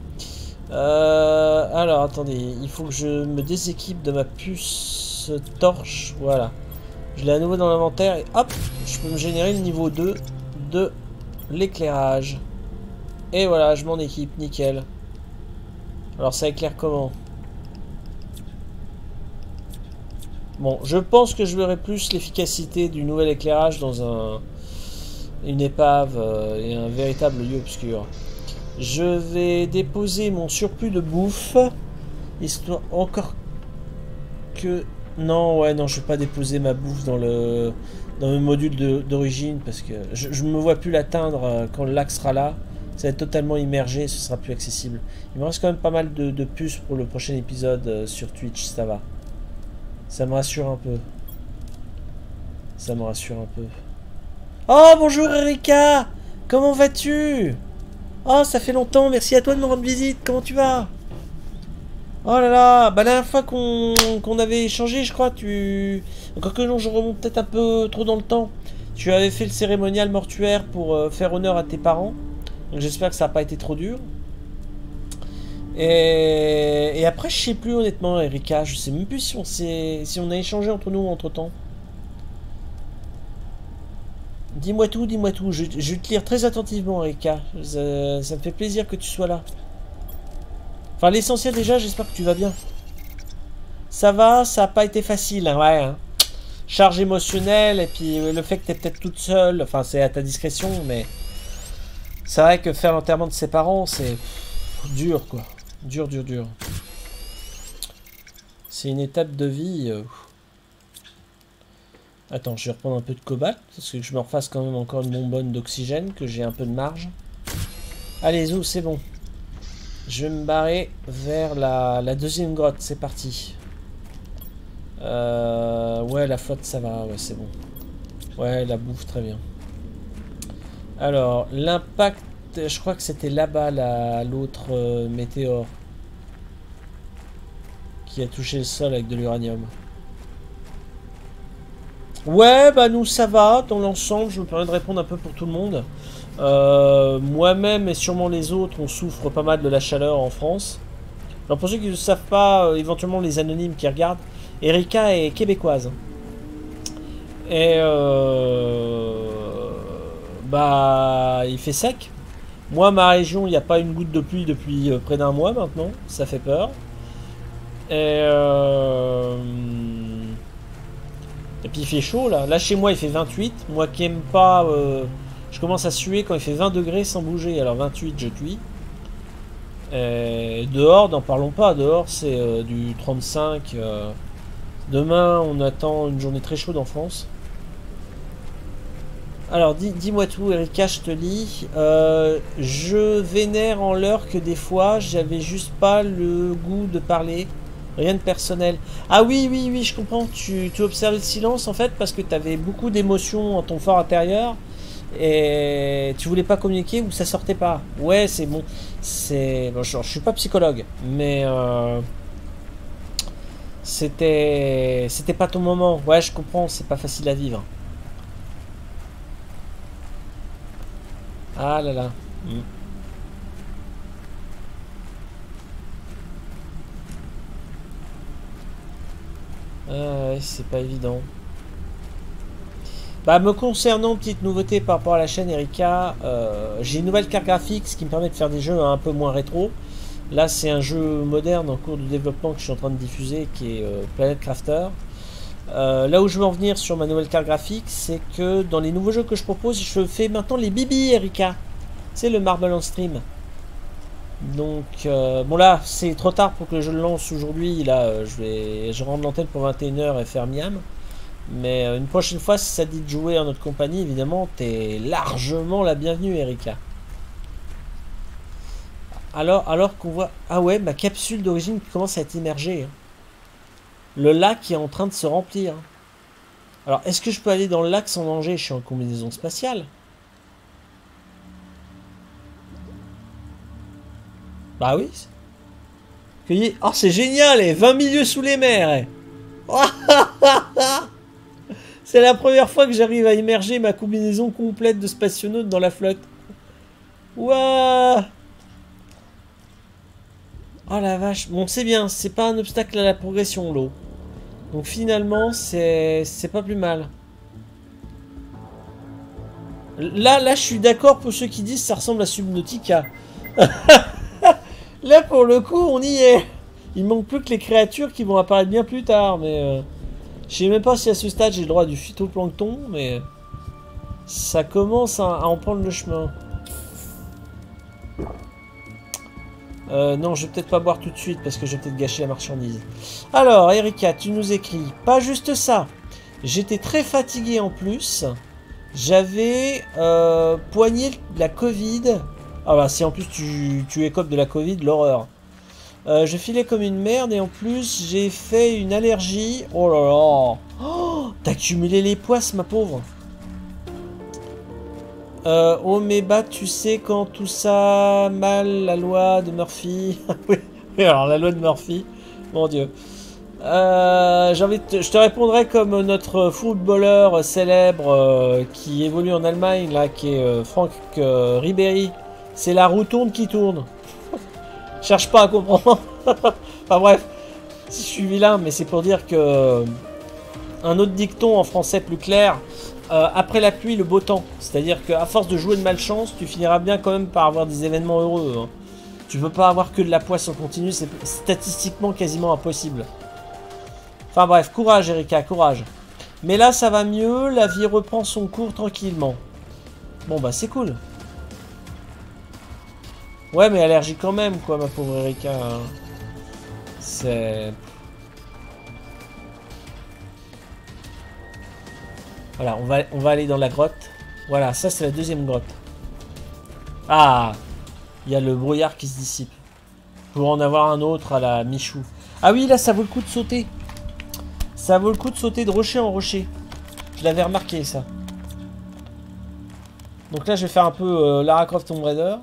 Euh, alors, attendez, il faut que je me déséquipe de ma puce torche, voilà. Je l'ai à nouveau dans l'inventaire, et hop, je peux me générer le niveau deux de l'éclairage. Et voilà, je m'en équipe, nickel. Alors, ça éclaire comment ? Bon, je pense que je verrai plus l'efficacité du nouvel éclairage dans un, une épave euh, et un véritable lieu obscur. Je vais déposer mon surplus de bouffe, histoire encore que... Non, ouais, non, je vais pas déposer ma bouffe dans le, dans le module d'origine, parce que je, je me vois plus l'atteindre euh, quand le lac sera là. Ça va être totalement immergé, ce sera plus accessible. Il me reste quand même pas mal de, de puces pour le prochain épisode euh, sur Twitch, ça va. Ça me rassure un peu. Ça me rassure un peu. Oh, bonjour Erika! Comment vas-tu? Oh, ça fait longtemps, merci à toi de me rendre visite, comment tu vas? Oh là là, bah la dernière fois qu'on qu'on avait échangé, je crois, tu... Encore que non, je remonte peut-être un peu trop dans le temps. Tu avais fait le cérémonial mortuaire pour euh, faire honneur à tes parents. Donc j'espère que ça n'a pas été trop dur. Et, et après, je sais plus honnêtement, Erika, je sais même plus si on s'est, si on a échangé entre nous entre temps. Dis-moi tout, dis-moi tout. Je, je vais te lire très attentivement, Erika. Ça, ça me fait plaisir que tu sois là. Enfin, l'essentiel déjà, j'espère que tu vas bien. Ça va, ça n'a pas été facile, hein, ouais. Hein. Charge émotionnelle, et puis le fait que tu es peut-être toute seule, enfin, c'est à ta discrétion, mais... C'est vrai que faire l'enterrement de ses parents, c'est... dur, quoi. Dur, dur, dur. C'est une étape de vie... Euh... Attends, je vais reprendre un peu de cobalt, parce que je me refasse quand même encore une bonbonne d'oxygène, que j'ai un peu de marge. Allez, Zou, c'est bon. Je vais me barrer vers la, la deuxième grotte, c'est parti. Euh, ouais, la flotte, ça va, ouais, c'est bon. Ouais, la bouffe, très bien. Alors, l'impact, je crois que c'était là-bas, l'autre euh, météore. Qui a touché le sol avec de l'uranium. Ouais, bah nous ça va, dans l'ensemble, je me permets de répondre un peu pour tout le monde. Euh, Moi-même et sûrement les autres, on souffre pas mal de la chaleur en France. Alors pour ceux qui ne savent pas, euh, éventuellement les anonymes qui regardent, Erika est québécoise. Et euh, bah il fait sec. Moi, ma région, il n'y a pas une goutte de pluie depuis euh, près d'un mois maintenant, ça fait peur. Et euh... Et puis il fait chaud là. Là chez moi il fait vingt-huit. Moi qui aime pas... Euh, je commence à suer quand il fait vingt degrés sans bouger. Alors vingt-huit je cuis. Et dehors, n'en parlons pas. Dehors c'est euh, du trente-cinq. Euh. Demain on attend une journée très chaude en France. Alors dis, dis-moi tout Erika, je te lis. Euh, je vénère en l'heure que des fois j'avais juste pas le goût de parler. Rien de personnel. Ah oui, oui, oui, je comprends. Tu, tu observes le silence en fait parce que tu avais beaucoup d'émotions en ton fort intérieur et tu voulais pas communiquer ou ça sortait pas. Ouais, c'est bon. C'est, bon, je, je suis pas psychologue, mais euh, c'était, c'était pas ton moment. Ouais, je comprends. C'est pas facile à vivre. Ah là là. Mm. Ah ouais, c'est pas évident. Bah, me concernant, petite nouveauté par rapport à la chaîne Erika, euh, j'ai une nouvelle carte graphique, ce qui me permet de faire des jeux un peu moins rétro. Là, c'est un jeu moderne en cours de développement que je suis en train de diffuser, qui est euh, Planet Crafter. Euh, là où je veux en venir sur ma nouvelle carte graphique, c'est que dans les nouveaux jeux que je propose, je fais maintenant les Bibi Erika. C'est le Marble on Stream. Donc, euh, bon là, c'est trop tard pour que je le lance aujourd'hui. Là, euh, je vais, je rentre l'antenne pour vingt et une heures et faire miam. Mais euh, une prochaine fois, si ça dit de jouer en notre compagnie, évidemment, t'es largement la bienvenue, Erika. Alors, alors qu'on voit... Ah ouais, ma capsule d'origine commence à être immergée. Hein. Le lac est en train de se remplir. Hein. Alors, est-ce que je peux aller dans le lac sans danger? Je suis en combinaison spatiale. Bah oui. Cueillir. Oh, c'est génial, eh. vingt milieux sous les mers. Eh. C'est la première fois que j'arrive à immerger ma combinaison complète de spationautes dans la flotte. Ouah. Oh la vache. Bon, c'est bien, c'est pas un obstacle à la progression, l'eau. Donc finalement, c'est c'est pas plus mal. Là, là, je suis d'accord pour ceux qui disent que ça ressemble à Subnautica. Là, pour le coup, on y est. Il manque plus que les créatures qui vont apparaître bien plus tard, mais... Euh, je sais même pas si à ce stade j'ai le droit du phytoplancton, mais... Ça commence à, à en prendre le chemin. Euh, non, je vais peut-être pas boire tout de suite, parce que je vais peut-être gâcher la marchandise. Alors, Erika, tu nous écris... Pas juste ça. J'étais très fatigué en plus. J'avais euh, poigné la Covid... Ah bah si en plus tu, tu écopes de la Covid, l'horreur. Euh, je filais comme une merde et en plus j'ai fait une allergie. Oh là là. Oh, t'as cumulé les poisses ma pauvre. Euh, oh mais bah tu sais quand tout ça mal, la loi de Murphy. Oui, alors la loi de Murphy. Mon dieu. Euh, j'ai envie de te, je te répondrai comme notre footballeur célèbre euh, qui évolue en Allemagne là, qui est euh, Franck euh, Ribéry. C'est la roue tourne qui tourne. Cherche pas à comprendre. Enfin bref, si je suis vilain, mais c'est pour dire que un autre dicton en français plus clair, euh, après la pluie, le beau temps. C'est-à-dire qu'à force de jouer de malchance, tu finiras bien quand même par avoir des événements heureux. Hein. Tu peux pas avoir que de la poisse en continu, c'est statistiquement quasiment impossible. Enfin bref, courage Erika, courage. Mais là ça va mieux, la vie reprend son cours tranquillement. Bon bah c'est cool. Ouais mais allergie quand même quoi ma pauvre Erika. C'est... Voilà, on va, on va aller dans la grotte. Voilà, ça c'est la deuxième grotte. Ah, il y a le brouillard qui se dissipe. Pour en avoir un autre à la Michou. Ah oui, là ça vaut le coup de sauter. Ça vaut le coup de sauter de rocher en rocher. Je l'avais remarqué ça. Donc là je vais faire un peu euh, Lara Croft Tomb Raider.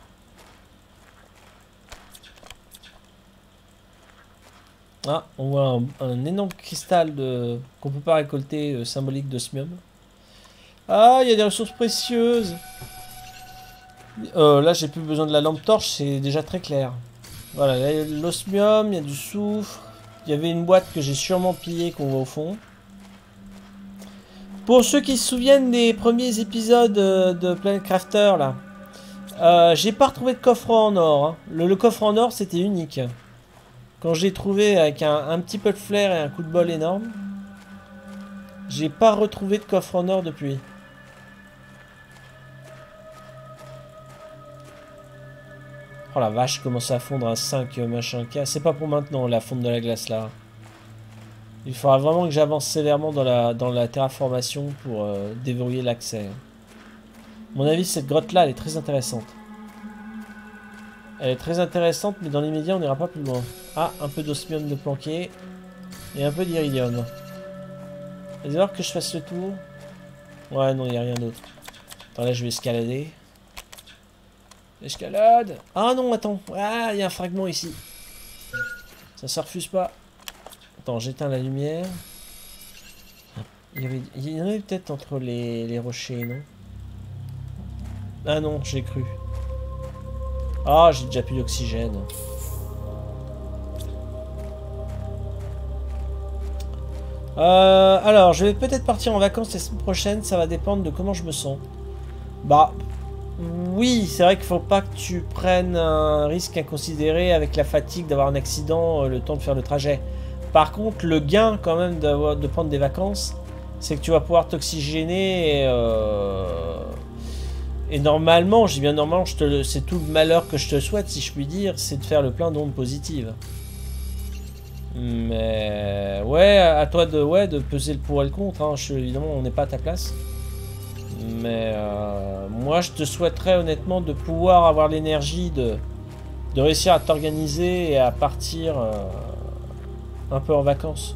Ah, on voit un, un énorme cristal de qu'on peut pas récolter euh, symbolique d'osmium. Ah, il y a des ressources précieuses. Euh, là j'ai plus besoin de la lampe torche, c'est déjà très clair. Voilà, l'osmium, il y a du soufre. Il y avait une boîte que j'ai sûrement pillée qu'on voit au fond. Pour ceux qui se souviennent des premiers épisodes de Planet Crafter, là, euh, j'ai pas retrouvé de coffre en or. Hein. Le, le coffre en or, c'était unique. Quand j'ai trouvé avec un, un petit peu de flair et un coup de bol énorme, j'ai pas retrouvé de coffre en or depuis. Oh la vache, je commence à fondre à cinq machin K. C'est pas pour maintenant la fonte de la glace là. Il faudra vraiment que j'avance sévèrement dans la, dans la terraformation pour euh, déverrouiller l'accès. À mon avis, cette grotte là, elle est très intéressante. Elle est très intéressante, mais dans l'immédiat, on n'ira pas plus loin. Ah, un peu d'osmium de planqué. Et un peu d'iridium. Vas-y voir que je fasse le tour. Ouais, non, il n'y a rien d'autre. Attends, là, je vais escalader. Escalade. Ah non, attends. Ah, il y a un fragment ici. Ça se refuse pas. Attends, j'éteins la lumière. Il y, avait, il y en avait peut-être entre les, les rochers, non? Ah non, j'ai cru. Ah, j'ai déjà plus d'oxygène. Euh, alors, je vais peut-être partir en vacances la semaine prochaine. Ça va dépendre de comment je me sens. Bah, oui, c'est vrai qu'il faut pas que tu prennes un risque inconsidéré avec la fatigue d'avoir un accident, le temps de faire le trajet. Par contre, le gain quand même de prendre des vacances, c'est que tu vas pouvoir t'oxygéner et, euh, et normalement, je dis bien normalement, c'est tout le malheur que je te souhaite, si je puis dire, c'est de faire le plein d'ondes positives. Mais ouais, à toi de, ouais, de peser le pour et le contre. Hein. Je, évidemment, on n'est pas à ta place. Mais euh, moi, je te souhaiterais honnêtement de pouvoir avoir l'énergie de, de réussir à t'organiser et à partir... Euh, un peu en vacances.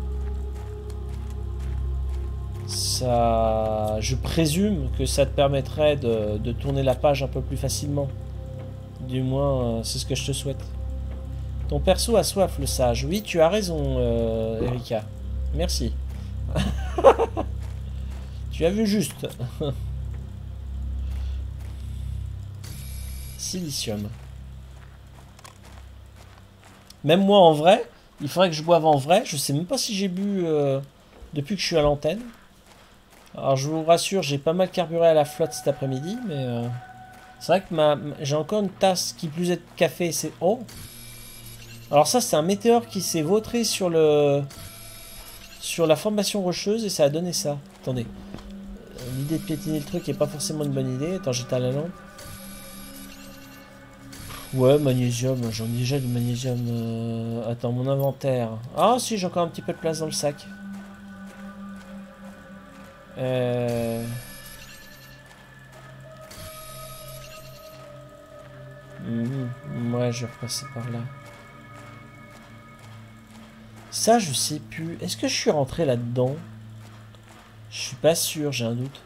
Ça, je présume que ça te permettrait de, de tourner la page un peu plus facilement. Du moins, c'est ce que je te souhaite. Ton perso a soif, le sage. Oui, tu as raison, euh, Erika. Merci. Tu as vu juste. Silicium. Même moi, en vrai... Il faudrait que je boive en vrai. Je sais même pas si j'ai bu euh, depuis que je suis à l'antenne. Alors je vous rassure, j'ai pas mal carburé à la flotte cet après-midi. Mais euh, c'est vrai que ma, ma, j'ai encore une tasse qui plus est de café. C'est oh. Alors ça c'est un météore qui s'est vautré sur le sur la formation rocheuse et ça a donné ça. Attendez. L'idée de piétiner le truc est pas forcément une bonne idée. Attends, j'éteins la lampe. Ouais, magnésium, j'en ai déjà du magnésium. Euh... Attends, mon inventaire. Ah, si, j'ai encore un petit peu de place dans le sac. Euh... Mmh, ouais, je vais repasser par là. Ça, je sais plus. Est-ce que je suis rentré là-dedans? Je suis pas sûr, j'ai un doute.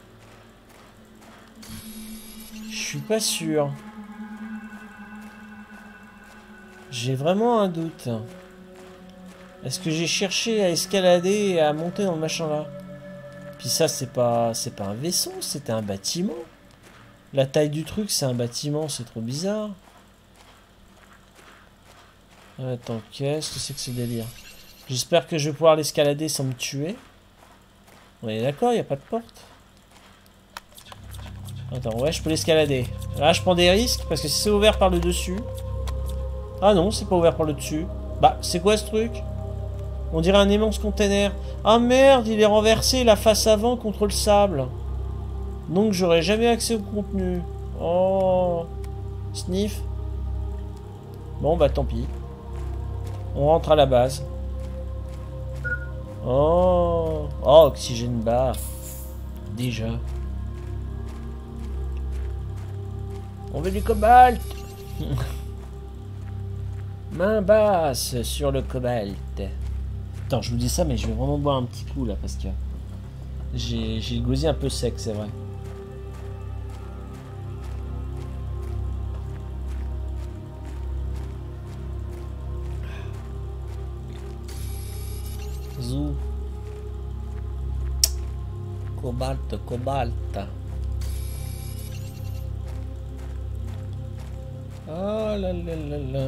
Je suis pas sûr. J'ai vraiment un doute. Est-ce que j'ai cherché à escalader et à monter dans le machin là? Puis ça, c'est pas, c'est pas un vaisseau, c'était un bâtiment. La taille du truc, c'est un bâtiment, c'est trop bizarre. Attends, qu'est-ce que c'est que ce délire? J'espère que je vais pouvoir l'escalader sans me tuer. On est d'accord, il n'y a pas de porte. Attends, ouais, je peux l'escalader. Là, je prends des risques parce que si c'est ouvert par le dessus... Ah non, c'est pas ouvert par le dessus. Bah, c'est quoi ce truc? On dirait un immense container. Ah merde, il est renversé la face avant contre le sable. Donc j'aurai jamais accès au contenu. Oh. Sniff. Bon bah tant pis. On rentre à la base. Oh. Oh, oxygène bas. Déjà. On veut du cobalt. Main basse sur le cobalt. Attends, je vous dis ça, mais je vais vraiment boire un petit coup là parce que j'ai le gosier un peu sec, c'est vrai. Zou. Cobalt, cobalt. Oh là là là là.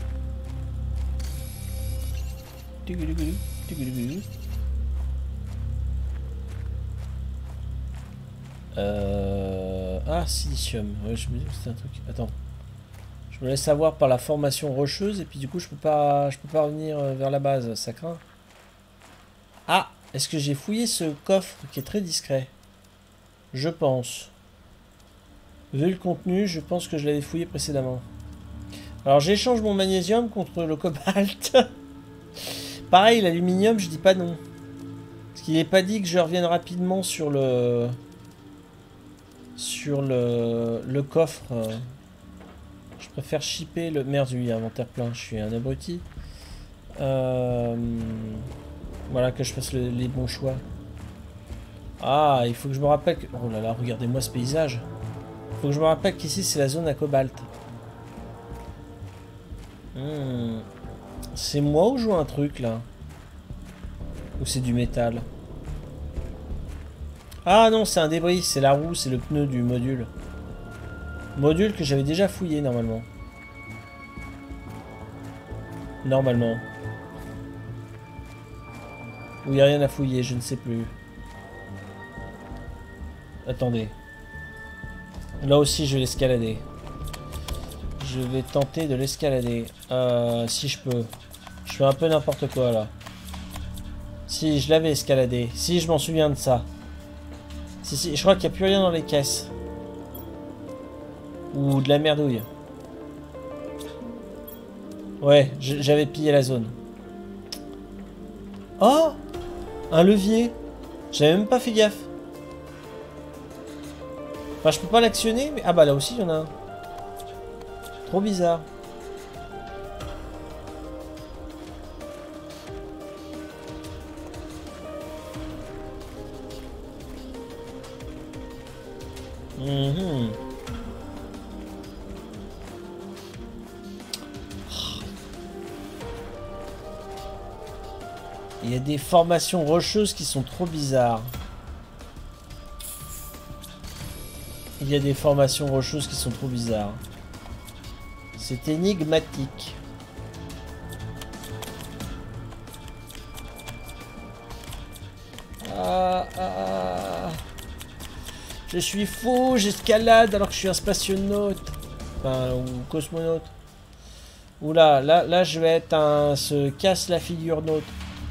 Euh... Ah, silicium. Ouais, je me dis que c'était un truc. Attends. Je me laisse avoir par la formation rocheuse et puis du coup je peux pas je peux pas revenir vers la base, ça craint. Ah, est-ce que j'ai fouillé ce coffre qui est très discret? Je pense. Vu le contenu, je pense que je l'avais fouillé précédemment. Alors j'échange mon magnésium contre le cobalt. Pareil, l'aluminium, je dis pas non. Parce qu'il n'est pas dit que je revienne rapidement sur le... Sur le, le coffre. Je préfère shipper le... Merde, oui, inventaire plein, je suis un abruti. Euh... Voilà, que je fasse le, les bons choix. Ah, il faut que je me rappelle que... Oh là là, regardez-moi ce paysage. Il faut que je me rappelle qu'ici, c'est la zone à cobalt. Hmm... C'est moi ou je vois un truc là? Ou c'est du métal? Ah non, c'est un débris, c'est la roue, c'est le pneu du module. Module que j'avais déjà fouillé normalement. Normalement. Ou il n'y a rien à fouiller, je ne sais plus. Attendez. Là aussi je vais l'escalader. Je vais tenter de l'escalader. Euh, si je peux. Je fais un peu n'importe quoi là. Si, je l'avais escaladé. Si, je m'en souviens de ça. Si, si, je crois qu'il n'y a plus rien dans les caisses. Ou de la merdouille. Ouais, j'avais pillé la zone. Oh! Un levier. J'avais même pas fait gaffe. Enfin, je peux pas l'actionner, mais... Ah bah là aussi, il y en a un. Trop bizarre. Mmh. Il y a des formations rocheuses qui sont trop bizarres. Il y a des formations rocheuses qui sont trop bizarres. C'est énigmatique. Ah, ah. Je suis fou, j'escalade alors que je suis un spationaute. Enfin, ou cosmonaute. Oula, là, là je vais être un... se casse la figure naute.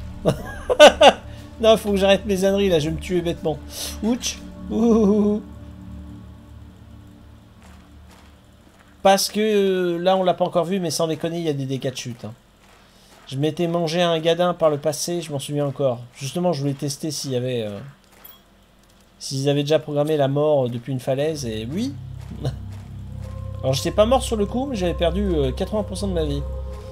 Non, faut que j'arrête mes âneries là, je vais me tuer bêtement. Ouch. Ouh. Parce que euh, là on l'a pas encore vu, mais sans déconner, il y a des dégâts de chute. Hein. Je m'étais mangé un gadin par le passé, je m'en souviens encore. Justement, je voulais tester s'il y avait... Euh, s'ils avaient déjà programmé la mort depuis une falaise, et oui. Alors j'étais pas mort sur le coup, mais j'avais perdu euh, quatre-vingts pour cent de ma vie.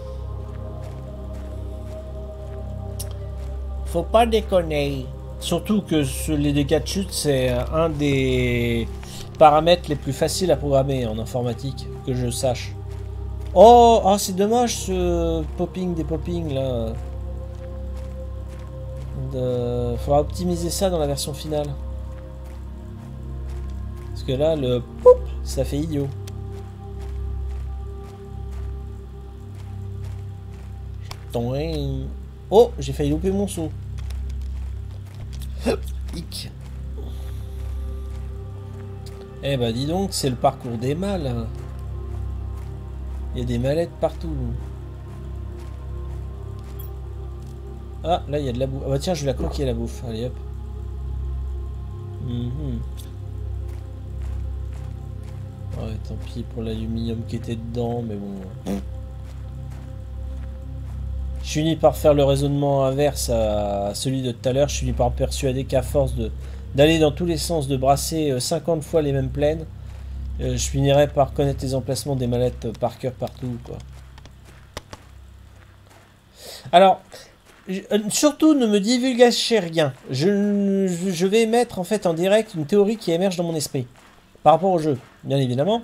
Faut pas déconner. Surtout que ce, les dégâts de chute, c'est un des paramètres les plus faciles à programmer en informatique, que je sache. Oh, oh c'est dommage ce popping des poppings là. De... Faudra optimiser ça dans la version finale. Parce que là, le poup, ça fait idiot. Oh, j'ai failli louper mon saut. Hic. Eh bah dis donc, c'est le parcours des mâles. Il y a des mallettes partout. Ah, là il y a de la bouffe. Ah bah tiens, je vais la croquer la bouffe. Allez hop. Mm-hmm. Ouais, tant pis pour l'aluminium qui était dedans, mais bon. Je finis par faire le raisonnement inverse à celui de tout à l'heure. Je finis par me persuader qu'à force de d'aller dans tous les sens, de brasser cinquante fois les mêmes plaines, euh, je finirai par connaître les emplacements des mallettes par cœur partout, quoi. Alors, je, euh, surtout ne me divulgachez rien. Je, je, je vais mettre en fait en direct une théorie qui émerge dans mon esprit par rapport au jeu, bien évidemment.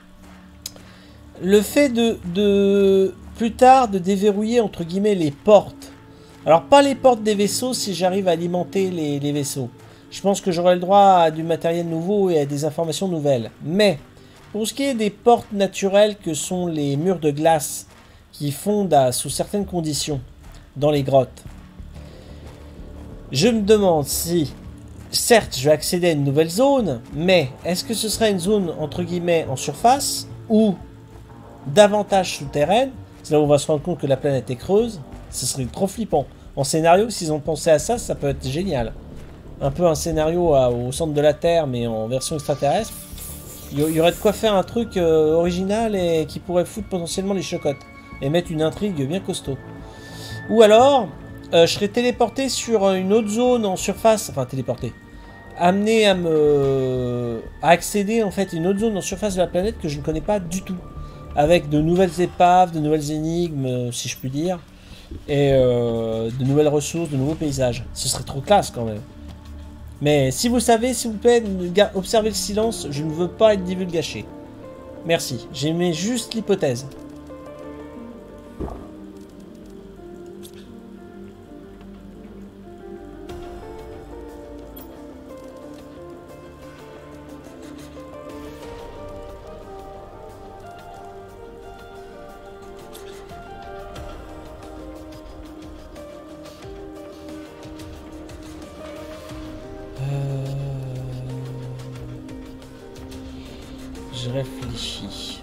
Le fait de, de plus tard de déverrouiller entre guillemets les portes. Alors pas les portes des vaisseaux si j'arrive à alimenter les, les vaisseaux. Je pense que j'aurai le droit à du matériel nouveau et à des informations nouvelles. Mais pour ce qui est des portes naturelles que sont les murs de glace qui fondent à, sous certaines conditions dans les grottes, je me demande si, certes je vais accéder à une nouvelle zone, mais est-ce que ce sera une zone entre guillemets en surface ou davantage souterraine? C'est là où on va se rendre compte que la planète est creuse. Ce serait trop flippant. En scénario, s'ils ont pensé à ça, ça peut être génial. Un peu un scénario à, au centre de la Terre, mais en version extraterrestre. Il y, y aurait de quoi faire un truc euh, original et qui pourrait foutre potentiellement les chocottes. Et mettre une intrigue bien costaud. Ou alors, euh, je serais téléporté sur une autre zone en surface. Enfin, téléporté. Amené à me... à accéder en fait à une autre zone en surface de la planète que je ne connais pas du tout. Avec de nouvelles épaves, de nouvelles énigmes, si je puis dire. Et euh, de nouvelles ressources, de nouveaux paysages. Ce serait trop classe quand même. Mais si vous savez, s'il vous plaît, observez le silence, je ne veux pas être divulgaché. Merci, j'aimais juste l'hypothèse. Je réfléchis.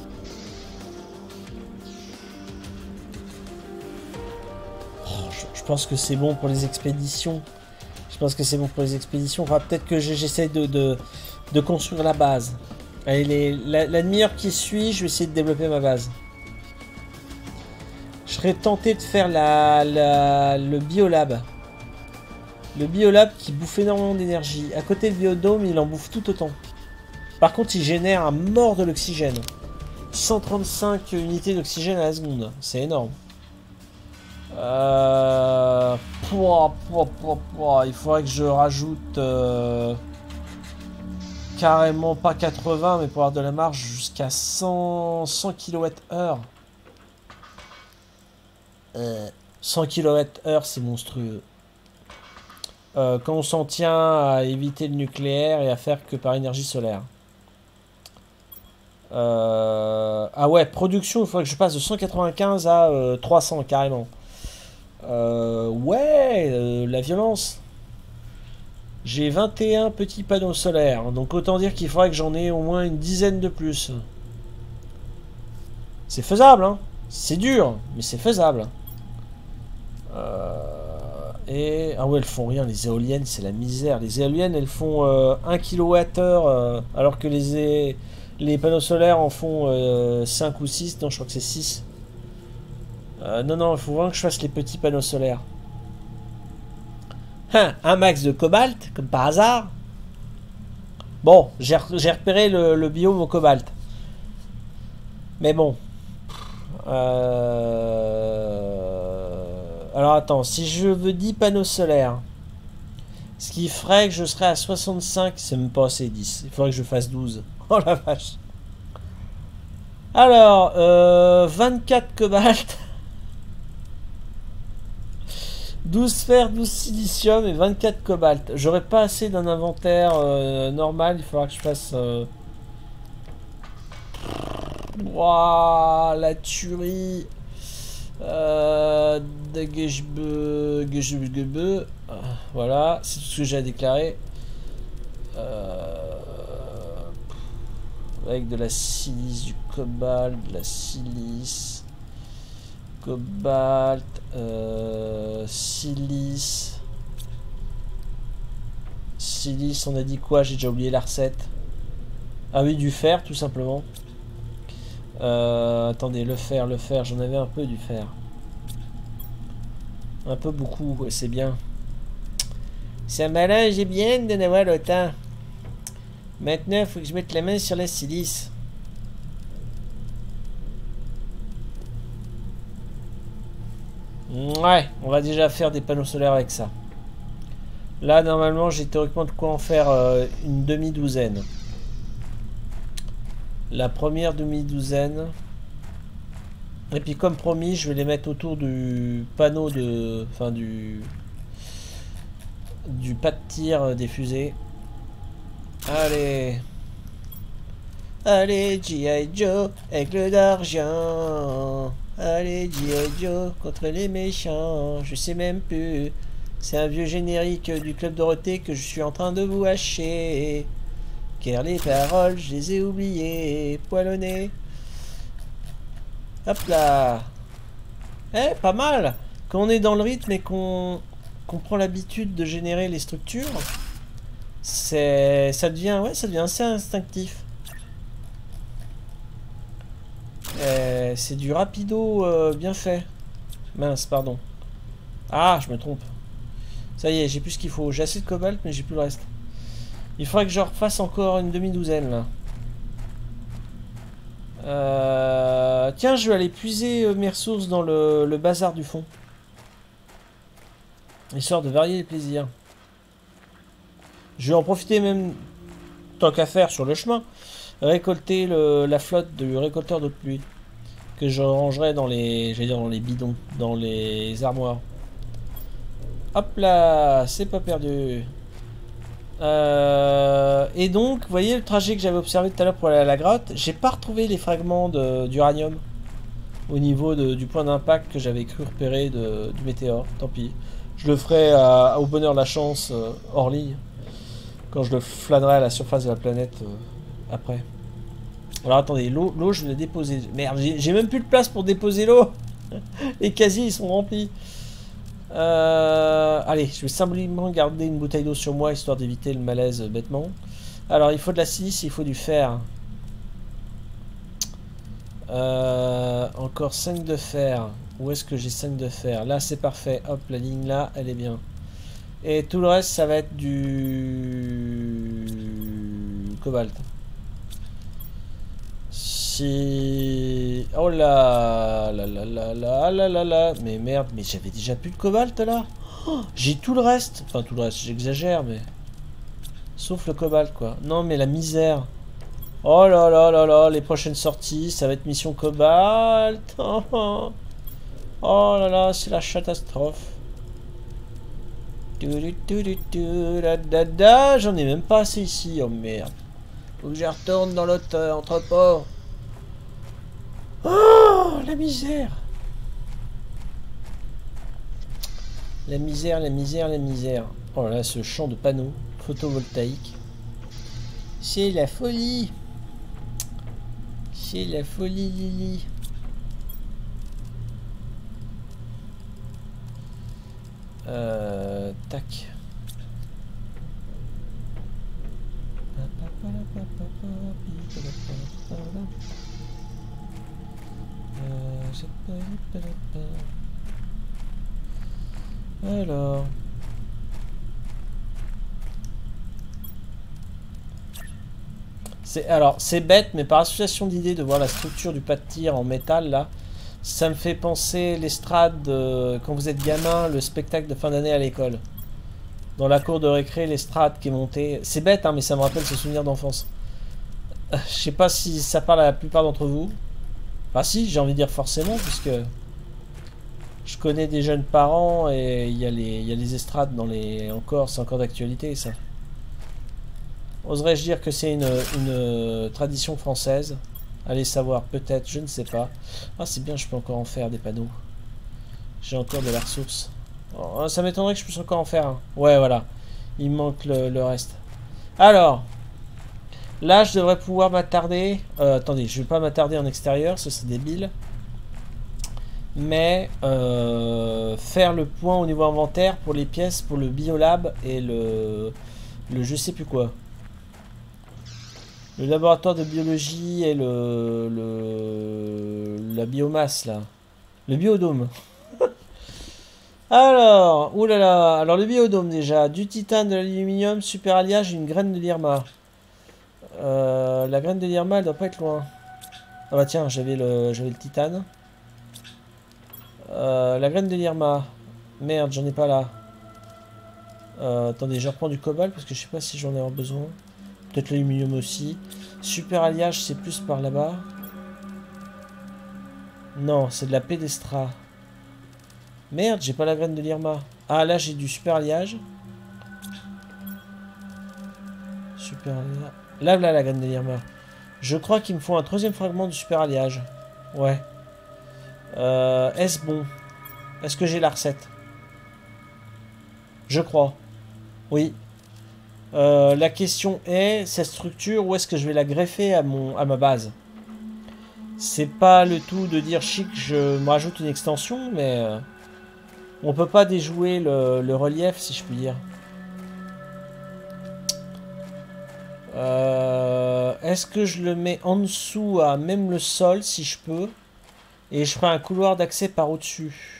Oh, je, je pense que c'est bon pour les expéditions. Je pense que c'est bon pour les expéditions. Enfin, peut-être que j'essaie de, de, de construire la base. Allez, les, la, la demi-heure qui suit, je vais essayer de développer ma base. Je serais tenté de faire la, la, le biolab. Le biolab qui bouffe énormément d'énergie. À côté le biodôme, il en bouffe tout autant. Par contre, il génère à mort de l'oxygène. cent trente-cinq unités d'oxygène à la seconde. C'est énorme. Euh... Pouah, pouah, pouah, pouah. Il faudrait que je rajoute... Euh... Carrément pas quatre-vingts, mais pour avoir de la marge jusqu'à cent, cent kilowattheures. Euh... cent kilowattheures, c'est monstrueux. Euh, quand on s'en tient à éviter le nucléaire et à faire que par énergie solaire. Euh... Ah ouais, production, il faudrait que je passe de cent quatre-vingt-quinze à euh, trois cents carrément. Euh... Ouais, euh, la violence. J'ai vingt et un petits panneaux solaires, donc autant dire qu'il faudrait que j'en ai au moins une dizaine de plus. C'est faisable, hein. C'est dur, mais c'est faisable. Euh... Et... Ah ouais, elles font rien, les éoliennes, c'est la misère. Les éoliennes, elles font euh, un kilowattheure, euh, alors que les... É... Les panneaux solaires en font euh, cinq ou six. Non, je crois que c'est six. Euh, non, non, il faut vraiment que je fasse les petits panneaux solaires. Hein, un max de cobalt, comme par hasard. Bon, j'ai repéré le, le biome au cobalt. Mais bon. Euh... Alors attends, si je veux dix panneaux solaires, ce qui ferait que je serais à soixante-cinq, c'est même pas assez dix. Il faudrait que je fasse douze. Oh la vache. Alors, euh, vingt-quatre cobalt. douze fer, douze silicium et vingt-quatre cobalt. J'aurais pas assez d'un inventaire euh, normal. Il faudra que je fasse... Euh... Waouh, la tuerie. Euh, Dageshbe- Geshbe- voilà, c'est tout ce que j'ai à déclarer. Euh, avec de la silice, du cobalt, de la silice, cobalt, euh, silice. Silice, on a dit quoi? J'ai déjà oublié la recette. Ah oui, du fer, tout simplement. Euh, attendez, le fer, le fer, j'en avais un peu du fer. Un peu beaucoup, ouais, c'est bien. Ça m'arrange bien de n'avoir autant. Maintenant, il faut que je mette la main sur la silice. Ouais, on va déjà faire des panneaux solaires avec ça. Là, normalement, j'ai théoriquement de quoi en faire euh, une demi-douzaine. La première demi-douzaine. Et puis, comme promis, je vais les mettre autour du panneau de... Enfin, du... Du pas de tir des fusées. Allez. Allez, G I. Joe, aigle d'argent. Allez, G I. Joe, contre les méchants. Je sais même plus. C'est un vieux générique du Club Dorothée que je suis en train de vous hacher. Car les paroles, je les ai oubliées. Poilonné. Hop là. Eh, pas mal. Quand on est dans le rythme et qu'on qu'on prend l'habitude de générer les structures, c'est ça devient ouais, ça devient assez instinctif. C'est du rapido euh, bien fait. Mince, pardon. Ah, je me trompe. Ça y est, j'ai plus ce qu'il faut. J'ai assez de cobalt, mais j'ai plus le reste. Il faudrait que je refasse encore une demi-douzaine là. Euh... Tiens, je vais aller puiser euh, mes ressources dans le, le bazar du fond. Histoire de varier les plaisirs. Je vais en profiter même, tant qu'à faire sur le chemin, récolter le, la flotte du récolteur d'eau de pluie. Que je rangerai dans les, j'allais dire dans les bidons, dans les armoires. Hop là, c'est pas perdu. Euh, et donc, vous voyez le trajet que j'avais observé tout à l'heure pour aller à la grotte, j'ai pas retrouvé les fragments d'uranium au niveau de, du point d'impact que j'avais cru repérer de, du météore. Tant pis. Je le ferai à, au bonheur de la chance euh, hors ligne, quand je le flânerai à la surface de la planète euh, après. Alors attendez, l'eau, l'eau je vais la déposer. Merde, j'ai même plus de place pour déposer l'eau. Les casiers ils sont remplis. Euh, allez, je vais simplement garder une bouteille d'eau sur moi histoire d'éviter le malaise euh, bêtement. Alors il faut de la silice, il faut du fer. Euh, encore cinq de fer. Où est-ce que j'ai cinq de fer? Là c'est parfait. Hop, la ligne là, elle est bien. Et tout le reste ça va être du cobalt. Si... Oh là là là là là là là là. Mais merde, mais j'avais déjà plus de cobalt là. Oh, j'ai tout le reste. Enfin tout le reste, j'exagère mais... Sauf le cobalt quoi. Non mais la misère. Oh là là là là, les prochaines sorties, ça va être mission cobalt. Oh, oh. Oh là là, c'est la catastrophe. J'en ai même pas assez ici, oh merde. Faut que je retourne dans l'autre euh, entrepôt. Oh, la misère. La misère, la misère, la misère. Oh là là, ce champ de panneaux photovoltaïques. C'est la folie. C'est la folie, Lily. Euh, tac. Alors. C'est alors c'est bête, mais par association d'idées de voir la structure du pas de tir en métal là, ça me fait penser l'estrade euh, quand vous êtes gamin, le spectacle de fin d'année à l'école. Dans la cour de récré, l'estrade qui est montée. C'est bête, hein, mais ça me rappelle ce souvenir d'enfance. Euh, je sais pas si ça parle à la plupart d'entre vous. Enfin si, j'ai envie de dire forcément, puisque je connais des jeunes parents et il y a les, il y a les estrades dans les encore, c'est encore d'actualité ça. Oserais-je dire que c'est une, une tradition française? Allez savoir, peut-être, je ne sais pas. Ah c'est bien, je peux encore en faire des panneaux. J'ai encore de la ressource. Oh, ça m'étonnerait que je puisse encore en faire un. Ouais, voilà. Il me manque le, le reste. Alors. Là, je devrais pouvoir m'attarder. Euh, attendez, je vais pas m'attarder en extérieur, ça c'est débile. Mais euh, faire le point au niveau inventaire pour les pièces, pour le biolab et le, le je sais plus quoi. Le laboratoire de biologie et le, le la biomasse là. Le biodôme. Alors, oulala, alors le biodôme déjà, du titane, de l'aluminium, super alliage, une graine de l'irma. Euh, la graine de l'irma, elle doit pas être loin. Ah bah tiens, j'avais le, j'avais le titane. Euh, la graine de l'irma. Merde, j'en ai pas là. Euh, attendez, je reprends du cobalt parce que je sais pas si j'en ai besoin. Peut-être l'aluminium aussi. Super alliage, c'est plus par là-bas. Non, c'est de la pédestra. Merde, j'ai pas la graine de l'irma. Ah, là, j'ai du super alliage. Super alliage. Là, là, la graine de l'irma. Je crois qu'il me faut un troisième fragment du super alliage. Ouais. Euh, Est-ce bon? Est-ce que j'ai la recette? Je crois. Oui. Euh, la question est, cette structure, où est-ce que je vais la greffer à, mon, à ma base? C'est pas le tout de dire chic, je me rajoute une extension, mais euh, on peut pas déjouer le, le relief, si je puis dire. Euh, Est-ce que je le mets en dessous à même le sol, si je peux, et je ferai un couloir d'accès par au-dessus?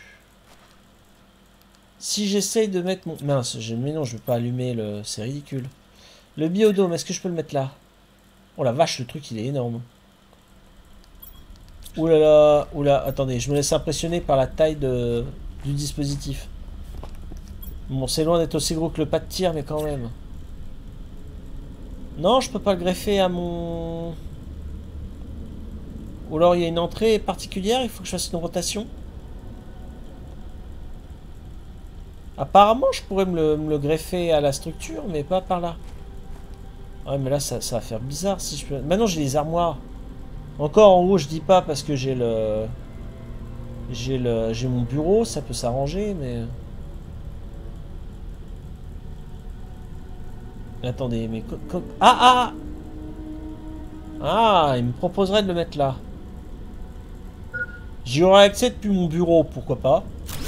Si j'essaye de mettre mon... Mince, mais non, je vais pas allumer le... C'est ridicule. Le biodôme, est-ce que je peux le mettre là? Oh la vache, le truc, il est énorme. Oulala, là là, oula, attendez, je me laisse impressionner par la taille de... du dispositif. Bon, c'est loin d'être aussi gros que le pas de tir, mais quand même. Non, je peux pas le greffer à mon... Ou alors il y a une entrée particulière, il faut que je fasse une rotation. Apparemment, je pourrais me le, me le greffer à la structure, mais pas par là. Ouais, mais là, ça, ça va faire bizarre si je peux... Maintenant, j'ai les armoires. Encore en haut, je dis pas parce que j'ai le... J'ai le... J'ai mon bureau, ça peut s'arranger, mais... Attendez, mais... Ah, ah Ah, il me proposerait de le mettre là. J'y aurais accès depuis mon bureau, pourquoi pas.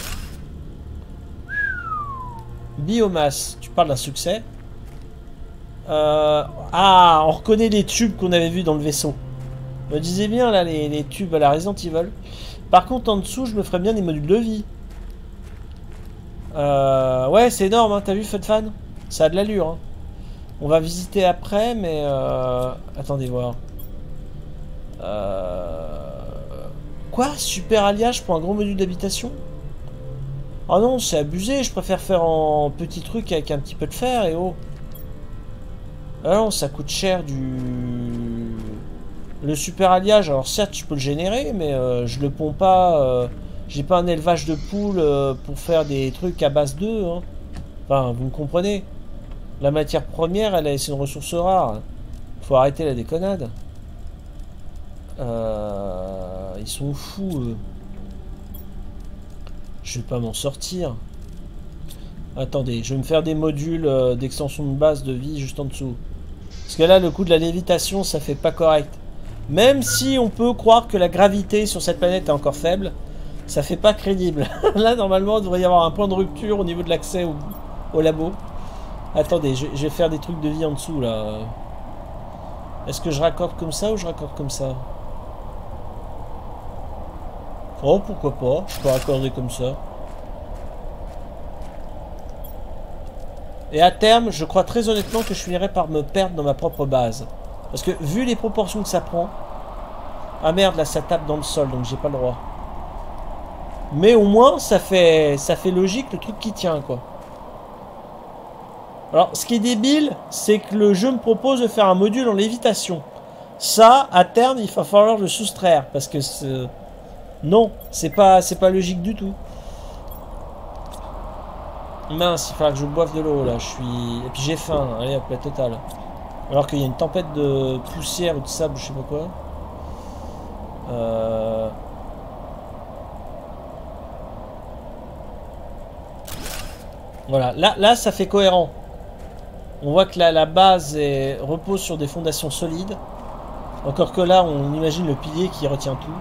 Biomasse, tu parles d'un succès. Euh... Ah, on reconnaît les tubes qu'on avait vus dans le vaisseau. Je me disais bien là, les, les tubes à la Resident Evil. Par contre, en dessous, je me ferais bien des modules de vie. Euh... Ouais, c'est énorme, hein. T'as vu, Fun Fan? Ça a de l'allure, hein. On va visiter après, mais... Euh... Attendez voir. Euh... Quoi? Super alliage pour un gros module d'habitation? Oh non, c'est abusé, je préfère faire en petit truc avec un petit peu de fer et oh. Ah non, ça coûte cher du... Le super alliage, alors certes je peux le générer, mais euh, je le pompe pas... Euh... J'ai pas un élevage de poules euh, pour faire des trucs à base d'œufs. Hein. Enfin, vous me comprenez. La matière première, elle c'est une ressource rare. Faut arrêter la déconnade. Euh... Ils sont fous, eux. Je vais pas m'en sortir. Attendez, je vais me faire des modules euh, d'extension de base de vie juste en dessous. Parce que là, le coup de la lévitation, ça fait pas correct. Même si on peut croire que la gravité sur cette planète est encore faible, ça fait pas crédible. Là, normalement, il devrait y avoir un point de rupture au niveau de l'accès au, au labo. Attendez, je, je vais faire des trucs de vie en dessous, là. Est-ce que je raccorde comme ça ou je raccorde comme ça? Oh, pourquoi pas, je peux raccorder comme ça. Et à terme, je crois très honnêtement que je finirai par me perdre dans ma propre base. Parce que, vu les proportions que ça prend... Ah merde, là, ça tape dans le sol, donc j'ai pas le droit. Mais au moins, ça fait, ça fait logique, le truc qui tient, quoi. Alors, ce qui est débile, c'est que le jeu me propose de faire un module en lévitation. Ça, à terme, il va falloir le soustraire, parce que... Non, c'est pas, c'est pas logique du tout. Mince, il faudra que je boive de l'eau là, je suis... Et puis j'ai faim, allez hop, la totale. Alors qu'il y a une tempête de poussière ou de sable, je sais pas quoi. Euh... Voilà, là, là ça fait cohérent. On voit que la, la base est, repose sur des fondations solides. Encore que là, on imagine le pilier qui retient tout.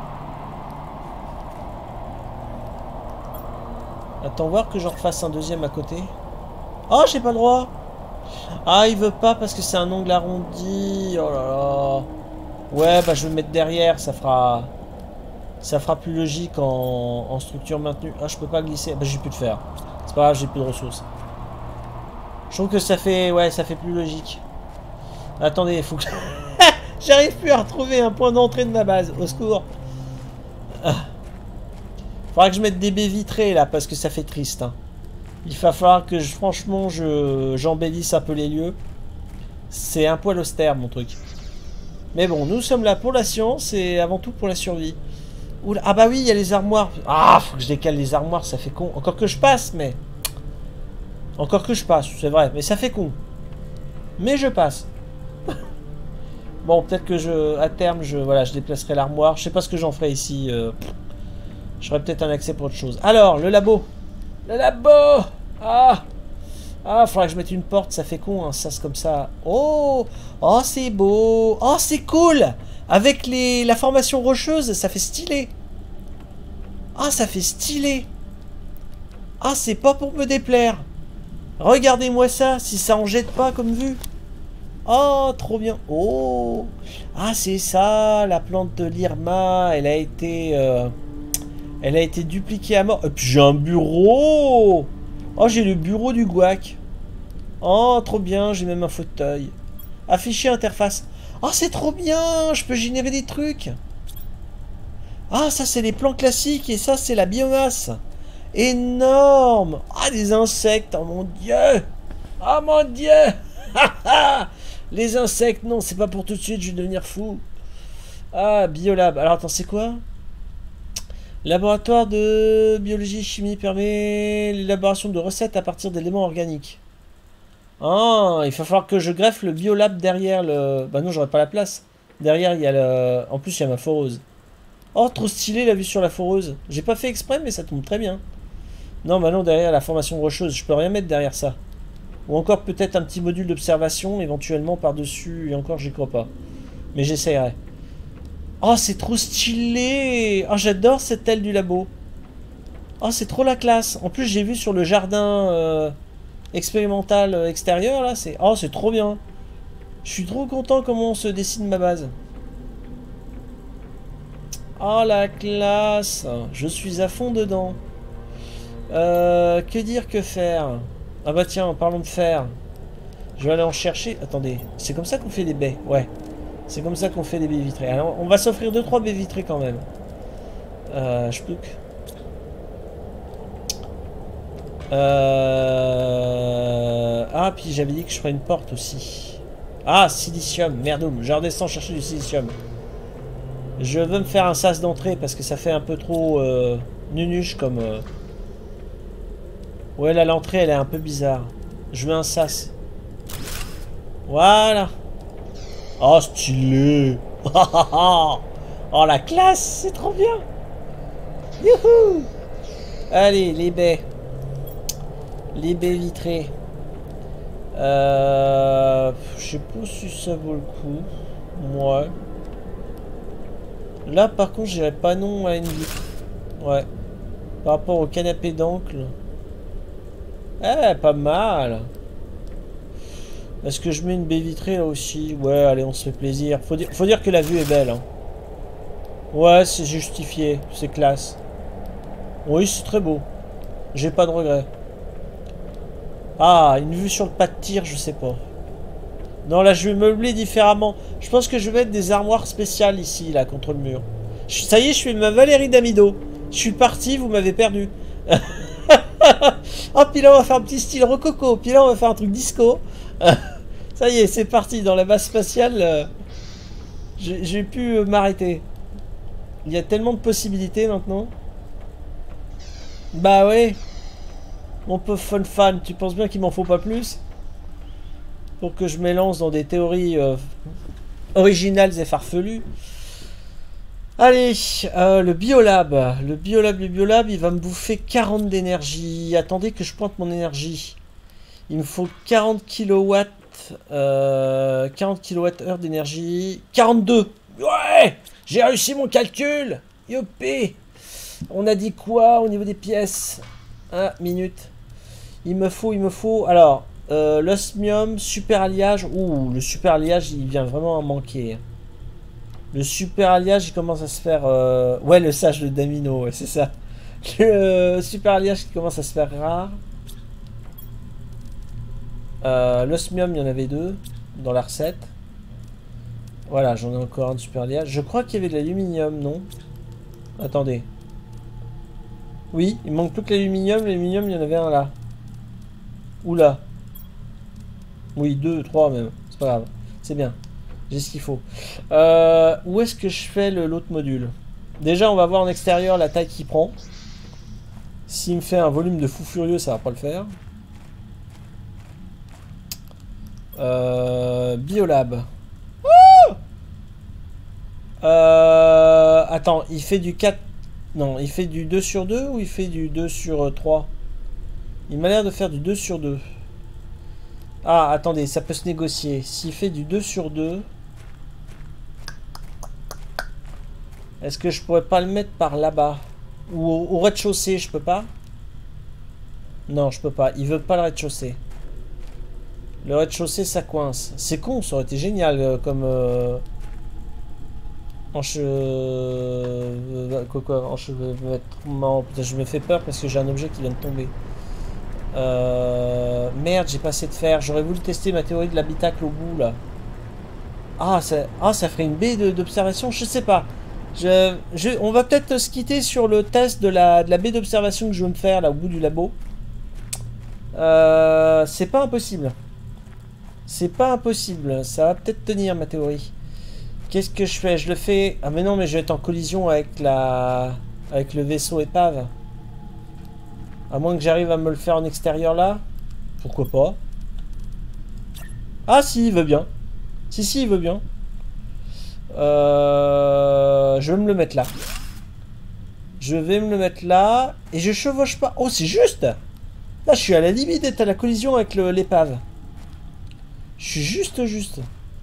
Attends voir que j'en refasse un deuxième à côté. Oh, j'ai pas le droit. Ah, il veut pas parce que c'est un angle arrondi. Oh là là. Ouais, bah je vais me mettre derrière, ça fera... Ça fera plus logique en, en structure maintenue. Ah, je peux pas glisser. Bah j'ai plus de fer. C'est pas grave, j'ai plus de ressources. Je trouve que ça fait... Ouais, ça fait plus logique. Attendez, il faut que... J'arrive plus à retrouver un point d'entrée de ma base. Au secours. Ah. Faudra que je mette des baies vitrées là, parce que ça fait triste. Hein. Il va falloir que, je, franchement, je j'embellisse un peu les lieux. C'est un poil austère, mon truc. Mais bon, nous sommes là pour la science et avant tout pour la survie. Oula, ah bah oui, il y a les armoires. Ah, faut que je décale les armoires, ça fait con. Encore que je passe, mais... Encore que je passe, c'est vrai, mais ça fait con. Mais je passe. Bon, peut-être que je, à terme, je, voilà, je déplacerai l'armoire. Je sais pas ce que j'en ferai ici. Euh... J'aurai peut-être un accès pour autre chose. Alors, le labo. Le labo. Ah. Ah, faudra que je mette une porte. Ça fait con, hein, ça c'est comme ça. Oh. Oh, c'est beau. Oh, c'est cool. Avec les, la formation rocheuse, ça fait stylé. Ah, ça fait stylé. Ah, c'est pas pour me déplaire. Regardez-moi ça, si ça en jette pas comme vue. Oh, trop bien. Oh. Ah, c'est ça, la plante de l'Irma. Elle a été... Euh, elle a été dupliquée à mort. Et puis j'ai un bureau. Oh, j'ai le bureau du Guac. Oh, trop bien, j'ai même un fauteuil. Afficher interface. Oh, c'est trop bien, je peux générer des trucs. Ah, ça, c'est les plans classiques. Et ça, c'est la biomasse. Énorme. Ah, des insectes. Oh, mon Dieu. Oh, mon Dieu. Les insectes, non, c'est pas pour tout de suite, je vais devenir fou. Ah, Biolab. Alors, attends, c'est quoi? Laboratoire de biologie et chimie permet l'élaboration de recettes à partir d'éléments organiques. Ah, il va falloir que je greffe le Biolab derrière le... Bah non, j'aurais pas la place. Derrière, il y a le... En plus, il y a ma foreuse. Oh, trop stylé la vue sur la foreuse. J'ai pas fait exprès, mais ça tombe très bien. Non, bah non, derrière la formation rocheuse, je peux rien mettre derrière ça. Ou encore peut-être un petit module d'observation, éventuellement par-dessus, et encore j'y crois pas. Mais j'essayerai. Oh, c'est trop stylé. Oh, j'adore cette aile du labo. Oh, c'est trop la classe. En plus, j'ai vu sur le jardin euh, expérimental euh, extérieur, là, c'est... Oh, c'est trop bien. Je suis trop content comment on se dessine ma base. Oh, la classe. Je suis à fond dedans. Euh, que dire, que faire? Ah bah tiens, parlons de fer. Je vais aller en chercher. Attendez, c'est comme ça qu'on fait des baies. Ouais, c'est comme ça qu'on fait des baies vitrées. Alors, on va s'offrir deux trois baies vitrées quand même. Euh, je peux que... Euh... Ah, puis j'avais dit que je ferais une porte aussi. Ah, silicium, merdoum. Je redescends chercher du silicium. Je veux me faire un sas d'entrée parce que ça fait un peu trop euh, nunuche comme... Euh... Ouais, là, l'entrée, elle est un peu bizarre. Je veux un sas. Voilà. Oh, stylé. Oh, la classe, c'est trop bien. Youhou. Allez, les baies. Les baies vitrées. Euh, je sais pas si ça vaut le coup. Ouais. Là, par contre, j'irais pas non à une vitre. Ouais. Par rapport au canapé d'oncle. Eh, pas mal. Est-ce que je mets une baie vitrée là aussi? Ouais, allez, on se fait plaisir. Faut dire, faut dire que la vue est belle. Hein. Ouais, c'est justifié. C'est classe. Oui, c'est très beau. J'ai pas de regrets. Ah, une vue sur le pas de tir, je sais pas. Non, là, je vais meubler différemment. Je pense que je vais mettre des armoires spéciales ici, là, contre le mur. Je, ça y est, je suis ma Valérie Damido. Je suis parti, vous m'avez perdu. Oh, puis là, on va faire un petit style rococo. Puis là, on va faire un truc disco. Ça y est, c'est parti. Dans la base spatiale, euh, j'ai pu euh, m'arrêter. Il y a tellement de possibilités maintenant. Bah ouais. Mon pauvre fun fan, tu penses bien qu'il m'en faut pas plus pour que je me lance dans des théories euh, originales et farfelues. Allez, euh, le biolab. Le biolab, le biolab, il va me bouffer quarante d'énergie. Attendez que je pointe mon énergie. Il me faut quarante kilowatts. Euh, quarante kilowattheures d'énergie. quarante-deux. Ouais, j'ai réussi mon calcul. Youpi. On a dit quoi au niveau des pièces? Ah, minute. Il me faut, il me faut... Alors, euh, l'osmium, super alliage. Ouh, le super alliage, il vient vraiment à manquer. Le super alliage, il commence à se faire... Euh... Ouais, le sage de Damino, ouais, c'est ça. Le super alliage qui commence à se faire rare. Euh, L'osmium, il y en avait deux dans la recette. Voilà, j'en ai encore un de super alliage. Je crois qu'il y avait de l'aluminium, non? Attendez. Oui, il manque plus que l'aluminium. L'aluminium, il y en avait un là. Oula. Oui, deux, trois même. C'est pas grave. C'est bien. J'ai ce qu'il faut. Euh, où est-ce que je fais l'autre module? Déjà, on va voir en extérieur la taille qu'il prend. S'il me fait un volume de fou furieux, ça va pas le faire. Euh, Biolab. Oh euh, attends, il fait du quatre... Non, il fait du deux sur deux ou il fait du deux sur trois? Il m'a l'air de faire du deux sur deux. Ah, attendez, ça peut se négocier. S'il fait du deux sur deux... Est-ce que je pourrais pas le mettre par là-bas? Ou au, au rez-de-chaussée, je peux pas? Non, je peux pas. Il veut pas le rez-de-chaussée. Le rez-de-chaussée, ça coince. C'est con, ça aurait été génial euh, comme... Euh... Enche... Euh... Quoi, quoi enchevêtrement... Putain, je me fais peur parce que j'ai un objet qui vient de tomber. Euh... Merde, j'ai pas assez de fer. J'aurais voulu tester ma théorie de l'habitacle au bout, là. Ah, ça, ah, ça ferait une baie d'observation? Je sais pas. Je, je, on va peut-être se quitter sur le test de la, de la baie d'observation que je veux me faire là au bout du labo. Euh, c'est pas impossible. C'est pas impossible. Ça va peut-être tenir ma théorie. Qu'est-ce que je fais? Je le fais... Ah mais non, mais je vais être en collision avec la... avec le vaisseau épave. À moins que j'arrive à me le faire en extérieur là. Pourquoi pas? Ah si, il veut bien. Si, si, il veut bien. Euh, je vais me le mettre là. Je vais me le mettre là. Et je chevauche pas. Oh, c'est juste. Là, je suis à la limite d'être à la collision avec l'épave. Je suis juste, juste.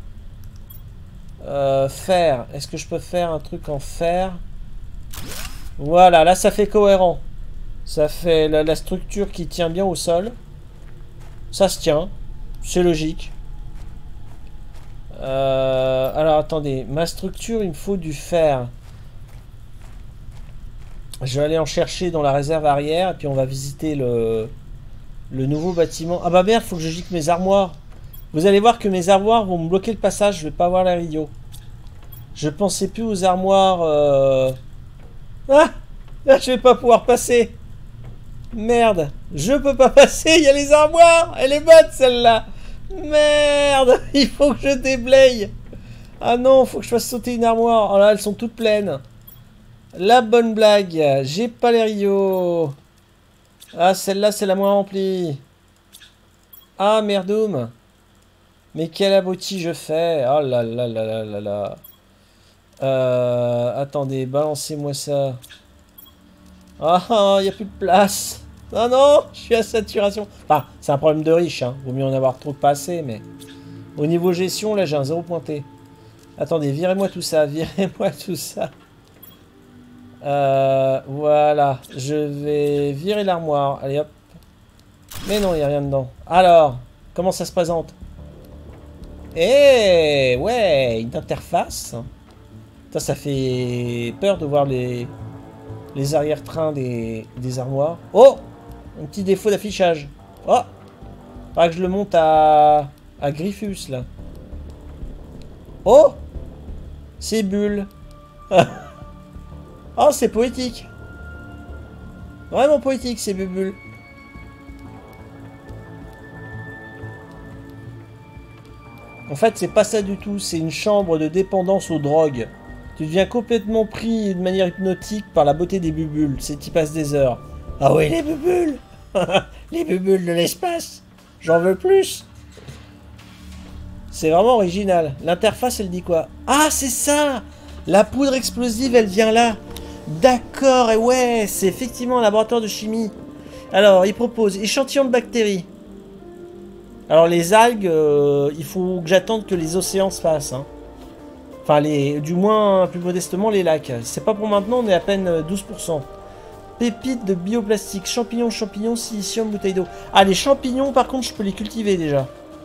Euh, fer. Est-ce que je peux faire un truc en fer? Voilà, là, ça fait cohérent. Ça fait la, la structure qui tient bien au sol. Ça se tient. C'est logique. Euh, alors attendez, ma structure, il me faut du fer. Je vais aller en chercher dans la réserve arrière et puis on va visiter le, le nouveau bâtiment. Ah bah merde, faut que je gicle mes armoires. Vous allez voir que mes armoires vont me bloquer le passage, je vais pas avoir l'air idiot. Je pensais plus aux armoires. Euh... Ah, là je vais pas pouvoir passer. Merde, je peux pas passer, il y a les armoires. Elle est bonne celle-là. Merde, il faut que je déblaye. Ah non, faut que je fasse sauter une armoire. Oh là, elles sont toutes pleines. La bonne blague. J'ai pas les Rio. Ah, celle-là, c'est la moins remplie. Ah, merdoum. Mais quel abruti je fais. Oh là là là là là là. Euh, attendez, balancez-moi ça. Ah, il n'y a plus de place. Non, non, je suis à saturation. Enfin, c'est un problème de riche, hein. Vaut mieux en avoir trop que pas assez, mais... Au niveau gestion, là, j'ai un zéro pointé. Attendez, virez-moi tout ça, virez-moi tout ça. Euh, voilà. Je vais virer l'armoire. Allez, hop. Mais non, il n'y a rien dedans. Alors, comment ça se présente? Eh, ouais, une interface. Ça, ça fait peur de voir les... les arrière-trains des... des armoires. Oh! Un petit défaut d'affichage. Oh! Faudra que je le monte à... à Griffus, là. Oh! C'est bulle. Oh, c'est poétique. Vraiment poétique, ces bulles. En fait, c'est pas ça du tout. C'est une chambre de dépendance aux drogues. Tu deviens complètement pris de manière hypnotique par la beauté des bulles. C'est t'y passes des heures. Ah oui, les bulles. Les bulles de l'espace. J'en veux plus. C'est vraiment original. L'interface, elle dit quoi? Ah, c'est ça. La poudre explosive, elle vient là. D'accord, et ouais, c'est effectivement un laboratoire de chimie. Alors, il propose échantillon de bactéries. Alors, les algues, euh, il faut que j'attende que les océans se fassent. Hein. Enfin, les, du moins, plus modestement, les lacs. C'est pas pour maintenant, on est à peine douze pour cent. Pépites de bioplastique, champignons, champignons, silicium, bouteille d'eau. Ah, les champignons, par contre, je peux les cultiver déjà.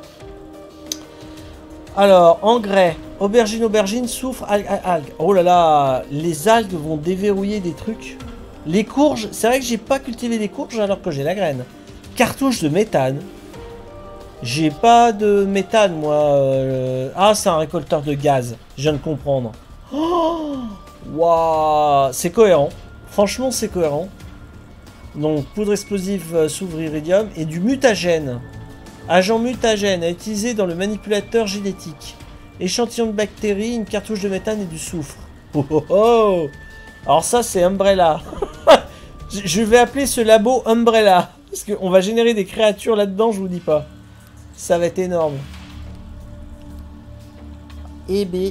Alors, engrais, aubergine, aubergine, soufre, algues, algues. Oh là là, les algues vont déverrouiller des trucs. Les courges, c'est vrai que j'ai pas cultivé les courges alors que j'ai la graine. Cartouche de méthane. J'ai pas de méthane, moi. Euh... Ah, c'est un récolteur de gaz. Je viens de comprendre. Oh, waouh, c'est cohérent. Franchement, c'est cohérent. Donc, poudre explosive, euh, soufre, iridium et du mutagène. Agent mutagène à utiliser dans le manipulateur génétique. Échantillon de bactéries, une cartouche de méthane et du soufre. Oh oh oh. Alors ça, c'est Umbrella. Je vais appeler ce labo Umbrella. Parce qu'on va générer des créatures là-dedans, je vous dis pas. Ça va être énorme. Eh B.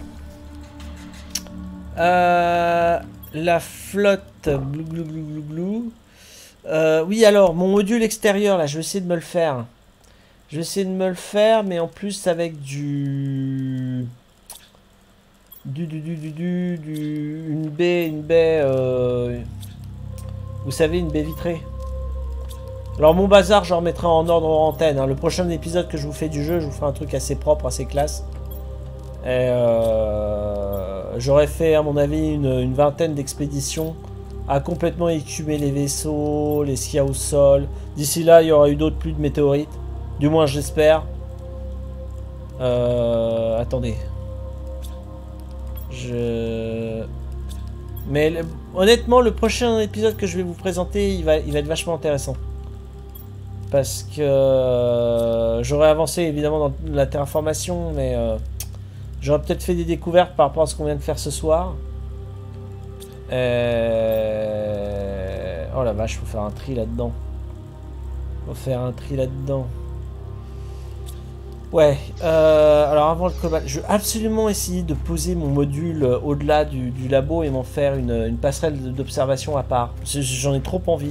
Euh, la flotte. Glou, glou, glou, glou, glou. Euh, oui, alors, mon module extérieur, là, je vais essayer de me le faire. Je vais essayer de me le faire, mais en plus avec du... Du, du, du, du, du, du... Une baie, une baie... Euh... Vous savez, une baie vitrée. Alors, mon bazar, je remettrai en ordre en antenne. Hein. Le prochain épisode que je vous fais du jeu, je vous ferai un truc assez propre, assez classe. Et euh... J'aurais fait, à mon avis, une, une vingtaine d'expéditions à complètement écumer les vaisseaux, les skis au sol. D'ici là, il y aura eu d'autres pluies de météorites. Du moins, j'espère. Euh, attendez. Je... Mais le... honnêtement, le prochain épisode que je vais vous présenter, il va, il va être vachement intéressant. Parce que euh, j'aurais avancé évidemment dans la terraformation, mais euh, j'aurais peut-être fait des découvertes par rapport à ce qu'on vient de faire ce soir. Euh... Oh la vache, faut faire un tri là-dedans. Faut faire un tri là-dedans. Ouais, euh, alors avant le cobalt, je veux absolument essayer de poser mon module au-delà du, du labo et m'en faire une, une passerelle d'observation à part. J'en ai trop envie.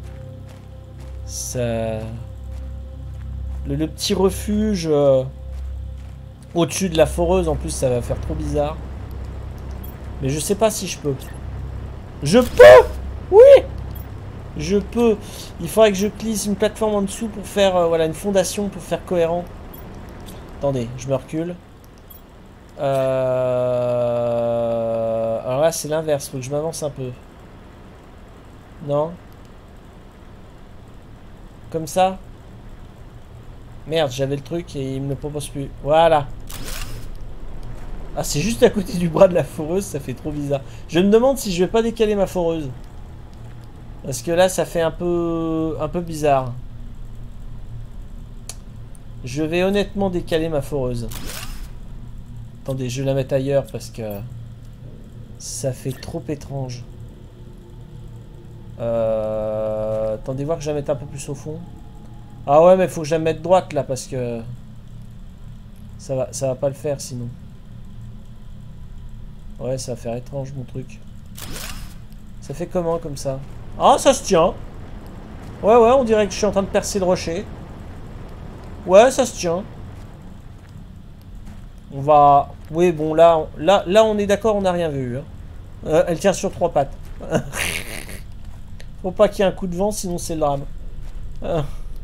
Ça... Le, le petit refuge euh, au-dessus de la foreuse, en plus, ça va faire trop bizarre. Mais je sais pas si je peux. Je peux! Oui! Je peux. Il faudrait que je glisse une plateforme en dessous pour faire euh, voilà, une fondation pour faire cohérent. Attendez, je me recule. Euh... Alors là, c'est l'inverse. Faut que je m'avance un peu. Non? Comme ça? Merde, j'avais le truc et il me le propose plus. Voilà. Ah, c'est juste à côté du bras de la foreuse. Ça fait trop bizarre. Je me demande si je vais pas décaler ma foreuse. Parce que là, ça fait un peu, un peu bizarre. Je vais honnêtement décaler ma foreuse. Attendez, je vais la mettre ailleurs parce que ça fait trop étrange. Euh... Attendez voir que je la mette un peu plus au fond. Ah ouais, mais faut que je la mette droite là parce que ça va, ça va pas le faire sinon. Ouais, ça va faire étrange mon truc. Ça fait comment comme ça? Ah, ça se tient. Ouais, ouais, on dirait que je suis en train de percer le rocher. Ouais, ça se tient. On va... Oui, bon, là, on... là, là on est d'accord, on n'a rien vu. Hein. Euh, elle tient sur trois pattes. Faut pas qu'il y ait un coup de vent, sinon c'est le drame. Euh.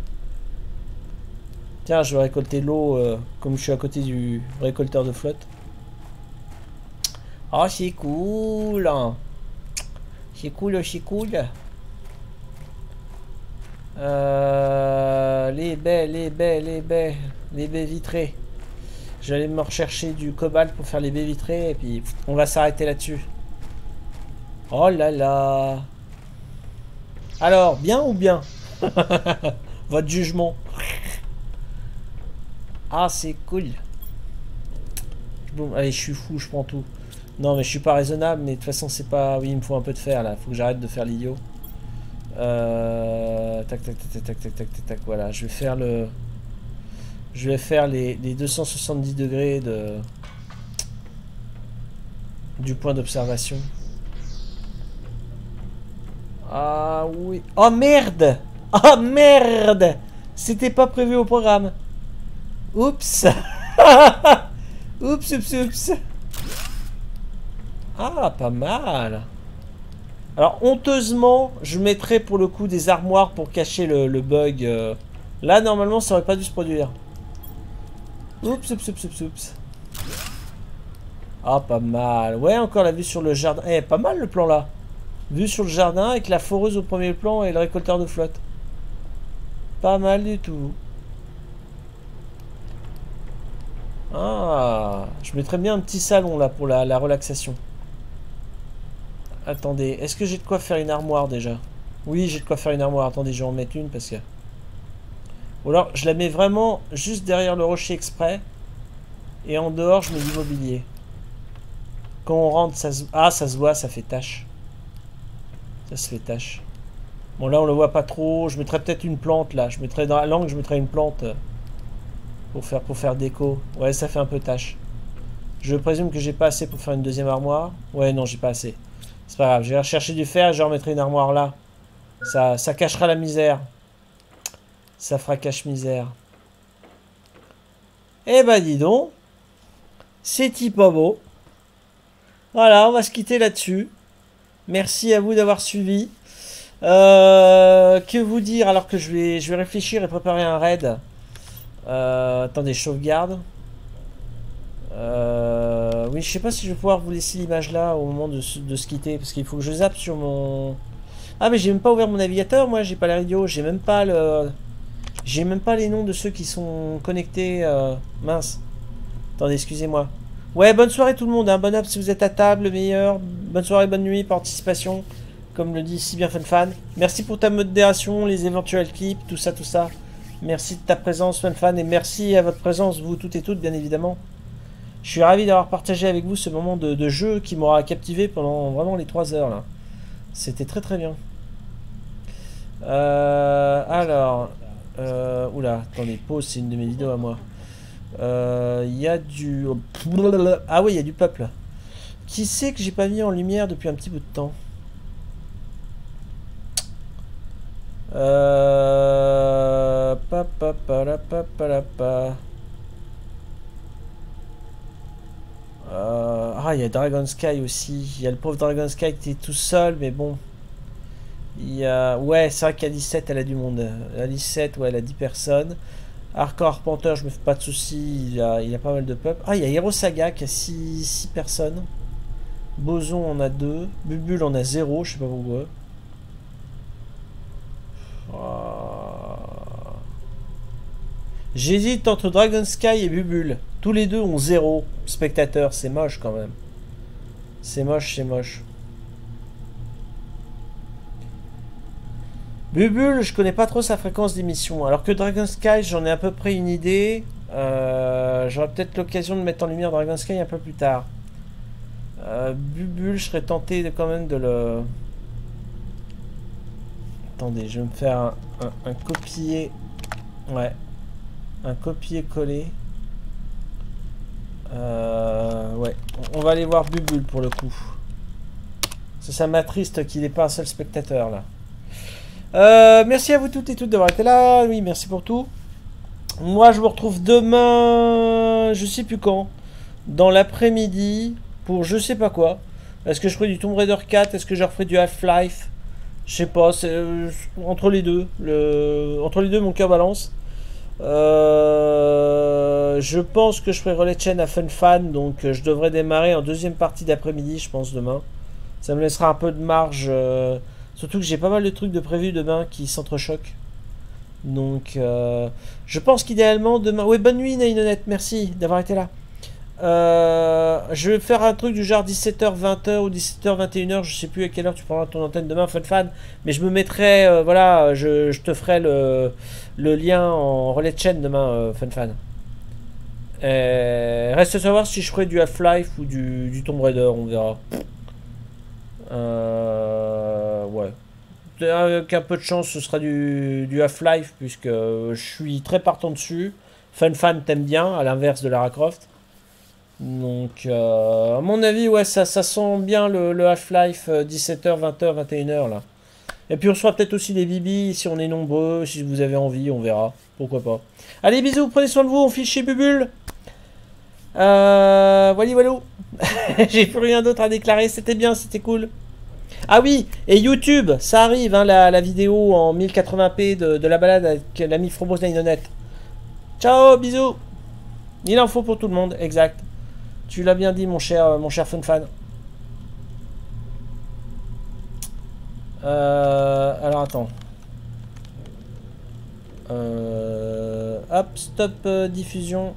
Tiens, je vais récolter l'eau, euh, comme je suis à côté du récolteur de flotte. Oh, c'est cool. C'est cool, c'est cool. Euh, les baies, les baies, les baies, les baies vitrées. J'allais me rechercher du cobalt pour faire les baies vitrées et puis on va s'arrêter là-dessus. Oh là là. Alors, bien ou bien? Votre jugement. Ah, c'est cool. Bon, allez, je suis fou, je prends tout. Non, mais je suis pas raisonnable, mais de toute façon, c'est pas... Oui, il me faut un peu de fer, là. Faut que j'arrête de faire l'idiot. Euh... Tac, tac, tac, tac, tac, tac, tac, tac, voilà. Je vais faire le... Je vais faire les, les deux cent soixante-dix degrés de... du point d'observation. Ah oui. Oh merde! Oh merde! C'était pas prévu au programme. Oups. Oups, oups, oups. Ah, pas mal. Alors, honteusement, je mettrais pour le coup des armoires pour cacher le, le bug. Euh. Là, normalement, ça aurait pas dû se produire. Oups, oups, oups, oups, oups. Ah, pas mal. Ouais, encore la vue sur le jardin. Eh, pas mal le plan là. Vue sur le jardin avec la foreuse au premier plan et le récolteur de flotte. Pas mal du tout. Ah, je mettrais bien un petit salon là pour la, la relaxation. Attendez, est-ce que j'ai de quoi faire une armoire déjà? Oui, j'ai de quoi faire une armoire. Attendez, je vais en mettre une parce que... Ou alors, je la mets vraiment juste derrière le rocher exprès. Et en dehors, je mets du mobilier. Quand on rentre, ça se... Ah, ça se voit, ça fait tache. Ça se fait tache. Bon, là, on le voit pas trop. Je mettrais peut-être une plante, là. Je mettrais dans la langue, je mettrais une plante pour faire, pour faire déco. Ouais, ça fait un peu tache. Je présume que j'ai pas assez pour faire une deuxième armoire. Ouais, non, j'ai pas assez. C'est pas grave. Je vais rechercher du fer et je remettrai une armoire là. Ça, ça cachera la misère. Ça fera cache-misère. Eh ben, dis donc. C'est pas beau. Voilà, on va se quitter là-dessus. Merci à vous d'avoir suivi. Euh, que vous dire alors que je vais, je vais réfléchir et préparer un raid. Euh, attendez, sauvegarde. Euh, oui, je sais pas si je vais pouvoir vous laisser l'image là au moment de, de se quitter. Parce qu'il faut que je zappe sur mon... Ah mais j'ai même pas ouvert mon navigateur, moi j'ai pas la radio. J'ai même pas le... J'ai même pas les noms de ceux qui sont connectés. Euh... Mince. Attendez, excusez-moi. Ouais, bonne soirée tout le monde, hein. Bonne up si vous êtes à table, le meilleur. Bonne soirée, bonne nuit, participation. Comme le dit si bien FunFan. Merci pour ta modération, les éventuels clips, tout ça, tout ça. Merci de ta présence, FunFan, et merci à votre présence, vous toutes et toutes, bien évidemment. Je suis ravi d'avoir partagé avec vous ce moment de, de jeu qui m'aura captivé pendant vraiment les trois heures, là. C'était très très bien. Euh, alors... Euh, oula, attendez, pause, c'est une de mes vidéos à moi. Il euh, y a du... Ah oui, il y a du peuple. Qui c'est que j'ai pas mis en lumière depuis un petit bout de temps? Euh... Pa, pa, pa, la, pa, pa, la, pa. Euh... Ah, il y a Dragon Sky aussi. Il y a le pauvre Dragon Sky qui est tout seul, mais bon. Il y a... Ouais, c'est vrai qu'à dix-sept, elle a du monde. À dix-sept, ouais, elle a dix personnes. Hardcore Arpenteur, je me fais pas de soucis, il a, il a pas mal de peuple. Ah, il y a Hero Saga qui a six personnes. Boson en a deux. Bubule en a zéro, je sais pas pourquoi. Oh. J'hésite entre Dragon Sky et Bubule. Tous les deux ont zéro spectateurs, c'est moche quand même. C'est moche, c'est moche. Bubule, je connais pas trop sa fréquence d'émission. Alors que Dragon Sky, j'en ai à peu près une idée. Euh, J'aurai peut-être l'occasion de mettre en lumière Dragon Sky un peu plus tard. Euh, Bubule, je serais tenté de, quand même de le... Attendez, je vais me faire un, un, un copier... Ouais. Un copier-coller. Euh, ouais. On va aller voir Bubule pour le coup. Ça, ça m'attriste qu'il n'ait pas un seul spectateur là. Euh, merci à vous toutes et toutes d'avoir été là. Oui, merci pour tout. Moi, je vous retrouve demain, je sais plus quand, dans l'après-midi, pour je sais pas quoi. Est-ce que je ferai du Tomb Raider quatre? Est-ce que je referai du Half-Life? Je sais pas, c'est euh, entre les deux. Le... Entre les deux, mon cœur balance. Euh... Je pense que je ferai relais de chaîne à FunFan, donc euh, je devrais démarrer en deuxième partie d'après-midi, je pense, demain. Ça me laissera un peu de marge... Euh... Surtout que j'ai pas mal de trucs de prévus demain qui s'entrechoquent. Donc, euh, je pense qu'idéalement demain... Oui, bonne nuit Nainonette, merci d'avoir été là. Euh, je vais faire un truc du genre dix-sept heures vingt ou dix-sept heures vingt et une heures, je sais plus à quelle heure tu prendras ton antenne demain, FunFan. Mais je me mettrai, euh, voilà, je, je te ferai le, le lien en relais de chaîne demain, euh, FunFan. Euh, reste à savoir si je ferai du Half-Life ou du, du Tomb Raider, on verra. Euh, ouais. Avec un peu de chance, ce sera du, du Half-Life, puisque je suis très partant dessus. FunFan t'aime bien, à l'inverse de Lara Croft. Donc, euh, à mon avis, ouais, ça, ça sent bien le, le Half-Life dix-sept heures, vingt heures, vingt et une heures là. Et puis on sera peut-être aussi des bibis si on est nombreux, si vous avez envie, on verra. Pourquoi pas. Allez, bisous, prenez soin de vous, on file chez Bubule. Euh, voilà, voilà. J'ai plus rien d'autre à déclarer, c'était bien, c'était cool. Ah oui, et YouTube, ça arrive, hein, la, la vidéo en mille quatre-vingts p de, de la balade avec l'ami Frobos Nainonet. Ciao, bisous. Il en faut pour tout le monde, exact. Tu l'as bien dit, mon cher, mon cher fun fan. Euh, alors attends. Euh, hop, stop euh, diffusion.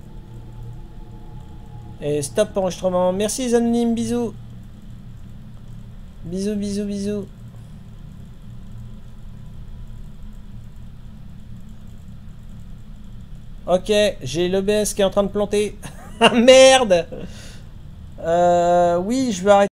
Et stop enregistrement. Merci les anonymes, bisous. Bisous, bisous, bisous. Ok, j'ai l'O B S qui est en train de planter. Ah merde. Euh, oui, je vais arrêter.